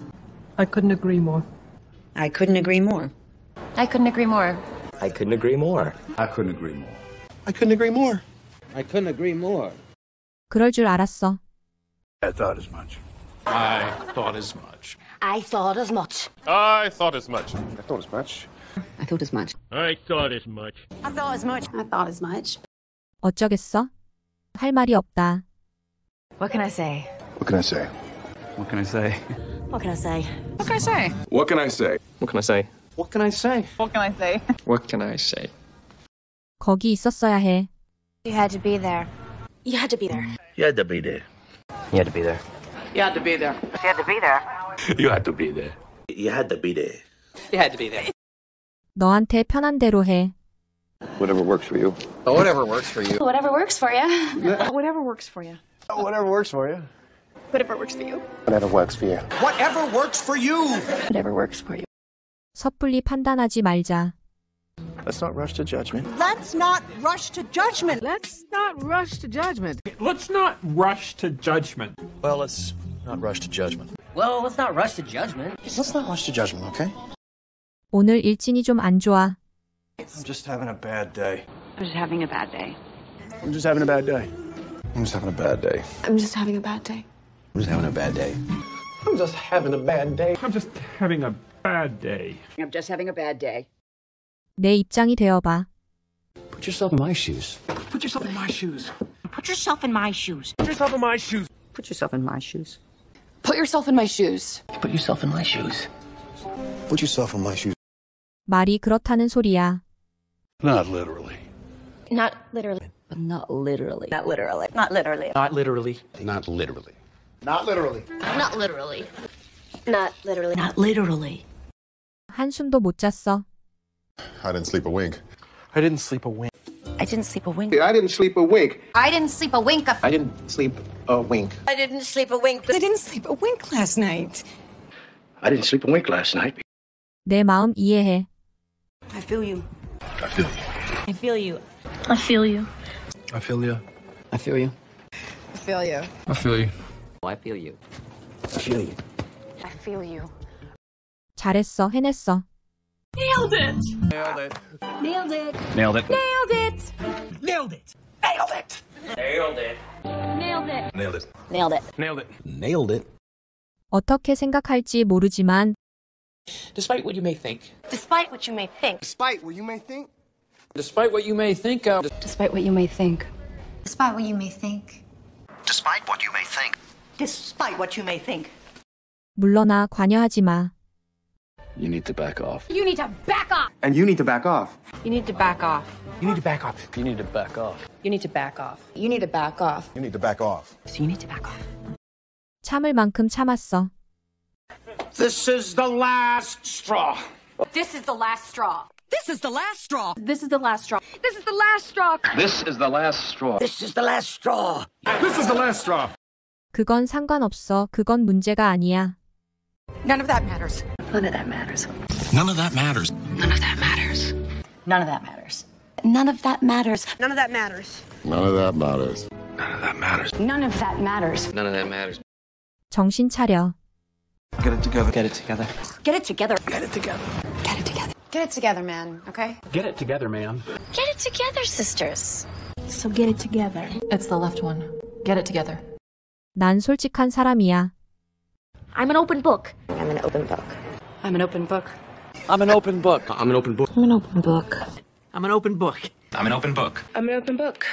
Speaker 11: I couldn't agree more.
Speaker 6: I couldn't agree more.
Speaker 3: I couldn't agree more.
Speaker 14: I couldn't agree more.
Speaker 9: I couldn't agree more.
Speaker 2: I couldn't agree more.
Speaker 7: I couldn't agree more.
Speaker 1: 그럴 줄 알았어.
Speaker 9: I thought as much.
Speaker 4: I thought as much.
Speaker 3: I thought as much.
Speaker 4: I thought as much.
Speaker 2: I thought as much.
Speaker 6: I thought as much.
Speaker 4: I thought as much.
Speaker 10: I thought as much. I thought as much.
Speaker 1: 어쩌겠어? 할 말이 없다.
Speaker 3: What can I say?
Speaker 2: What can I say?
Speaker 9: What can I say?
Speaker 3: What can I say?
Speaker 6: What can I say?
Speaker 15: What can I say?
Speaker 14: What can I say?
Speaker 7: What can I say?
Speaker 10: What can I say?
Speaker 14: What can I say?
Speaker 1: 거기 있었어야 해.
Speaker 3: You had to be there. You had to be there.
Speaker 15: You had to be there.
Speaker 14: You had to be there.
Speaker 11: You had to be there.
Speaker 10: You had to be there.
Speaker 15: You had to be there.
Speaker 7: You had to be there.
Speaker 11: You had to be there.
Speaker 1: 너한테 편한 대로 해.
Speaker 2: Whatever works for you.
Speaker 14: Whatever works for you.
Speaker 3: Whatever works for you.
Speaker 10: Whatever works for you.
Speaker 2: Whatever works for you.
Speaker 10: Whatever works for you.
Speaker 2: Whatever works for you.
Speaker 8: Whatever works for you.
Speaker 3: Whatever works for you.
Speaker 1: 섣불리 판단하지 말자.
Speaker 2: Let's not rush to judgment.
Speaker 10: Let's not rush to judgment.
Speaker 11: Let's not rush to judgment.
Speaker 5: Let's not rush to judgment.
Speaker 15: Well, let's not rush to judgment.
Speaker 12: Well, let's not rush to judgment.
Speaker 2: Let's not rush to judgment, okay?
Speaker 1: 오늘 일진이 좀 안 좋아.
Speaker 9: I'm just having a bad day.
Speaker 6: I'm just having a bad day.
Speaker 9: I'm just having a bad day. I'm just having a bad day.
Speaker 10: I'm just having a bad day.
Speaker 15: I'm just having a bad day.
Speaker 5: I'm just having a bad day. I'm just having a bad day.
Speaker 11: I'm just having a bad day.
Speaker 1: 내 입장이 되어봐.
Speaker 7: Put yourself in my shoes.
Speaker 13: Put yourself in my shoes.
Speaker 6: Put yourself in my shoes.
Speaker 13: Put yourself in my shoes.
Speaker 11: Put yourself in my shoes. Put yourself in my shoes.
Speaker 7: Put yourself in my shoes.
Speaker 9: Put yourself in my shoes.
Speaker 1: 말이 그렇다는 소리야.
Speaker 2: Not literally.
Speaker 6: Not literally.
Speaker 3: Not literally.
Speaker 6: Not literally. Not literally.
Speaker 12: Not literally.
Speaker 2: Not literally.
Speaker 9: Not literally.
Speaker 6: Not literally. Not literally.
Speaker 3: Not literally.
Speaker 1: 한숨도 못 잤어.
Speaker 2: I didn't sleep a wink.
Speaker 13: I didn't sleep a wink.
Speaker 3: I didn't sleep a wink.
Speaker 9: I didn't sleep a wink.
Speaker 3: I didn't sleep a wink.
Speaker 7: I didn't sleep a wink.
Speaker 6: I didn't sleep a wink.
Speaker 10: I didn't sleep a wink last night.
Speaker 7: I didn't sleep a wink last night.
Speaker 1: 내 마음 이해해.
Speaker 10: I feel you.
Speaker 7: I feel you.
Speaker 6: I feel you. I feel you.
Speaker 13: I feel you.
Speaker 7: I feel you.
Speaker 10: I feel you.
Speaker 13: I feel you.
Speaker 14: I feel you.
Speaker 7: I feel you.
Speaker 6: I feel you.
Speaker 1: 잘했어, 해냈어.
Speaker 6: Nailed it.
Speaker 13: Nailed it.
Speaker 6: Nailed it.
Speaker 13: Nailed it.
Speaker 6: Nailed it.
Speaker 13: Nailed it. Nailed it.
Speaker 14: Nailed it.
Speaker 6: Nailed it.
Speaker 13: Nailed it.
Speaker 6: Nailed it.
Speaker 13: Nailed it.
Speaker 7: Nailed it.
Speaker 1: 어떻게 생각할지 모르지만
Speaker 12: Despite what you may think.
Speaker 6: Despite what you may think.
Speaker 9: Despite what you may think.
Speaker 12: Despite what you may think of.
Speaker 10: Despite what you may think.
Speaker 3: Despite what you may think.
Speaker 9: Despite what you may think.
Speaker 3: Despite what you may think.
Speaker 1: 물러나 관여하지 마.
Speaker 7: You need to back off.
Speaker 6: You need to back off.
Speaker 9: And you need to back off.
Speaker 10: You need to back off.
Speaker 13: You need to back up.
Speaker 7: You need to back off.
Speaker 10: You need to back off. You need to back off.
Speaker 9: You need to back off.
Speaker 10: So you need to back off.
Speaker 1: 참을 만큼 참았어.
Speaker 8: This is the last straw.
Speaker 3: This is the last straw.
Speaker 10: This is the last straw.
Speaker 3: This is the last straw.
Speaker 6: This is the last straw.
Speaker 7: This is the last straw.
Speaker 8: This is the last straw.
Speaker 5: This is the last straw.
Speaker 1: 그건 상관없어. 그건 문제가 아니야.
Speaker 10: None of that matters.
Speaker 3: None of that matters.
Speaker 8: None of that matters.
Speaker 3: None of that matters. None of that matters. None of that matters.
Speaker 10: None of that matters.
Speaker 2: None of that matters.
Speaker 8: None of that matters.
Speaker 3: None of that matters.
Speaker 14: None of that matters.
Speaker 1: 정신 차려.
Speaker 8: Get it together.
Speaker 12: Get it together.
Speaker 3: Get it together.
Speaker 8: Get it together.
Speaker 3: Get it together.
Speaker 10: Get it together, man, okay?
Speaker 13: Get it together, man.
Speaker 6: Get it together, sisters.
Speaker 3: So get it together.
Speaker 11: It's the left one. Get it together.
Speaker 1: 난 솔직한 사람이야.
Speaker 6: I'm an open book.
Speaker 3: I'm an open book.
Speaker 10: I'm an open book.
Speaker 12: I'm an open book. I'm an open book.
Speaker 3: I'm an open book.
Speaker 12: I'm an open book.
Speaker 13: I'm an open book.
Speaker 10: I'm an open book.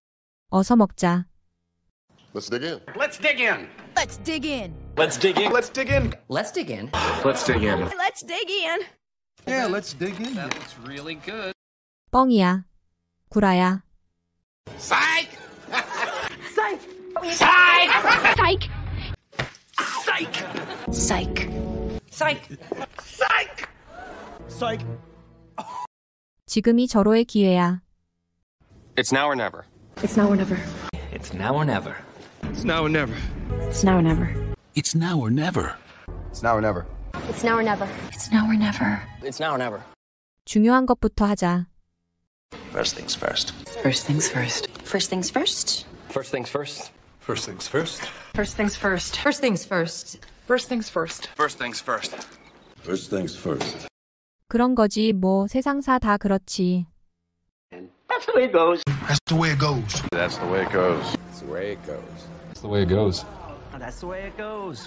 Speaker 1: 어서 먹자.
Speaker 2: Let's dig in.
Speaker 8: Let's dig in.
Speaker 10: Let's dig in.
Speaker 13: Let's dig in.
Speaker 8: Let's dig in.
Speaker 14: Let's dig in.
Speaker 13: Let's dig in.
Speaker 10: Let's dig in.
Speaker 9: Yeah, let's dig in.
Speaker 12: That looks really good.
Speaker 1: 뻥이야. 구라야.
Speaker 8: Psych!
Speaker 6: Psych.
Speaker 8: Psych!
Speaker 6: Psych.
Speaker 8: Psych!
Speaker 3: Psych.
Speaker 10: Psych.
Speaker 8: Psych!
Speaker 9: Psych.
Speaker 1: 지금이 절호의 기회야.
Speaker 14: It's now or never.
Speaker 10: It's now or never.
Speaker 12: It's now or never.
Speaker 8: It's now or never.
Speaker 10: It's now or never.
Speaker 8: It's now or never.
Speaker 9: It's now or never.
Speaker 6: It's now or never.
Speaker 3: It's now or never.
Speaker 14: It's now or never.
Speaker 1: 중요한 것부터 하자.
Speaker 7: First things first.
Speaker 10: First things first.
Speaker 3: First things first.
Speaker 14: First things first.
Speaker 2: First things first.
Speaker 10: First things first. First things first. First things first.
Speaker 8: First things first.
Speaker 2: First things first.
Speaker 1: 그런 거지 뭐 세상사 다 그렇지.
Speaker 7: That's the way it goes.
Speaker 8: That's the way it goes.
Speaker 2: That's the way it goes. That's the way it goes.
Speaker 13: That's the way it goes.
Speaker 12: That's the way it goes.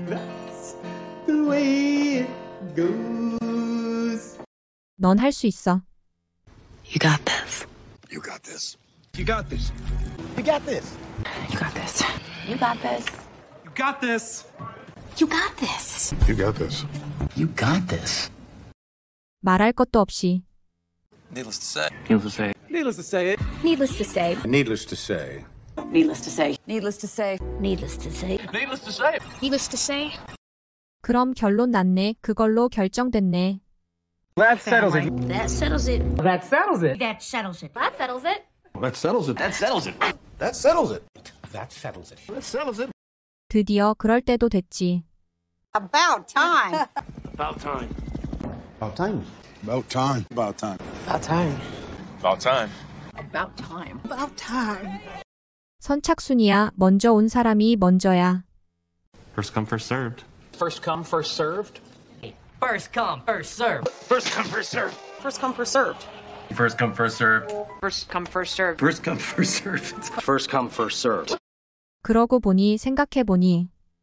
Speaker 1: 넌 할 수 있어.
Speaker 3: You got this.
Speaker 2: You got this.
Speaker 8: You got this.
Speaker 9: You got this.
Speaker 10: You got this.
Speaker 3: You got this.
Speaker 8: You got this.
Speaker 3: You got this.
Speaker 2: You got this.
Speaker 12: You got this.
Speaker 1: 말할 것도 없이.
Speaker 8: Needless to say.
Speaker 12: Needless to say.
Speaker 8: Needless to say it.
Speaker 6: Needless to say.
Speaker 9: Needless to say.
Speaker 3: Needless to say.
Speaker 10: Needless to say.
Speaker 3: Needless to say.
Speaker 8: Needless to say.
Speaker 6: Needless to say.
Speaker 1: 그럼 결론 났네. 그걸로 결정됐네.
Speaker 13: That settles it.
Speaker 6: That settles it.
Speaker 13: That settles it.
Speaker 6: That settles it. That settles it.
Speaker 2: That settles it.
Speaker 8: That settles it.
Speaker 9: That settles it.
Speaker 13: That settles it.
Speaker 8: That settles it.
Speaker 1: 드디어 그럴 때도 됐지.
Speaker 10: About time.
Speaker 8: About time.
Speaker 9: About time. About time. About time.
Speaker 10: About time.
Speaker 8: About time.
Speaker 11: About time.
Speaker 10: About time.
Speaker 1: 선착순이야. 먼저 온 사람이 먼저야.
Speaker 13: First come, first served.
Speaker 12: First come, first served.
Speaker 11: First come, first serve.
Speaker 8: First come, first served.
Speaker 10: First come, first served.
Speaker 13: First come, first served.
Speaker 10: First come, first served.
Speaker 13: First come, first served.
Speaker 7: First come, first served.
Speaker 1: 그러고 보니 생각해보니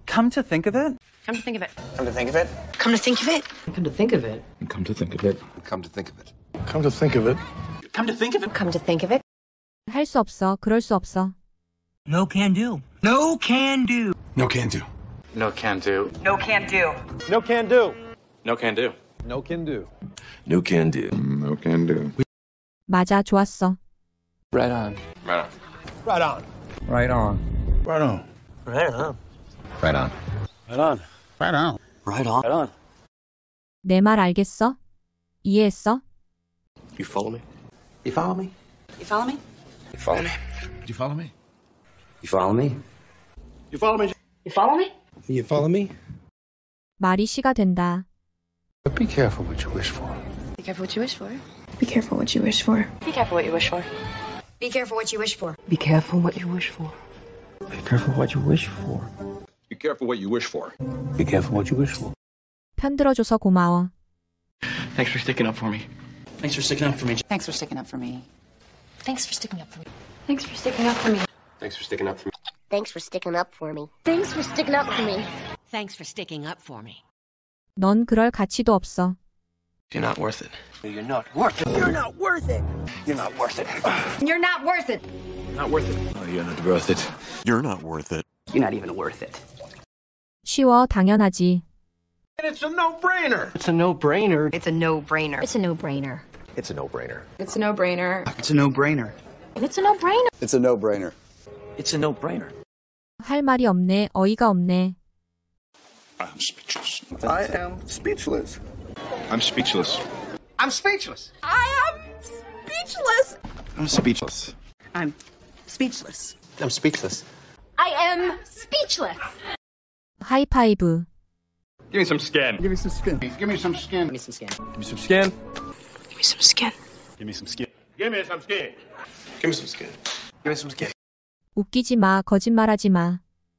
Speaker 13: Come to think of it.
Speaker 3: Come to think of it.
Speaker 7: Come to think of it.
Speaker 3: Come to think of it.
Speaker 11: Come to think of it.
Speaker 15: Come to think of it.
Speaker 2: Come to think of it.
Speaker 9: Come to think of it.
Speaker 13: Come to think of it.
Speaker 3: Come to think of it.
Speaker 1: 할 수 없어. 그럴 수 없어.
Speaker 13: No can do. No can do.
Speaker 9: No can do.
Speaker 14: No can do.
Speaker 11: No can do.
Speaker 4: No can do.
Speaker 14: No can do.
Speaker 8: No can do.
Speaker 15: No can do. No can do.
Speaker 1: 맞아, 좋았어.
Speaker 14: Right on.
Speaker 4: Right on.
Speaker 8: Right on.
Speaker 13: Right on.
Speaker 9: Right on.
Speaker 7: Right on.
Speaker 15: Right on.
Speaker 8: Right on.
Speaker 9: Right on.
Speaker 7: Right on.
Speaker 8: Right on.
Speaker 1: 내 말 알겠어? 이해했어?
Speaker 14: You follow me?
Speaker 7: You follow me?
Speaker 3: You follow me?
Speaker 14: You follow me?
Speaker 9: Do you follow me?
Speaker 7: You follow me?
Speaker 4: You follow me?
Speaker 3: You follow me?
Speaker 8: You follow me?
Speaker 1: 말이 시가 된다.
Speaker 9: But be careful what you wish for.
Speaker 3: Be careful what you wish for.
Speaker 10: Be careful what you wish for.
Speaker 3: Be careful what you wish for. Be careful what you wish for.
Speaker 11: Be careful what you wish for.
Speaker 8: Be careful what you wish for.
Speaker 2: Be careful what you wish for.
Speaker 8: Be careful what you wish for.
Speaker 1: 편들어줘서 고마워.
Speaker 13: Thanks for sticking up for me. Thanks for sticking up for me.
Speaker 11: Thanks for sticking up for me.
Speaker 3: Thanks for sticking up for me.
Speaker 10: Thanks for sticking up for me.
Speaker 14: Thanks for sticking up for me.
Speaker 6: Thanks for sticking up for me.
Speaker 10: Thanks for sticking up for me.
Speaker 3: Thanks for sticking up for me.
Speaker 1: 넌 그럴 가치도 없어.
Speaker 14: You're not worth it.
Speaker 7: You're not worth it.
Speaker 10: You're not worth it.
Speaker 7: You're not worth it.
Speaker 3: You're not worth it.
Speaker 14: Not worth it.
Speaker 15: Oh, you're not worth it. You're not worth it.
Speaker 7: You're not even worth it.
Speaker 1: 쉬워, 당연하지.
Speaker 4: It's a no-brainer.
Speaker 7: It's a no-brainer.
Speaker 3: It's a no-brainer.
Speaker 6: It's a no-brainer.
Speaker 2: It's a no-brainer.
Speaker 10: It's a no-brainer.
Speaker 13: It's a no-brainer.
Speaker 3: It's a no-brainer.
Speaker 9: It's a no-brainer.
Speaker 7: It's a no-brainer.
Speaker 1: 할 말이 없네, 어이가 없네.
Speaker 9: I'm speechless.
Speaker 8: I am speechless.
Speaker 9: I'm speechless.
Speaker 4: I'm speechless.
Speaker 10: I am speechless.
Speaker 9: I'm speechless.
Speaker 11: I'm speechless.
Speaker 7: I'm speechless.
Speaker 3: I am speechless.
Speaker 1: 하이파이브.
Speaker 14: Give me some skin.
Speaker 8: Give me some skin.
Speaker 9: Give me some skin.
Speaker 7: Give me some skin.
Speaker 9: Give me some skin.
Speaker 3: Give me some skin.
Speaker 9: Give me some skin.
Speaker 4: Give me some skin.
Speaker 14: Give me some skin.
Speaker 7: Give me some skin.
Speaker 1: 웃기지 마, 거짓말하지 마.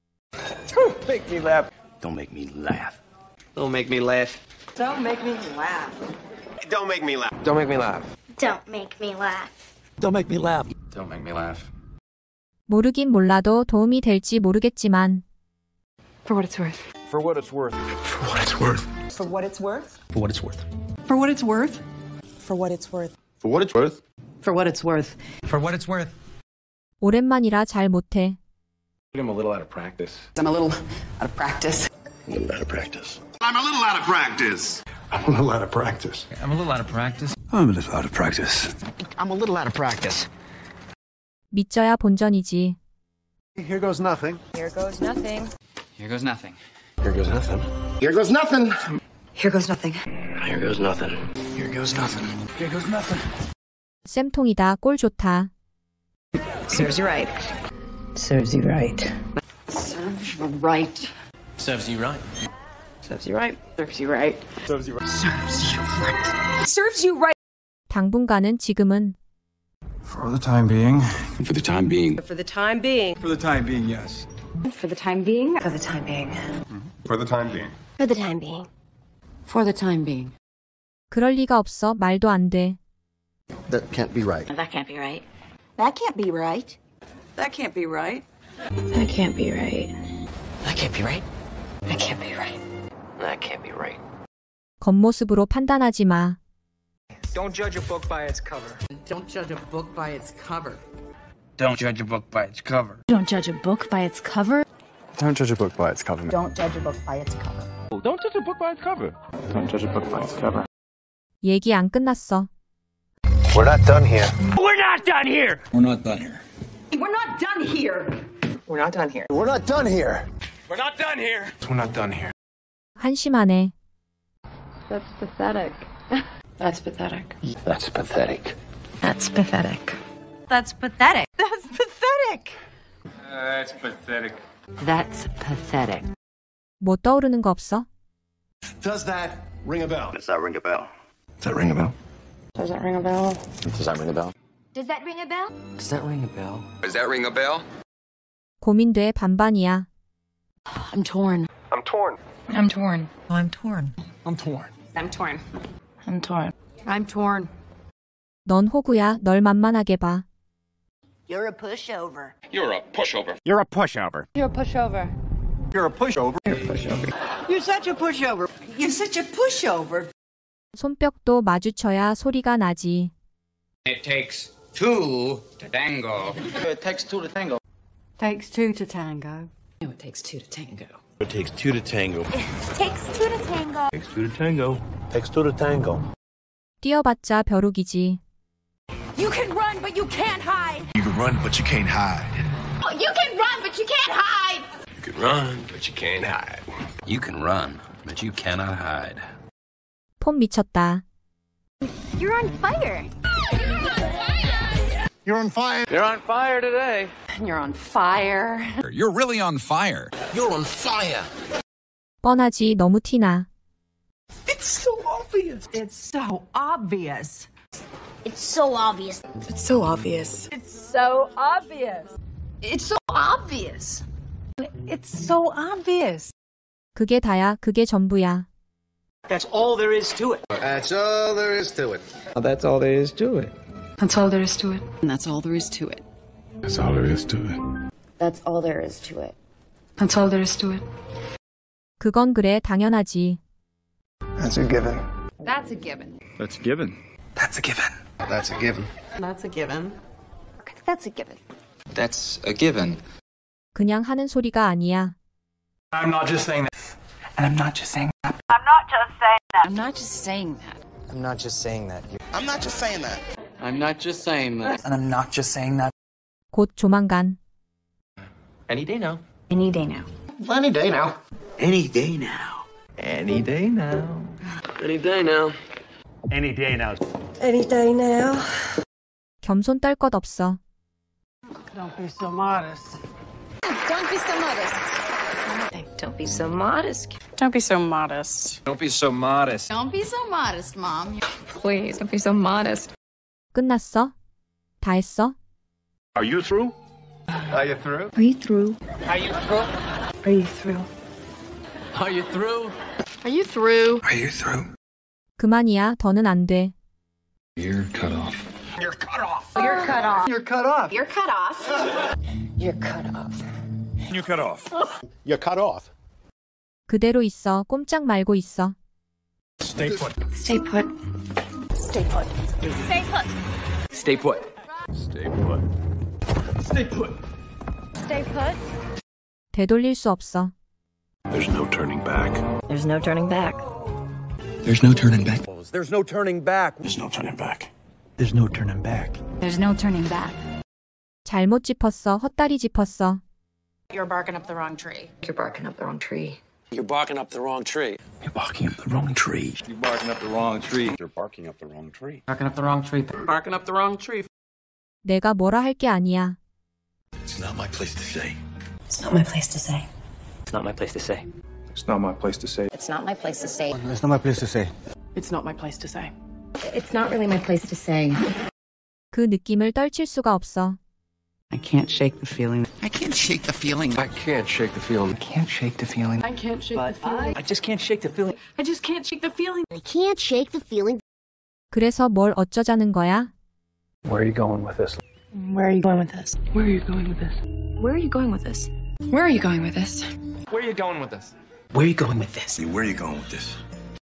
Speaker 8: Make me laugh.
Speaker 7: Don't make me laugh. Don't make me laugh.
Speaker 11: Don't make me laugh.
Speaker 4: Don't make me laugh.
Speaker 14: Don't make me laugh.
Speaker 6: Don't make me laugh.
Speaker 8: Don't make me laugh.
Speaker 14: Don't make me laugh.
Speaker 1: 모르긴 몰라도 도움이 될지 모르겠지만.
Speaker 10: For what it's worth.
Speaker 8: For what it's worth.
Speaker 15: For what it's worth.
Speaker 11: For what it's worth.
Speaker 15: For what it's worth.
Speaker 11: For what it's worth. For what it's worth.
Speaker 9: For what it's worth.
Speaker 11: For what it's worth.
Speaker 13: For what it's worth.
Speaker 1: 오랜만이라 잘 못해.
Speaker 14: I'm a little out of practice.
Speaker 11: I'm a little out of practice.
Speaker 15: A little out of practice.
Speaker 4: I'm a little out of practice.
Speaker 9: I'm a little out of practice.
Speaker 13: I'm a little out of practice.
Speaker 9: I'm a little out of practice.
Speaker 7: I'm a little out of practice.
Speaker 1: 믿져야 본전이지.
Speaker 8: Here goes nothing.
Speaker 11: Here goes nothing.
Speaker 13: Here goes nothing.
Speaker 15: Here goes nothing.
Speaker 4: Here goes nothing.
Speaker 11: Here goes nothing.
Speaker 7: Here goes nothing.
Speaker 15: Here goes nothing.
Speaker 8: Here goes nothing.
Speaker 1: 쌤통이다, 꼴 좋다.
Speaker 11: Serves you right.
Speaker 10: Serves you right.
Speaker 11: Serves you right.
Speaker 14: Serves you right.
Speaker 11: Serves you right. Serves you right.
Speaker 8: Serves you right.
Speaker 11: Serves you right. Serves you right.
Speaker 1: 당분간은 지금은.
Speaker 9: For the time being.
Speaker 15: For the time being.
Speaker 11: For the time being.
Speaker 8: For the time being, yes.
Speaker 10: For the time being.
Speaker 11: For the time being.
Speaker 4: For the time being.
Speaker 6: For the time being.
Speaker 11: For the time being.
Speaker 1: 그럴 리가 없어, 말도 안 돼.
Speaker 7: That can't be right.
Speaker 3: That can't be right.
Speaker 6: That can't be right.
Speaker 11: That can't be right.
Speaker 10: That can't be right.
Speaker 7: That can't be right.
Speaker 3: That can't be right.
Speaker 7: That can't be right.
Speaker 1: 겉모습으로 판단하지 마.
Speaker 13: Don't judge a book by its cover.
Speaker 11: Don't judge a book by its cover.
Speaker 13: Don't judge a book by its cover.
Speaker 10: Don't judge a book by its cover.
Speaker 9: Don't judge a book by its cover.
Speaker 10: Don't judge a book by its cover.
Speaker 5: Don't judge a book by its cover.
Speaker 9: Don't judge a book by its cover.
Speaker 1: 얘기 안 끝났어.
Speaker 7: We're not done here.
Speaker 13: We're not done here.
Speaker 15: We're not done here.
Speaker 11: We're not done here. We're not done here.
Speaker 8: We're not done here.
Speaker 13: We're not done here.
Speaker 9: We're not done here.
Speaker 1: 한심하네.
Speaker 10: That's pathetic. That's pathetic.
Speaker 15: That's pathetic.
Speaker 10: That's pathetic.
Speaker 3: That's pathetic.
Speaker 11: That's pathetic.
Speaker 13: That's pathetic.
Speaker 3: That's pathetic.
Speaker 1: 뭐 떠오르는 거 없어?
Speaker 4: Does that ring a bell?
Speaker 7: Does that ring a bell?
Speaker 15: Does that ring a bell?
Speaker 10: Does that ring a bell?
Speaker 15: Does that ring a bell?
Speaker 6: Does that ring a bell?
Speaker 7: Does that ring a bell?
Speaker 14: Does that ring a bell?
Speaker 1: 고민돼, 반반이야.
Speaker 10: I'm torn.
Speaker 4: I'm torn.
Speaker 10: I'm torn.
Speaker 11: I'm torn.
Speaker 8: I'm torn.
Speaker 3: I'm torn.
Speaker 10: I'm torn.
Speaker 11: I'm torn.
Speaker 1: 넌 호구야, 널 만만하게 봐.
Speaker 6: You're a pushover.
Speaker 4: You're a pushover.
Speaker 8: You're a pushover.
Speaker 10: You're a pushover.
Speaker 8: You're a pushover.
Speaker 10: You're such a pushover. You're such a pushover.
Speaker 1: 손뼉도 마주쳐야 소리가 나지.
Speaker 16: It takes two to tango.
Speaker 8: It takes two to tango.
Speaker 10: Takes two to tango.
Speaker 11: No, it takes two to tango.
Speaker 2: It takes two to tango.
Speaker 3: Takes two to tango.
Speaker 2: Takes two to tango. Takes two to tango.
Speaker 1: 뛰어봤자 벼룩이지.
Speaker 3: You can run, but you can't hide.
Speaker 2: You can run, but you can't hide.
Speaker 3: You can run, but you can't hide.
Speaker 2: You can run, but you can't hide.
Speaker 14: You can run, but you cannot hide.
Speaker 1: 폼 미쳤다.
Speaker 3: You're on fire.
Speaker 8: You're on fire.
Speaker 14: You're on fire today.
Speaker 3: You're on fire.
Speaker 12: You're really on fire.
Speaker 7: You're on fire.
Speaker 1: 뻔하지 너무 티나.
Speaker 10: It's so obvious. It's so obvious.
Speaker 3: It's so obvious.
Speaker 10: It's so obvious.
Speaker 3: It's so obvious. It's so obvious.
Speaker 10: It's so obvious.
Speaker 1: 그게 다야, 그게 전부야.
Speaker 8: That's all there is to it.
Speaker 2: That's all there is to it.
Speaker 12: That's all there is to it.
Speaker 10: That's all there is to it. And that's all there is to it.
Speaker 2: That's all there is to it.
Speaker 3: That's all there is to it.
Speaker 10: That's all there is to it.
Speaker 1: 그건 그래, 당연하지.
Speaker 9: That's a given.
Speaker 3: That's a given.
Speaker 5: That's a given.
Speaker 12: That's a given.
Speaker 2: That's a given.
Speaker 10: That's a given.
Speaker 3: That's a given.
Speaker 14: That's a given.
Speaker 1: 그냥 하는 소리가 아니야.
Speaker 13: I'm not just saying that. And I'm not just saying that.
Speaker 6: I'm not just saying that.
Speaker 11: I'm not just saying that.
Speaker 7: I'm not just saying that. I'm not just saying that.
Speaker 14: I'm not just saying that.
Speaker 13: And I'm not just saying that.
Speaker 1: 곧 조만간.
Speaker 7: Any day now.
Speaker 11: Any day now.
Speaker 8: Any day now.
Speaker 12: Any day now. Any day now.
Speaker 14: Any day now.
Speaker 8: Any day now.
Speaker 10: Any day now.
Speaker 1: 겸손 떨 것 없어.
Speaker 10: Don't be so modest.
Speaker 6: Don't be so modest.
Speaker 11: Don't be so modest.
Speaker 10: Don't be so modest.
Speaker 12: Don't be so modest.
Speaker 3: Don't be so modest, Mom.
Speaker 11: Please, don't be so modest.
Speaker 1: 끝났어? 다 했어?
Speaker 5: Are you through?
Speaker 8: Are you through?
Speaker 10: Are you through?
Speaker 14: Are you through?
Speaker 10: Are you through?
Speaker 14: Are you through?
Speaker 3: Are you through?
Speaker 12: Are you through?
Speaker 1: 그만이야, 더는 안 돼.
Speaker 15: You're cut off.
Speaker 8: You're cut off.
Speaker 3: You're cut off.
Speaker 8: You're cut off.
Speaker 3: You're cut off.
Speaker 11: You're cut off.
Speaker 5: You cut off.
Speaker 2: You're cut off.
Speaker 1: 그대로 있어, 꼼짝 말고 있어.
Speaker 5: Stay put.
Speaker 10: Stay put.
Speaker 3: Stay put. Stay put.
Speaker 14: Stay put.
Speaker 5: Stay put.
Speaker 8: Stay put.
Speaker 3: Stay put.
Speaker 1: 되돌릴 수 없어.
Speaker 2: There's no turning back.
Speaker 11: There's no turning back.
Speaker 15: There's no turning back.
Speaker 7: There's no turning back.
Speaker 2: There's no turning back.
Speaker 12: There's no turning back.
Speaker 6: There's no turning back.
Speaker 1: 잘못 짚었어, 헛다리 짚었어.
Speaker 3: You're barking up the wrong tree.
Speaker 11: You're barking up the wrong tree.
Speaker 7: You're barking up the wrong tree.
Speaker 15: You're barking up the wrong tree.
Speaker 14: You're barking up the wrong tree.
Speaker 2: You're barking up the wrong tree.
Speaker 11: Barking up the wrong tree.
Speaker 14: Barking up the wrong tree.
Speaker 1: 내가 뭐라 할 게 아니야.
Speaker 15: It's not my place to say.
Speaker 10: It's not my place to say.
Speaker 7: It's not my place to say.
Speaker 5: It's not my place to say.
Speaker 3: It's not my place to say.
Speaker 9: It's not my place to say.
Speaker 10: It's not my place to say.
Speaker 3: It's not really my place to say.
Speaker 1: 그 느낌을 떨칠 수가 없어.
Speaker 10: I can't shake the feeling.
Speaker 12: I can't shake the feeling.
Speaker 2: I can't shake the feeling.
Speaker 12: I can't shake the feeling.
Speaker 10: I can't shake the feeling.
Speaker 8: I just can't shake the feeling.
Speaker 10: I just can't shake the feeling.
Speaker 3: I can't shake the feeling.
Speaker 1: 그래서 뭘 어쩌자는 거야?
Speaker 9: Where are you going with this?
Speaker 10: Where are you going with this? Where are you going with this? Where are you going with this? Where are you going with this?
Speaker 14: Where are you going with this?
Speaker 12: Where are you going with this?
Speaker 15: Where are you going with this?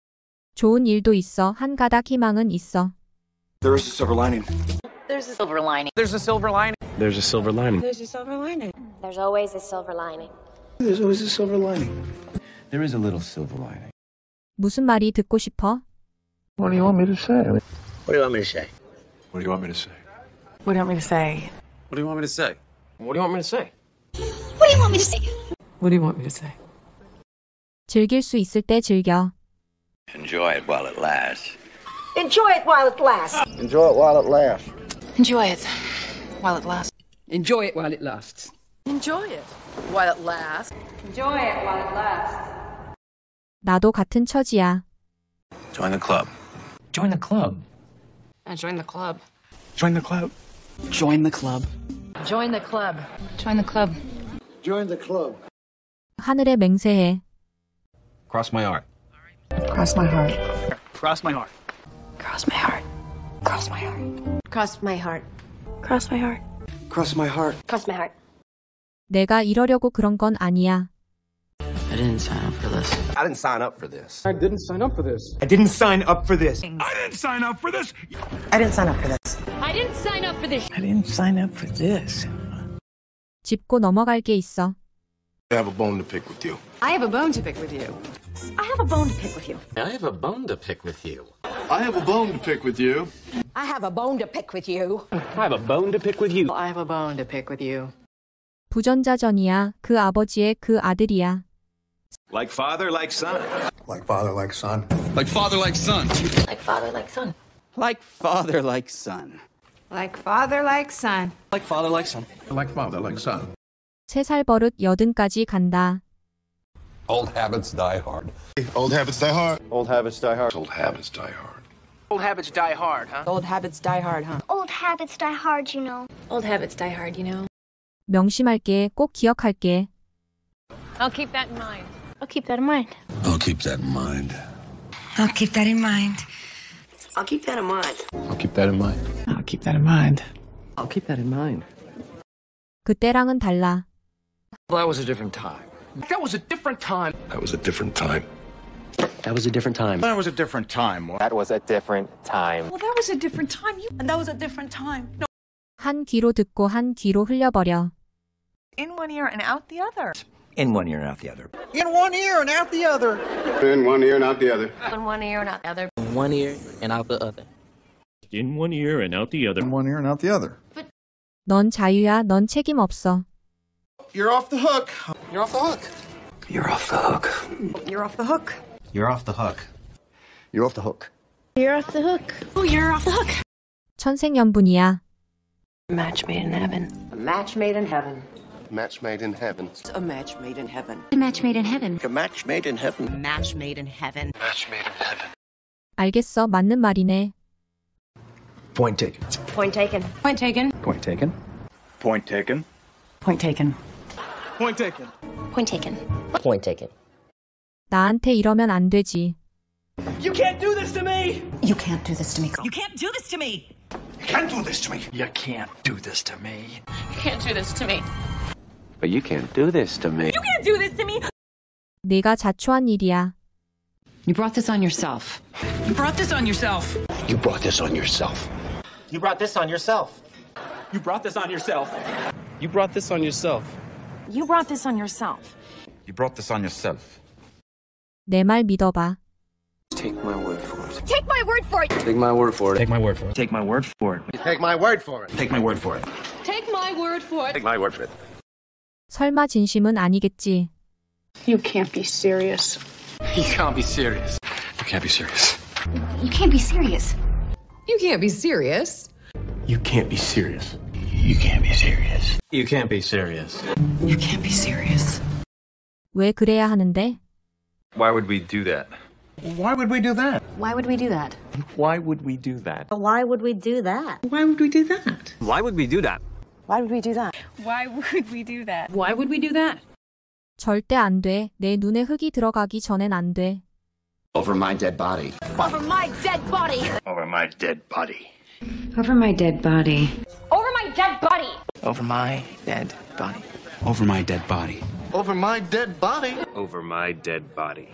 Speaker 1: 좋은 일도 있어, 한 가닥 희망은 있어.
Speaker 8: There is a silver lining.
Speaker 3: There's a silver lining.
Speaker 14: There's a silver lining.
Speaker 15: There's a silver lining.
Speaker 10: There's a silver lining.
Speaker 3: There's always a silver lining.
Speaker 9: There's always a silver lining.
Speaker 15: There is a little silver lining.
Speaker 1: 무슨 말이 듣고 싶어?
Speaker 9: What do you want me to say?
Speaker 7: What do you want me to say?
Speaker 2: What do you want me to say?
Speaker 10: What do you want me to say?
Speaker 14: What do you want me to say? What do you want me to say?
Speaker 3: What do you want me to say?
Speaker 10: What do you want me to say?
Speaker 1: 즐길 수 있을 때 즐겨.
Speaker 7: Enjoy it while it lasts.
Speaker 3: Enjoy it while it lasts.
Speaker 9: Enjoy it while it lasts.
Speaker 10: Enjoy it while it lasts.
Speaker 11: Enjoy it while it lasts. Enjoy it while it lasts.
Speaker 3: Enjoy it while it lasts.
Speaker 1: 나도 같은 처지야.
Speaker 15: Join the club.
Speaker 12: Join the club.
Speaker 11: Join the club.
Speaker 12: Join the club.
Speaker 10: Join the club.
Speaker 11: Join the club.
Speaker 6: Join the club.
Speaker 9: Join the club.
Speaker 1: 하늘에 맹세해.
Speaker 15: Cross my heart.
Speaker 10: Cross my heart.
Speaker 8: Cross my heart.
Speaker 10: Cross my heart. Cross my heart.
Speaker 3: Cross my heart.
Speaker 10: Cross my heart.
Speaker 9: Cross my heart.
Speaker 3: Cross my heart.
Speaker 1: 내가 이러려고 그런 건 아니야.
Speaker 10: I didn't sign up for this.
Speaker 4: I didn't sign up for this.
Speaker 5: I didn't sign up for this.
Speaker 8: I didn't sign up for this.
Speaker 13: I didn't sign up for this.
Speaker 3: I didn't sign up for this.
Speaker 6: I didn't sign up for this.
Speaker 12: I didn't sign up for this.
Speaker 1: 짚고 넘어갈 게 있어.
Speaker 2: I have a bone to pick with you.
Speaker 11: I have a bone to pick with you.
Speaker 3: I have a bone to pick with you.
Speaker 7: I have a bone to pick with you.
Speaker 2: I have a bone to pick with you.
Speaker 3: I have a bone to pick with you.
Speaker 7: I have a bone to pick with you.
Speaker 11: I have a bone to pick with you.
Speaker 1: 부전자전이야. 그 아버지의 그 아들이야.
Speaker 4: Like father, like son.
Speaker 9: Like father, like son.
Speaker 8: Like father, like son.
Speaker 3: Like father, like son.
Speaker 12: Like father, like son.
Speaker 11: Like father, like son.
Speaker 8: Like father, like son.
Speaker 9: Like father, like son.
Speaker 1: 3살 버릇 80까지 간다.
Speaker 2: Old habits die hard. Old habits die hard. Old habits die hard. Old habits die hard.
Speaker 14: Old habits die hard, huh?
Speaker 11: Old habits die hard, huh?
Speaker 6: Old habits die hard, you know.
Speaker 3: Old habits die hard, you know.
Speaker 1: 명심할게. 꼭 기억할게.
Speaker 6: I'll keep that in mind.
Speaker 3: I'll keep that in mind.
Speaker 2: I'll keep that in mind.
Speaker 10: I'll keep that in mind.
Speaker 3: I'll keep that in mind.
Speaker 9: I'll keep that in mind.
Speaker 12: I'll keep that in mind.
Speaker 14: I'll keep that in mind.
Speaker 1: 그때랑은 달라.
Speaker 14: Well, that was a different time. That was a different time.
Speaker 2: That was a different time.
Speaker 7: That was a different time.
Speaker 8: That was a different time.
Speaker 7: That was a different time.
Speaker 11: Well, that was a different time. And that was a different time. No.
Speaker 1: 한 귀로 듣고 한 귀로 흘려버려.
Speaker 11: In one ear and out the other.
Speaker 12: In one ear and out the other.
Speaker 8: In one ear and out the other.
Speaker 2: In one ear, not the other.
Speaker 3: In one ear and out the other.
Speaker 7: One ear and out the other.
Speaker 5: In one ear and out the other.
Speaker 9: In one ear and out the other.
Speaker 1: 넌 자유야. 넌 책임 없어.
Speaker 8: You're off the hook.
Speaker 4: You're off the hook.
Speaker 12: You're off the hook.
Speaker 11: You're off the hook.
Speaker 12: You're off the hook.
Speaker 9: You're off the hook.
Speaker 6: You're off the hook.
Speaker 3: Oh, you're off the hook.
Speaker 1: 천생연분이야.
Speaker 10: Match made in heaven.
Speaker 3: A match made in heaven.
Speaker 2: Match made in heaven.
Speaker 3: A match made in heaven.
Speaker 6: A match made in heaven.
Speaker 2: A match made in heaven.
Speaker 3: A match made in heaven.
Speaker 2: Match made in heaven.
Speaker 1: 알겠어. 맞는 말이네.
Speaker 8: Point taken.
Speaker 3: Point taken.
Speaker 11: Point taken.
Speaker 9: Point taken.
Speaker 8: Point taken.
Speaker 11: Point taken.
Speaker 8: Point taken.
Speaker 3: Point taken.
Speaker 7: Point taken.
Speaker 1: 나한테 이러면 안 되지.
Speaker 8: You can't do this to me.
Speaker 3: You can't do this to me.
Speaker 11: You can't do this to me.
Speaker 8: You can't do this to me.
Speaker 12: You can't do this to me.
Speaker 6: You can't do this to me.
Speaker 7: But you can't do this to me.
Speaker 11: You can't do this to me.
Speaker 1: 내가 자초한 일이야.
Speaker 10: You brought this on yourself.
Speaker 11: You brought this on yourself.
Speaker 9: You brought this on yourself.
Speaker 14: You brought this on yourself.
Speaker 13: You brought this on yourself.
Speaker 14: You brought this on yourself.
Speaker 11: You brought this on yourself.
Speaker 8: You brought this on yourself.
Speaker 1: 내 말 믿어봐.
Speaker 7: Take my word for it.
Speaker 6: Take my word for it.
Speaker 7: Take my word for it.
Speaker 12: Take my word for it. Take my word for it.
Speaker 4: Take my word for it.
Speaker 12: Take my word for it.
Speaker 6: Take my word for it.
Speaker 4: Take my word for it.
Speaker 1: 설마 진심은 아니겠지.
Speaker 6: You can't be serious.
Speaker 14: You can't be serious.
Speaker 9: You can't be serious.
Speaker 6: You can't be serious.
Speaker 11: You can't be serious.
Speaker 9: You can't be serious.
Speaker 12: You can't be serious.
Speaker 7: You can't be serious.
Speaker 11: You can't be serious.
Speaker 1: 왜 그래야 하는데?
Speaker 4: Why would we do that?
Speaker 8: Why would we do that?
Speaker 3: Why would we do that?
Speaker 7: Why would we do that?
Speaker 3: Why would we do that?
Speaker 11: Why would we do that?
Speaker 7: Why would we do that?
Speaker 3: Why would we do that?
Speaker 11: Why would we do that? Why would we do that?
Speaker 1: 절대 안 돼. 내 눈에 흙이 들어가기 전엔 안 돼.
Speaker 15: Over my dead body.
Speaker 6: Over my dead body.
Speaker 4: Over my dead body.
Speaker 10: Over my dead body.
Speaker 6: Over my dead body.
Speaker 12: Over my dead body. Over my dead body.
Speaker 4: Over my dead body.
Speaker 7: Over my dead body.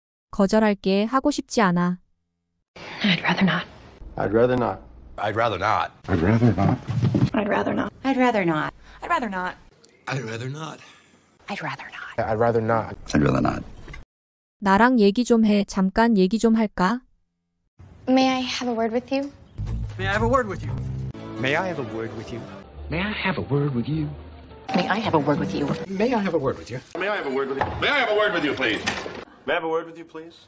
Speaker 1: 거절할게. 하고 싶지 않아.
Speaker 10: I'd rather not.
Speaker 2: I'd rather not.
Speaker 4: I'd rather not.
Speaker 9: I'd rather not.
Speaker 6: I'd rather not.
Speaker 3: I'd rather not.
Speaker 11: I'd rather not.
Speaker 15: I'd rather not.
Speaker 3: I'd rather not.
Speaker 2: I'd rather not.
Speaker 9: I'd rather not.
Speaker 1: 나랑 얘기 좀 해. 잠깐 얘기 좀 할까?
Speaker 6: May I have a word with you?
Speaker 8: May I have a word with you?
Speaker 14: May I have a word with you?
Speaker 12: May I have a word with you?
Speaker 3: May I have a word with you?
Speaker 12: May I have a word with you?
Speaker 4: May I have a word with you? May I have a word with you, please? May I have a word with you, please?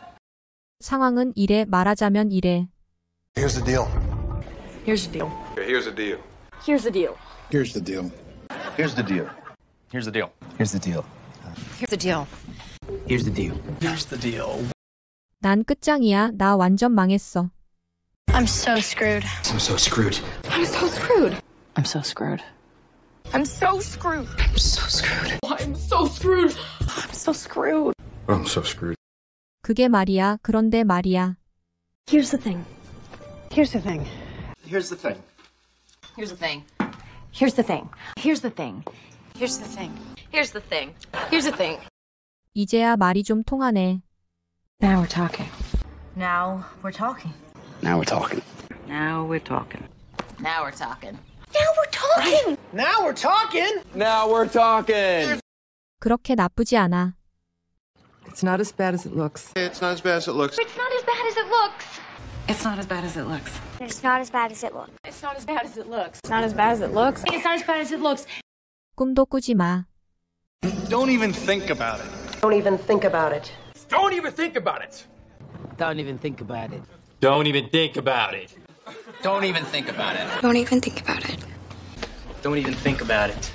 Speaker 1: 상황은 이래. 말하자면 이래.
Speaker 9: Here's the deal.
Speaker 11: Here's the deal.
Speaker 4: Here's the deal.
Speaker 6: Here's the deal.
Speaker 9: Here's the deal.
Speaker 2: Here's the deal.
Speaker 14: Here's the deal.
Speaker 12: Here's the deal.
Speaker 11: Here's the deal.
Speaker 12: Here's the deal.
Speaker 8: Here's the deal.
Speaker 1: 난 끝장이야. 나 완전 망했어.
Speaker 6: I'm so screwed.
Speaker 12: I'm so screwed.
Speaker 6: I'm so screwed.
Speaker 10: I'm so screwed.
Speaker 6: I'm so screwed.
Speaker 12: I'm so screwed.
Speaker 6: I'm so screwed.
Speaker 3: I'm so screwed.
Speaker 9: I'm so screwed.
Speaker 1: 그게 말이야. 그런데 말이야.
Speaker 3: Here's the thing.
Speaker 11: Here's the thing.
Speaker 4: Here's the thing.
Speaker 11: Here's the thing.
Speaker 3: Here's the thing. Here's the thing.
Speaker 11: Here's the thing.
Speaker 3: Here's the thing.
Speaker 11: Here's the thing.
Speaker 1: 이제야 말이 좀 통하네.
Speaker 10: Now we're talking.
Speaker 3: Now we're talking.
Speaker 15: Now we're talking.
Speaker 10: Now we're talking.
Speaker 3: Now we're talking.
Speaker 6: Now we're talking.
Speaker 14: Now we're talking.
Speaker 12: Now we're talking.
Speaker 1: 그렇게 나쁘지 않아.
Speaker 11: It's not as bad as it looks.
Speaker 2: It's not as bad as it looks.
Speaker 6: It's not as bad as it looks.
Speaker 10: It's not as bad as it looks.
Speaker 6: It's not as bad as it looks.
Speaker 3: It's not as bad as it looks.
Speaker 6: It's not as bad as it looks. It's not as bad as it looks.
Speaker 1: 꿈도 꾸지 마.
Speaker 8: Don't even think about it.
Speaker 11: Don't even think about it.
Speaker 14: Don't even think about it.
Speaker 11: Don't even think about it.
Speaker 7: Don't even think about it.
Speaker 16: Don't even think about it.
Speaker 6: Don't even think about it.
Speaker 16: Don't even think about it.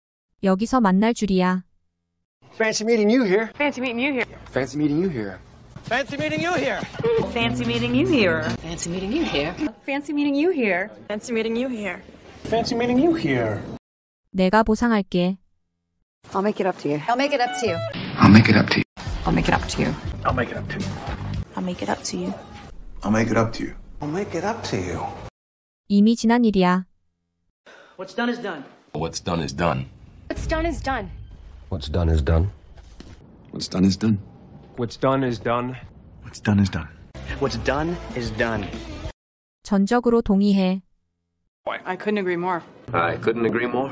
Speaker 1: 여기서 만날 줄이야.
Speaker 14: Fancy meeting you here.
Speaker 6: Fancy meeting you here.
Speaker 15: Fancy meeting you here.
Speaker 14: Fancy meeting you here.
Speaker 11: Fancy meeting you here.
Speaker 10: Fancy meeting you here.
Speaker 11: Fancy meeting you here.
Speaker 6: Fancy meeting you here.
Speaker 5: Fancy meeting you here.
Speaker 1: 내가 보상할게.
Speaker 10: I'll make it up to you.
Speaker 3: I'll make it up to you.
Speaker 15: I'll make it up to you.
Speaker 10: I'll make it up to you.
Speaker 5: I'll make it up to you.
Speaker 6: I'll make it up to you.
Speaker 9: I'll make it up to you.
Speaker 8: I'll make it up to you.
Speaker 1: 이미 지난 일이야.
Speaker 14: What's done is done.
Speaker 15: What's done is done.
Speaker 6: What's done is done.
Speaker 15: What's done is done. What's done is done.
Speaker 5: What's done is done.
Speaker 9: What's done is done.
Speaker 14: What's done is done.
Speaker 1: 전적으로 동의해.
Speaker 11: I couldn't agree more.
Speaker 7: I couldn't agree more.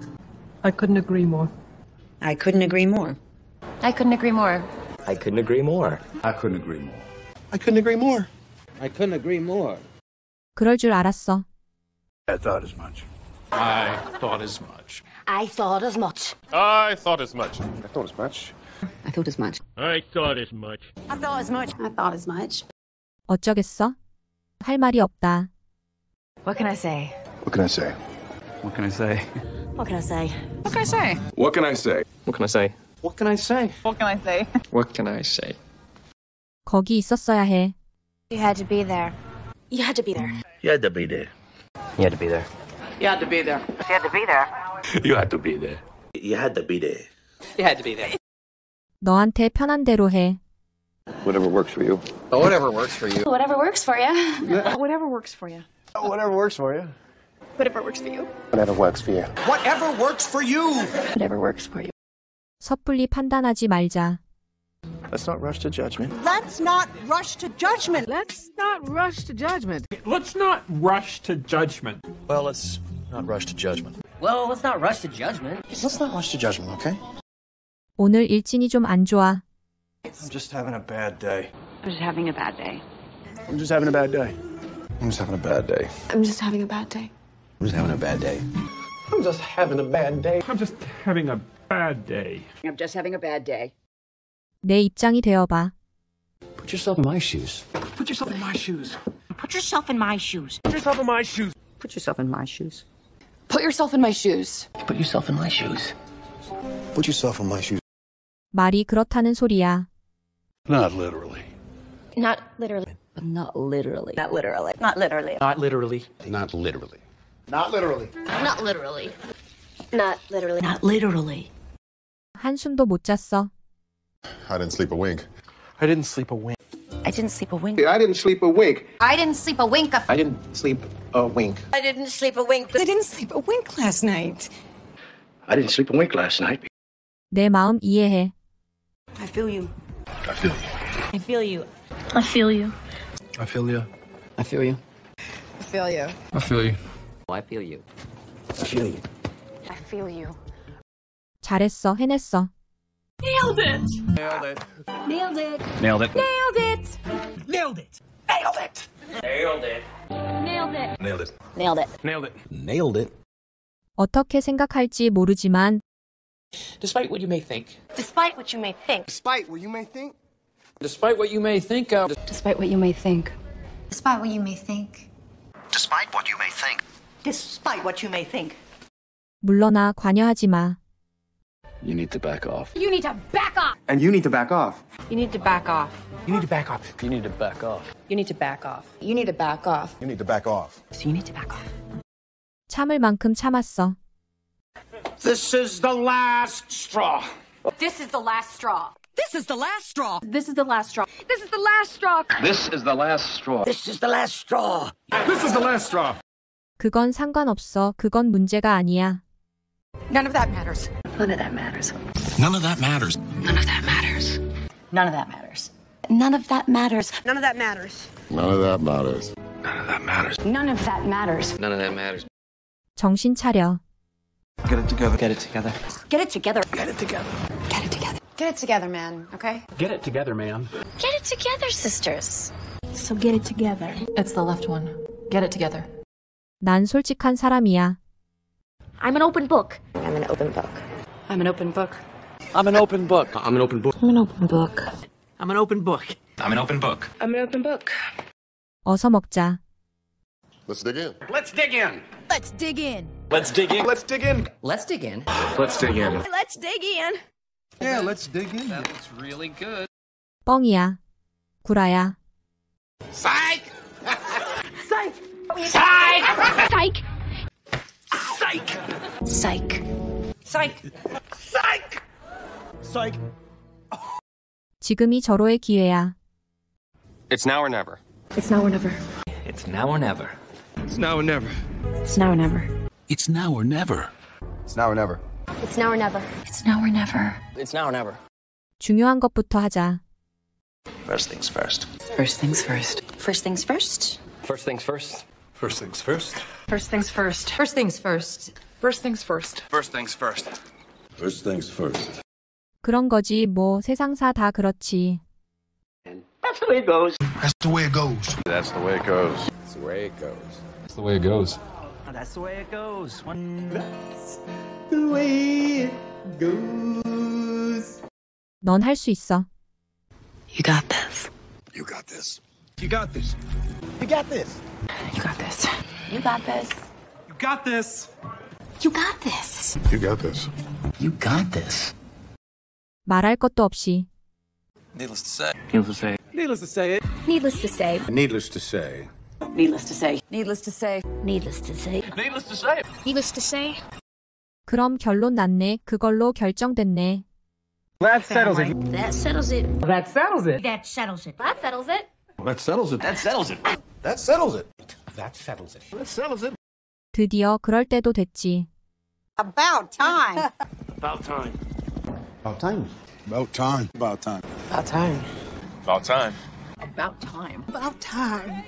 Speaker 11: I couldn't agree more.
Speaker 10: I couldn't agree more.
Speaker 3: I couldn't agree more.
Speaker 7: I couldn't agree more.
Speaker 9: I couldn't agree more.
Speaker 2: I couldn't agree more.
Speaker 14: I couldn't agree more.
Speaker 1: 그럴 줄 알았어.
Speaker 9: I thought as much.
Speaker 4: I thought as much.
Speaker 6: I thought as much.
Speaker 4: I thought as much.
Speaker 2: I thought as much.
Speaker 10: I thought as much.
Speaker 7: I thought as much.
Speaker 6: I thought as much. I thought as much.
Speaker 1: 어쩌겠어? 할 말이 없다.
Speaker 3: What can I say?
Speaker 2: What can I say?
Speaker 9: What can I say?
Speaker 6: What can I say?
Speaker 10: What can I say?
Speaker 15: What can I say?
Speaker 7: What can I say?
Speaker 14: What can I say?
Speaker 6: What can I say?
Speaker 7: What can I say?
Speaker 1: 거기 있었어야 해.
Speaker 6: You had to be there. You had to be there.
Speaker 15: You had to be there.
Speaker 7: You had to be there.
Speaker 14: You had to be there.
Speaker 6: You had to be there.
Speaker 15: You had to be there.
Speaker 12: You had to be there.
Speaker 14: You had to be there.
Speaker 1: 너한테 편한 대로 해.
Speaker 2: Whatever works for you.
Speaker 16: Whatever works for you.
Speaker 6: Whatever works for you.
Speaker 10: Whatever works for you.
Speaker 2: Whatever works for you.
Speaker 6: Whatever works for you.
Speaker 2: Whatever works for you.
Speaker 14: Whatever works for you.
Speaker 6: Whatever works for you.
Speaker 1: 섣불리 판단하지 말자.
Speaker 2: Let's not rush to judgment.
Speaker 11: Let's not rush to judgment.
Speaker 13: Let's not rush to judgment.
Speaker 5: Let's not rush to judgment.
Speaker 12: Well, let's not rush to judgment.
Speaker 11: Well, let's not rush to judgment.
Speaker 2: Let's not rush to judgment, okay?
Speaker 1: 오늘 일진이 좀 안 좋아.
Speaker 9: I'm just having a bad day.
Speaker 10: I'm just having a bad day.
Speaker 9: I'm just having a bad day.
Speaker 2: I'm just having a bad day.
Speaker 10: I'm just having a bad day.
Speaker 15: I'm just having a bad day.
Speaker 5: I'm just having a bad day. I'm just having a bad day.
Speaker 10: I'm just having a bad day.
Speaker 1: 내 입장이 되어봐.
Speaker 15: Put yourself in my shoes.
Speaker 13: Put yourself in my shoes.
Speaker 6: Put yourself in my shoes.
Speaker 13: Put yourself in my shoes.
Speaker 10: Put yourself in my shoes.
Speaker 3: Put yourself in my shoes.
Speaker 15: Put yourself in my shoes.
Speaker 2: Put yourself in my shoes.
Speaker 1: 말이 그렇다는 소리야.
Speaker 9: Not literally.
Speaker 6: Not literally.
Speaker 10: Not literally.
Speaker 6: Not literally. Not literally.
Speaker 14: Not literally.
Speaker 15: Not literally.
Speaker 2: Not literally.
Speaker 6: Not literally. Not literally.
Speaker 10: Not literally.
Speaker 1: 한숨도 못 잤어.
Speaker 2: I didn't sleep a wink.
Speaker 14: I didn't sleep a wink.
Speaker 10: I didn't sleep a wink.
Speaker 2: I didn't sleep a wink.
Speaker 3: I didn't sleep a wink.
Speaker 2: I didn't sleep a wink.
Speaker 6: I didn't sleep a wink.
Speaker 10: I didn't sleep a wink last night.
Speaker 15: I didn't sleep a wink last night.
Speaker 1: 내 마음 이해해.
Speaker 10: I feel you.
Speaker 15: I feel you.
Speaker 6: I feel you. I feel you.
Speaker 15: I feel you.
Speaker 10: I feel you.
Speaker 6: I feel you.
Speaker 15: I feel you.
Speaker 10: I feel you.
Speaker 15: I feel you.
Speaker 6: I feel you.
Speaker 1: 잘했어, 해냈어.
Speaker 6: Nailed it.
Speaker 14: Nailed it.
Speaker 6: Nailed it.
Speaker 15: Nailed it.
Speaker 6: Nailed it.
Speaker 14: Nailed it. Nailed it. Nailed it.
Speaker 6: Nailed it.
Speaker 15: Nailed it.
Speaker 6: Nailed it.
Speaker 14: Nailed it.
Speaker 15: Nailed it.
Speaker 1: 어떻게 생각할지 모르지만
Speaker 14: Despite what you may think.
Speaker 6: Despite what you may think.
Speaker 2: Despite what you may think.
Speaker 14: Despite what you may think of.
Speaker 10: Despite what you may think.
Speaker 3: Despite what you may think.
Speaker 8: Despite what you may think.
Speaker 6: Despite what you may think.
Speaker 1: 물러나 관여하지 마.
Speaker 15: You need to back off.
Speaker 6: You need to back off.
Speaker 9: And you need to back off.
Speaker 10: You need to back off.
Speaker 14: You need to back up.
Speaker 15: You need to back off.
Speaker 10: You need to back off.
Speaker 3: You need to back off.
Speaker 2: You need to back off.
Speaker 10: So you need to back off.
Speaker 1: 참을 만큼 참았어.
Speaker 14: This is the last straw.
Speaker 3: This is the last straw.
Speaker 11: This is the last straw.
Speaker 6: This is the last straw. This is the last straw.
Speaker 15: This is the last straw.
Speaker 11: This is the last straw.
Speaker 5: This is the last straw.
Speaker 1: 그건 상관없어. 그건 문제가 아니야.
Speaker 3: None of that matters.
Speaker 6: None of that matters.
Speaker 12: None of that matters.
Speaker 6: None of that matters.
Speaker 3: None of that matters.
Speaker 6: None of that matters.
Speaker 3: None of that matters.
Speaker 2: None of that matters.
Speaker 12: None of that matters.
Speaker 3: None of that matters.
Speaker 7: None of that matters.
Speaker 1: 정신 차려.
Speaker 12: Get it together. Get it together.
Speaker 3: Get it together.
Speaker 12: Get it together.
Speaker 3: Get it together. Get it together, man, okay?
Speaker 5: Get it together, man.
Speaker 6: Get it together, sisters.
Speaker 10: So get it together.
Speaker 11: It's the left one. Get it together.
Speaker 1: 난 솔직한 사람이야.
Speaker 6: I'm an open book.
Speaker 3: I'm an open book.
Speaker 11: I'm an open book.
Speaker 7: I'm an open book. I'm an open book.
Speaker 10: I'm an open book.
Speaker 13: I'm an open book.
Speaker 12: I'm an open book.
Speaker 6: I'm an open book.
Speaker 1: 어서 먹자.
Speaker 2: Let's dig in.
Speaker 4: Let's dig in.
Speaker 3: Let's dig in.
Speaker 12: Let's dig in.
Speaker 4: Let's dig in.
Speaker 11: Let's dig in.
Speaker 12: Let's dig in.
Speaker 3: Let's dig in.
Speaker 8: Yeah, let's dig in.
Speaker 16: That looks really good.
Speaker 1: 뻥이야. 구라야.
Speaker 4: Psych!
Speaker 3: Psych.
Speaker 6: Psych! Psych!
Speaker 3: Psych.
Speaker 6: Psych!
Speaker 4: Psych!
Speaker 8: Psych.
Speaker 1: 지금이 절호의 기회야.
Speaker 7: It's now or never.
Speaker 3: It's now or never.
Speaker 7: It's now or never.
Speaker 8: It's now or never.
Speaker 3: It's now or never.
Speaker 12: It's now or never.
Speaker 2: It's now or never.
Speaker 3: It's now or never. It's now or never.
Speaker 7: It's now or never.
Speaker 1: 중요한 것부터 하자.
Speaker 12: First things first.
Speaker 11: First things first.
Speaker 3: First things first.
Speaker 7: First things first.
Speaker 2: First things first.
Speaker 11: First things first. First things first. First things first.
Speaker 12: First things first.
Speaker 2: First things first.
Speaker 1: 그런 거지 뭐 세상사 다 그렇지.
Speaker 12: That's the way it goes.
Speaker 8: That's the way it goes.
Speaker 2: That's the way it goes. That's the way it goes.
Speaker 15: That's the way it goes.
Speaker 13: That's the way it goes.
Speaker 1: 넌 할 수 있어.
Speaker 6: You got this.
Speaker 2: You got this.
Speaker 8: You got this. You got this.
Speaker 11: You got this.
Speaker 3: You got this.
Speaker 13: You got this.
Speaker 3: You got this.
Speaker 2: You got this.
Speaker 12: You got this.
Speaker 1: 말할 것도 없이.
Speaker 12: Needless to say.
Speaker 13: Needless to say.
Speaker 8: Needless to say it.
Speaker 3: Needless to say.
Speaker 2: Needless to say.
Speaker 3: Needless to say.
Speaker 11: Needless to say.
Speaker 3: Needless to say.
Speaker 13: Needless to say.
Speaker 3: Needless to say.
Speaker 1: 그럼 결론 났네. 그걸로 결정됐네.
Speaker 13: That settles it.
Speaker 3: That settles it.
Speaker 13: That settles it.
Speaker 3: That settles it. That settles it.
Speaker 2: That settles it.
Speaker 13: That settles it.
Speaker 2: That settles it.
Speaker 13: That settles it.
Speaker 2: That settles it.
Speaker 1: 드디어 그럴 때도 됐지.
Speaker 3: About time.
Speaker 13: About time.
Speaker 2: About time.
Speaker 8: About time. About time.
Speaker 11: About time.
Speaker 12: About time.
Speaker 11: About time.
Speaker 3: About time.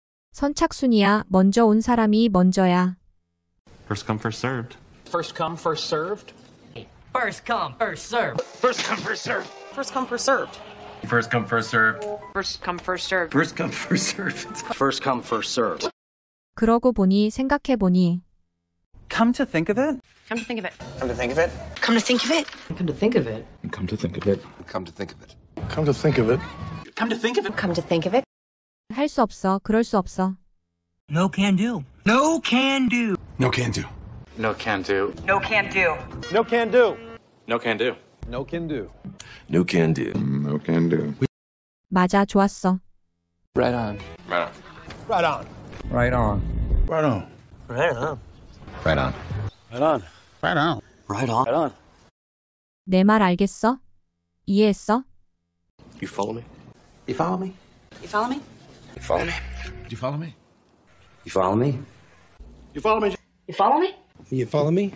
Speaker 1: 선착순이야. 먼저 온 사람이 먼저야.
Speaker 5: First come, first served.
Speaker 14: First come, first served.
Speaker 11: First come, first served.
Speaker 13: First come, first served.
Speaker 11: First come, first served.
Speaker 12: First come, first served.
Speaker 3: First come, first served.
Speaker 12: First come, first served.
Speaker 7: First come, first served.
Speaker 1: 그러고 보니 생각해보니.
Speaker 13: Come to think of it.
Speaker 3: Come to think of it.
Speaker 12: Come to think of it.
Speaker 3: Come to think of it.
Speaker 11: Come to think of it.
Speaker 15: Come to think of it.
Speaker 2: Come to think of it.
Speaker 8: Come to think of it.
Speaker 13: Come to think of it.
Speaker 3: Come to think of it.
Speaker 1: 할 수 없어. 그럴 수 없어.
Speaker 13: No can do. No can do.
Speaker 8: No can do.
Speaker 7: No can do.
Speaker 11: No can do.
Speaker 8: No can do.
Speaker 7: No can do.
Speaker 8: No can do.
Speaker 15: No can do.
Speaker 2: No can do.
Speaker 1: 맞아. 좋았어.
Speaker 7: Right on.
Speaker 12: Right on.
Speaker 8: Right on.
Speaker 15: Right on.
Speaker 8: Right on.
Speaker 12: Right on.
Speaker 7: Right on.
Speaker 8: Right on. Right on.
Speaker 7: Right on.
Speaker 8: Right on.
Speaker 1: 내 말 알겠어? 이해했어?
Speaker 7: You follow me?
Speaker 11: You follow me?
Speaker 3: You follow me?
Speaker 7: You follow me?
Speaker 8: Do you follow me?
Speaker 7: You follow me?
Speaker 8: You follow me?
Speaker 3: You follow me?
Speaker 8: You follow me?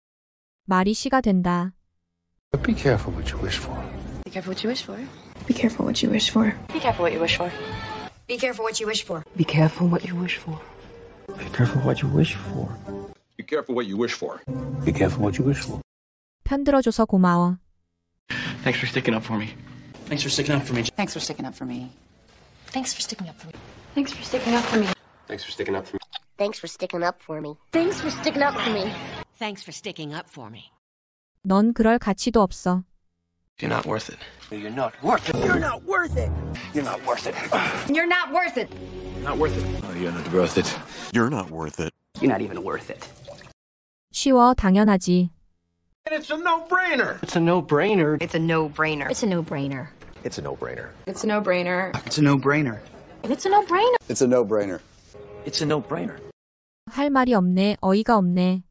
Speaker 1: 말이 시가 된다.
Speaker 2: Be careful what you wish for.
Speaker 3: Be careful what you wish for.
Speaker 10: Be careful what you wish for.
Speaker 3: Be careful what you wish for. Be careful what you wish for.
Speaker 11: Be careful what you wish for.
Speaker 15: Be careful what you wish for.
Speaker 4: Be careful what you wish for.
Speaker 15: Be careful what you wish for.
Speaker 1: 편들어줘서 고마워.
Speaker 13: Thanks for sticking up for me. Thanks for sticking up for me.
Speaker 11: Thanks for sticking up for me.
Speaker 3: Thanks for sticking up for me.
Speaker 6: Thanks for sticking up for me.
Speaker 7: Thanks for sticking up for me.
Speaker 6: Thanks for sticking up for me.
Speaker 3: Thanks for sticking up for me.
Speaker 11: Thanks for sticking up for me.
Speaker 1: 넌 그럴 가치도 없어.
Speaker 7: You're not worth it.
Speaker 12: You're not worth it.
Speaker 3: You're not worth it.
Speaker 12: You're not worth it.
Speaker 3: You're not worth it.
Speaker 7: Not worth it.
Speaker 15: Oh, you're not worth it. You're not worth it.
Speaker 11: You're not even worth it.
Speaker 1: 쉬워. 당연하지.
Speaker 4: And it's a no-brainer.
Speaker 7: It's a no-brainer.
Speaker 3: It's a no-brainer.
Speaker 6: It's a no-brainer.
Speaker 7: It's a no-brainer.
Speaker 11: It's a no-brainer.
Speaker 12: It's a no-brainer.
Speaker 3: It's a no-brainer.
Speaker 2: It's a no-brainer.
Speaker 12: It's a no-brainer.
Speaker 1: 할 말이 없네. 어이가 없네.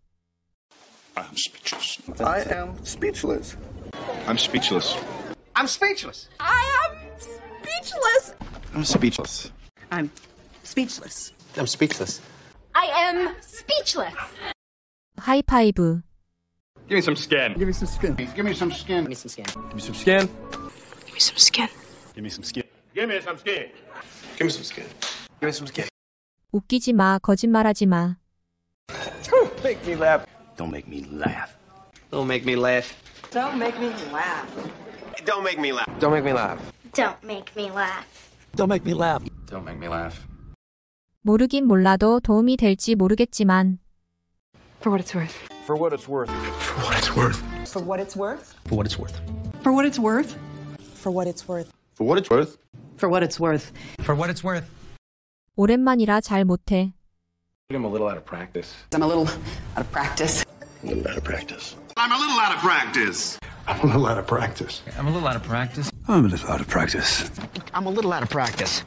Speaker 2: I'm speechless.
Speaker 8: I am speechless.
Speaker 4: I'm speechless.
Speaker 11: I'm speechless.
Speaker 3: I am speechless.
Speaker 8: I'm speechless.
Speaker 11: I'm speechless.
Speaker 12: I'm speechless.
Speaker 3: I am speechless.
Speaker 1: 하이파이브.
Speaker 4: Give me some skin.
Speaker 9: Give me some skin.
Speaker 4: Give me some skin.
Speaker 7: Give me some skin.
Speaker 9: Give me some skin.
Speaker 10: Give me some skin.
Speaker 9: Give me some skin.
Speaker 4: Give me some skin.
Speaker 7: Give me some skin. Give me some skin.
Speaker 1: 웃기지 마, 거짓말하지 마.
Speaker 7: Make me laugh. Don't make me laugh. Don't make me laugh.
Speaker 3: Don't make me laugh.
Speaker 7: Don't make me laugh. Don't make me laugh.
Speaker 6: Don't make me laugh.
Speaker 9: Don't make me laugh.
Speaker 4: Don't make me laugh.
Speaker 1: 모르긴 몰라도 도움이 될지 모르겠지만.
Speaker 10: For what it's worth.
Speaker 9: For what it's worth.
Speaker 7: For what it's worth.
Speaker 3: For what it's worth?
Speaker 7: For what it's worth.
Speaker 11: For what it's worth?
Speaker 3: For what it's worth.
Speaker 2: For what it's worth.
Speaker 11: For what it's worth.
Speaker 13: For what it's worth.
Speaker 1: 오랜만이라 잘 못해.
Speaker 7: I'm a little out of practice.
Speaker 11: I'm a little out of practice.
Speaker 7: A little out of practice.
Speaker 4: I'm a little out of practice.
Speaker 9: I'm a little out of practice.
Speaker 13: I'm a little out of practice.
Speaker 9: I'm a little out of practice.
Speaker 7: I'm a little out of practice.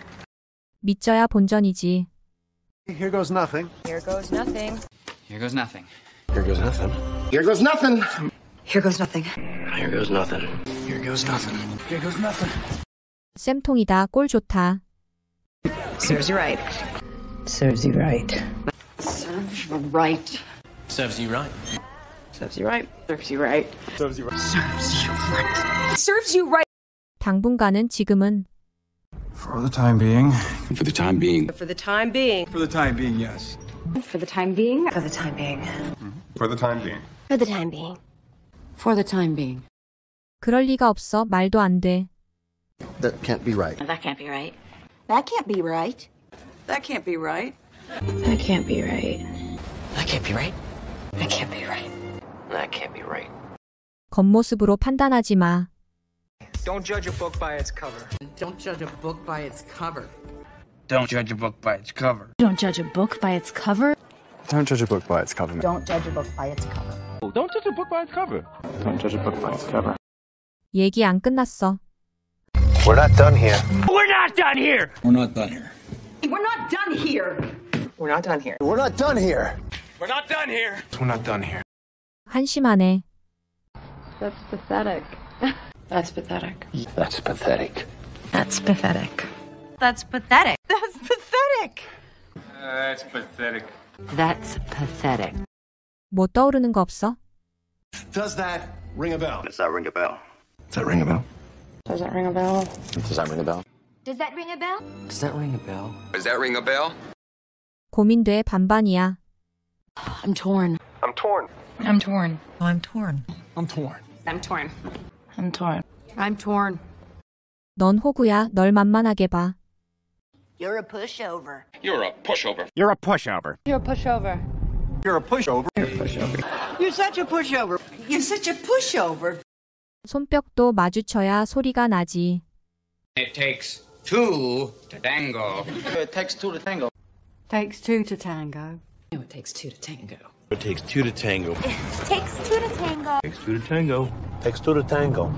Speaker 1: 믿져야 본전이지.
Speaker 9: Here goes nothing.
Speaker 3: Here goes nothing.
Speaker 13: Here goes nothing.
Speaker 7: Here goes nothing.
Speaker 4: Here goes nothing.
Speaker 10: Here goes nothing.
Speaker 7: Here goes nothing. Here goes nothing.
Speaker 9: Here goes nothing.
Speaker 1: 쌤통이다, 꼴 좋다.
Speaker 10: Serves you right. Serves you right.
Speaker 11: Serves you right.
Speaker 7: Serves you right.
Speaker 10: Serves you right.
Speaker 11: Serves you right.
Speaker 9: Serves you right.
Speaker 10: Serves you right.
Speaker 3: Serves you right.
Speaker 1: 당분간은 지금은.
Speaker 9: For the time being.
Speaker 15: For the time being.
Speaker 3: For the time being.
Speaker 9: For the time being, yes.
Speaker 10: For the time being. For the time being.
Speaker 2: For the time being.
Speaker 6: For the time being.
Speaker 11: For the time being.
Speaker 1: 그럴 리가 없어, 말도 안 돼.
Speaker 7: That can't be right.
Speaker 3: That can't be right.
Speaker 6: That can't be right.
Speaker 11: That can't be right.
Speaker 10: That can't be right.
Speaker 7: That can't be right.
Speaker 10: That can't be right.
Speaker 7: That can't be right.
Speaker 1: 겉모습으로 판단하지 마.
Speaker 14: Don't judge a book by its cover.
Speaker 11: Don't judge a book by its cover.
Speaker 13: Don't judge a book by its cover.
Speaker 6: Don't judge a book by its cover.
Speaker 9: Don't judge a book by its cover.
Speaker 3: Don't judge a book by its cover.
Speaker 9: Don't judge a book by its cover. Don't judge a book by its cover.
Speaker 1: 얘기 안 끝났어.
Speaker 7: We're not done here.
Speaker 14: We're not done here.
Speaker 15: We're not done here.
Speaker 11: We're not done here.
Speaker 10: We're not done here.
Speaker 7: We're not done here.
Speaker 14: We're not done here.
Speaker 9: We're not done here.
Speaker 1: 한심하네.
Speaker 10: That's pathetic. That's pathetic.
Speaker 7: That's pathetic.
Speaker 10: That's pathetic.
Speaker 3: That's pathetic. That's pathetic.
Speaker 4: That's pathetic.
Speaker 3: That's pathetic.
Speaker 1: 뭐 떠오르는 거 없어?
Speaker 2: Does that ring a bell?
Speaker 7: Does that ring a bell?
Speaker 9: Does that ring a bell?
Speaker 10: Does that ring a bell?
Speaker 7: Does that ring a bell?
Speaker 6: Does that ring a bell?
Speaker 7: Does that ring a bell?
Speaker 16: Does that ring a bell?
Speaker 1: 고민돼, 반반이야.
Speaker 10: I'm torn.
Speaker 2: I'm torn.
Speaker 10: I'm torn.
Speaker 11: I'm torn.
Speaker 9: I'm torn.
Speaker 3: I'm torn.
Speaker 10: I'm torn.
Speaker 11: I'm torn.
Speaker 1: 넌 호구야, 널 만만하게 봐.
Speaker 3: You're a pushover.
Speaker 4: You're a pushover.
Speaker 9: You're a pushover.
Speaker 10: You're a pushover.
Speaker 9: You're a pushover.
Speaker 11: You're such a pushover. You're such a pushover.
Speaker 1: 손뼉도 마주쳐야 소리가 나지.
Speaker 16: It takes two to tango.
Speaker 14: It takes two to tango.
Speaker 11: Takes two to tango.
Speaker 10: It takes two to tango.
Speaker 15: It takes two to tango.
Speaker 6: Takes two to tango.
Speaker 15: Takes two to tango.
Speaker 7: Takes two to tango.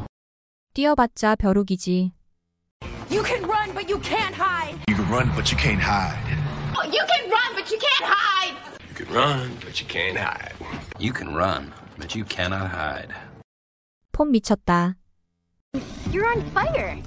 Speaker 1: 뛰어봤자 벼룩이지.
Speaker 6: You can run, but you can't hide.
Speaker 15: You can run, but you can't hide.
Speaker 6: You can run, but you can't hide.
Speaker 15: You can run, but you can't hide.
Speaker 16: You can run, but you cannot hide.
Speaker 1: 폼 미쳤다.
Speaker 6: You're on fire.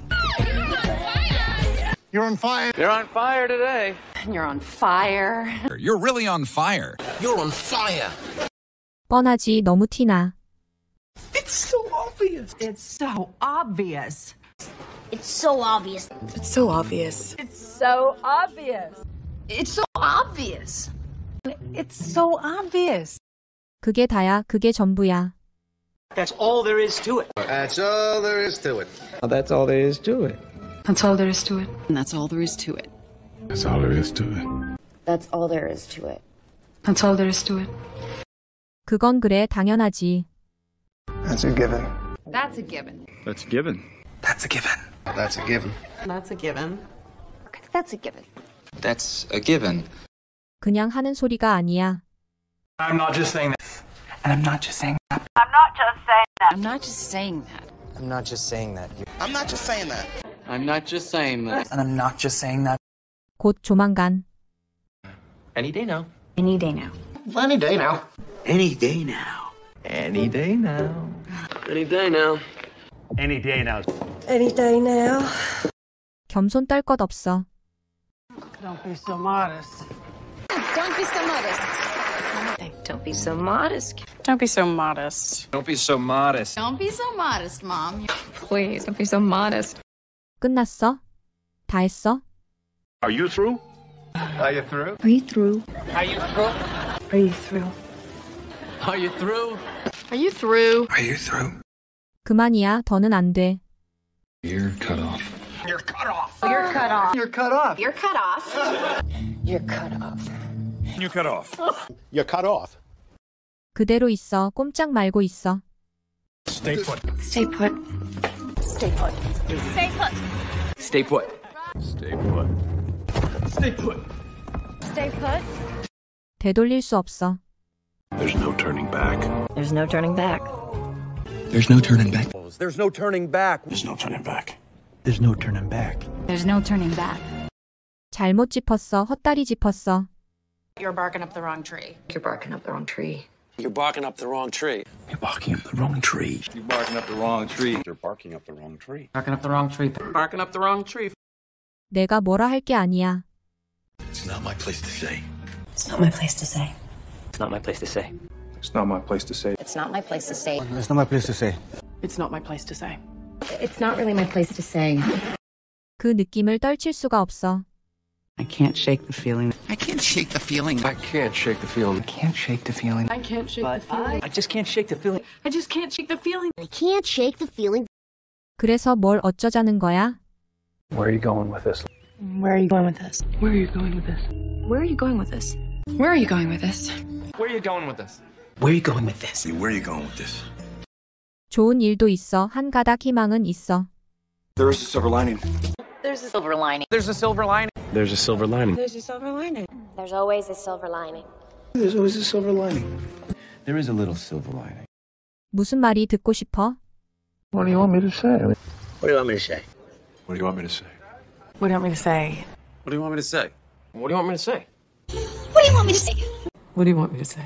Speaker 2: You're on fire.
Speaker 14: You're on fire today.
Speaker 3: You're on fire.
Speaker 13: You're really on fire.
Speaker 7: You're on fire.
Speaker 1: 뻔하지, 너무 티나.
Speaker 11: It's so obvious. It's so obvious.
Speaker 6: It's so obvious.
Speaker 10: It's so obvious.
Speaker 3: It's so obvious.
Speaker 11: It's so obvious. It's so obvious.
Speaker 1: 그게 다야, 그게 전부야.
Speaker 14: That's all there is to it.
Speaker 2: That's all there is to it.
Speaker 7: That's all there is to it.
Speaker 10: That's all there is to it.
Speaker 11: And that's all there is to it.
Speaker 9: That's all there is to it.
Speaker 6: That's all there is to it.
Speaker 10: That's all there is to it.
Speaker 1: 그건 그래, 당연하지.
Speaker 9: That's a given.
Speaker 3: That's a given.
Speaker 9: That's a given.
Speaker 7: That's a given.
Speaker 2: That's a given.
Speaker 11: That's a given.
Speaker 6: That's a given.
Speaker 16: That's a given.
Speaker 1: 그냥 하는 소리가 아니야.
Speaker 13: I'm not just saying that. And I'm not just saying that.
Speaker 11: I'm not just saying that.
Speaker 7: I'm not just saying that.
Speaker 14: I'm not just saying that.
Speaker 7: I'm not just saying that.
Speaker 13: And I'm not just saying that.
Speaker 1: 곧 조만간.
Speaker 7: Any day now.
Speaker 10: Any day now.
Speaker 2: Any day now.
Speaker 7: Any day now. Any day now. Any day now.
Speaker 14: Any day now.
Speaker 11: Any day now.
Speaker 1: 겸손 떨 것 없어.
Speaker 11: Don't be so modest.
Speaker 6: Don't be so modest. Don't be so modest.
Speaker 11: Don't be so modest.
Speaker 8: Don't be so modest.
Speaker 3: Don't be so modest, Mom.
Speaker 6: Please, don't be so modest.
Speaker 1: 끝났어? 다 했어?
Speaker 4: Are you through?
Speaker 8: Are you through?
Speaker 10: Are you through?
Speaker 11: Are you through?
Speaker 10: Are you through?
Speaker 11: Are you through?
Speaker 3: Are you through?
Speaker 8: Are you through?
Speaker 1: 그만이야. 더는 안 돼.
Speaker 15: You're cut off.
Speaker 11: You're cut off.
Speaker 3: You're cut off.
Speaker 8: You're cut off.
Speaker 3: You're cut off.
Speaker 6: You're cut off.
Speaker 4: You cut off.
Speaker 2: You're cut off.
Speaker 1: 그대로 있어. 꼼짝 말고 있어.
Speaker 4: Stay put.
Speaker 10: Stay put.
Speaker 3: Stay put. Stay put.
Speaker 8: Stay put.
Speaker 4: Stay put.
Speaker 8: Stay put.
Speaker 3: Stay put.
Speaker 1: 되돌릴 수 없어.
Speaker 2: There's no turning back.
Speaker 6: There's no turning back.
Speaker 15: There's no turning back.
Speaker 8: There's no turning back.
Speaker 2: There's no turning back.
Speaker 15: There's no turning back.
Speaker 3: There's no turning back.
Speaker 1: 잘못 짚었어. 헛다리 짚었어.
Speaker 11: You're barking up the wrong tree.
Speaker 6: You're barking up the wrong tree.
Speaker 8: You're barking up the wrong tree.
Speaker 15: You're barking up the wrong tree.
Speaker 8: You're barking up the wrong tree.
Speaker 2: You're barking up the wrong tree.
Speaker 11: Barking up the wrong tree. Barking up the wrong tree.
Speaker 1: 내가 뭐라 할 게 아니야.
Speaker 15: It's not my place to say.
Speaker 10: It's not my place to say.
Speaker 7: It's not my place to say.
Speaker 9: It's not my place to say.
Speaker 3: It's not my place to say.
Speaker 15: It's not my place to say.
Speaker 11: It's not my place to say.
Speaker 3: It's not really my place to say.
Speaker 1: 그 느낌을 떨칠 수가 없어.
Speaker 11: I can't shake the feeling.
Speaker 12: I can't shake the feeling.
Speaker 8: I can't shake the feeling.
Speaker 12: I can't shake the feeling.
Speaker 11: I can't shake the feeling.
Speaker 7: I just can't shake the feeling.
Speaker 11: I just can't shake the feeling.
Speaker 3: I can't shake the feeling.
Speaker 1: 그래서 뭘 어쩌자는 거야?
Speaker 9: Where are you going with this?
Speaker 10: Where are you going with this?
Speaker 11: Where are you going with this?
Speaker 10: Where are you going with this?
Speaker 6: Where are you going with this?
Speaker 14: Where are you going with this?
Speaker 12: Where are you going with this?
Speaker 2: Where are you going with this?
Speaker 1: 좋은 일도 있어. 한 가닥 희망은 있어.
Speaker 9: There's a silver lining.
Speaker 3: There's a silver lining.
Speaker 14: There's a silver lining.
Speaker 15: There's a silver lining.
Speaker 10: There's a silver lining.
Speaker 3: There's always a silver lining.
Speaker 9: There's always a silver lining.
Speaker 15: There is a little silver lining.
Speaker 1: 무슨 말이 듣고 싶어?
Speaker 9: What do you want me to say?
Speaker 7: What do you want me to say?
Speaker 2: What do you want me to say?
Speaker 11: What do you want me to say?
Speaker 8: What do you want me to say?
Speaker 14: What do you want me to say?
Speaker 3: What do you want me to say?
Speaker 11: What do you want me to say?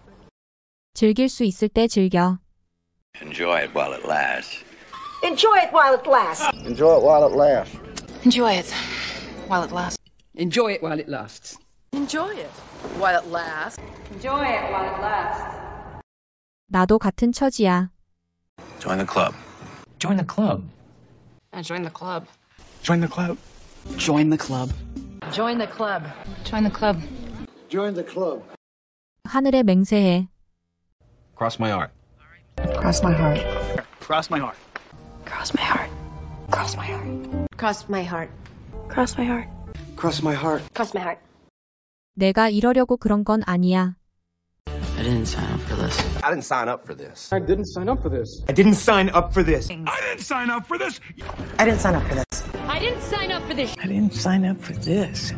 Speaker 1: 즐길 수 있을 때 즐겨.
Speaker 7: Enjoy it while it lasts.
Speaker 3: Enjoy it while it lasts.
Speaker 2: Enjoy it while it lasts.
Speaker 3: Enjoy it while it lasts.
Speaker 11: Enjoy it while it lasts. Enjoy it while it lasts.
Speaker 3: Enjoy it while it lasts.
Speaker 1: 나도 같은 처지야.
Speaker 15: Join the club.
Speaker 12: Join the club.
Speaker 11: Join the club.
Speaker 15: Join the club.
Speaker 12: Join the club.
Speaker 3: Join the club. Join the club.
Speaker 2: Join the club.
Speaker 1: 하늘에 맹세해.
Speaker 15: Cross my heart.
Speaker 10: Cross my heart.
Speaker 14: Cross my heart.
Speaker 10: Cross my heart. Cross my heart.
Speaker 3: Cross my heart.
Speaker 10: Cross my heart.
Speaker 8: Cross my heart.
Speaker 3: Cross my heart.
Speaker 1: 내가 이러려고 그런 건 아니야.
Speaker 12: I didn't sign up for this.
Speaker 4: I didn't sign up for this.
Speaker 8: I didn't sign up for this.
Speaker 12: I didn't sign up for this.
Speaker 4: I didn't sign up for this.
Speaker 10: I didn't sign up for this.
Speaker 3: I didn't sign up for this.
Speaker 12: I didn't sign up for this.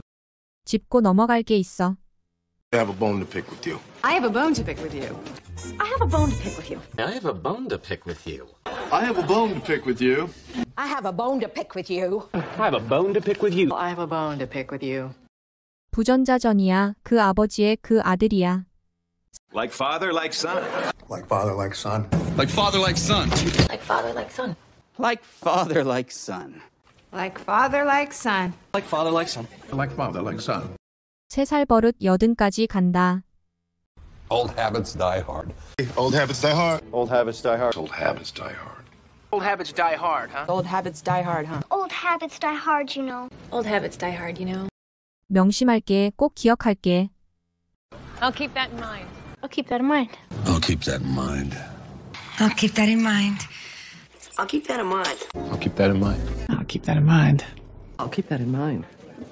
Speaker 1: 짚고 넘어갈 게 있어.
Speaker 2: I have a bone to pick with you.
Speaker 11: I have a bone to pick with you.
Speaker 3: I have a bone to pick with you.
Speaker 16: I have a bone to pick with you.
Speaker 2: I have a bone to pick with you.
Speaker 3: I have a bone to pick with you.
Speaker 7: I have a bone to pick with you.
Speaker 11: I have a bone to pick with you.
Speaker 1: 부전자전이야. 그 아버지의 그 아들이야.
Speaker 4: Like father, like son.
Speaker 2: Like father, like son.
Speaker 8: Like father, like son.
Speaker 3: Like father, like son.
Speaker 12: Like father, like son.
Speaker 11: Like father, like son.
Speaker 8: Like father, like son.
Speaker 2: Like father, like son.
Speaker 1: 3살 버릇 80까지 간다.
Speaker 2: Old habits die hard. Old habits die hard. Old habits die hard. Old habits die hard.
Speaker 14: Old habits die hard, huh?
Speaker 11: Old habits die hard, huh?
Speaker 6: Old habits die hard, you know.
Speaker 3: Old habits die hard, you know.
Speaker 1: 명심할게. 꼭 기억할게.
Speaker 3: I'll keep that in mind.
Speaker 6: I'll keep that in mind.
Speaker 15: I'll keep that in mind.
Speaker 10: I'll keep that in mind.
Speaker 3: I'll keep that in mind.
Speaker 15: I'll keep that in mind.
Speaker 12: I'll keep that in mind.
Speaker 7: I'll keep that in mind.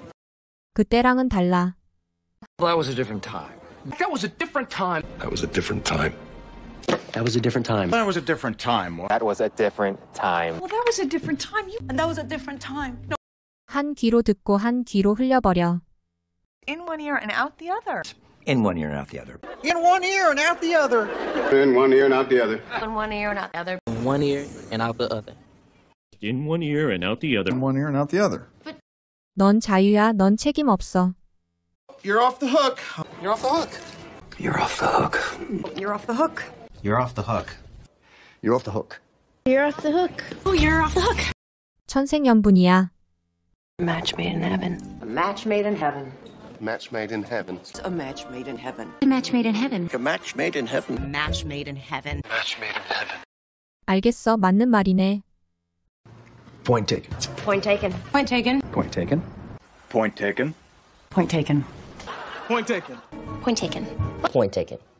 Speaker 1: 그때랑은 달라.
Speaker 14: Well, that was a different time. That was a different time.
Speaker 2: That was a different time.
Speaker 7: That was a different time.
Speaker 4: That was a different time.
Speaker 7: That was a different time.
Speaker 11: Well, that was a different time. And that was a different time. No.
Speaker 1: 한 귀로 듣고 한 귀로 흘려버려.
Speaker 11: In one ear and out the other.
Speaker 12: In one ear and out the other.
Speaker 8: In one ear and out the other.
Speaker 2: In one ear and out the other.
Speaker 3: In one ear and out the other.
Speaker 7: In one ear and out the other.
Speaker 15: In one ear and out the other.
Speaker 9: In one ear and out the other.
Speaker 1: 넌 자유야. 넌 책임 없어.
Speaker 8: You're off the hook.
Speaker 14: You're off the hook.
Speaker 12: You're off the hook.
Speaker 11: You're off the hook.
Speaker 12: You're off the hook.
Speaker 8: You're off the hook.
Speaker 6: You're off the hook.
Speaker 3: Oh, you're off the hook.
Speaker 1: 천생연분이야.
Speaker 10: Match made in heaven.
Speaker 3: A match made in heaven.
Speaker 2: Match made in heaven.
Speaker 3: A match made in heaven.
Speaker 6: A match made in heaven.
Speaker 2: A match made in heaven.
Speaker 3: Match made in heaven.
Speaker 2: Match made in heaven.
Speaker 1: 알겠어, 맞는 말이네.
Speaker 12: Point taken.
Speaker 3: Point taken. Point taken.
Speaker 12: Point taken.
Speaker 8: Point taken.
Speaker 3: Point taken.
Speaker 8: Point taken.
Speaker 3: Point taken.
Speaker 17: Point taken.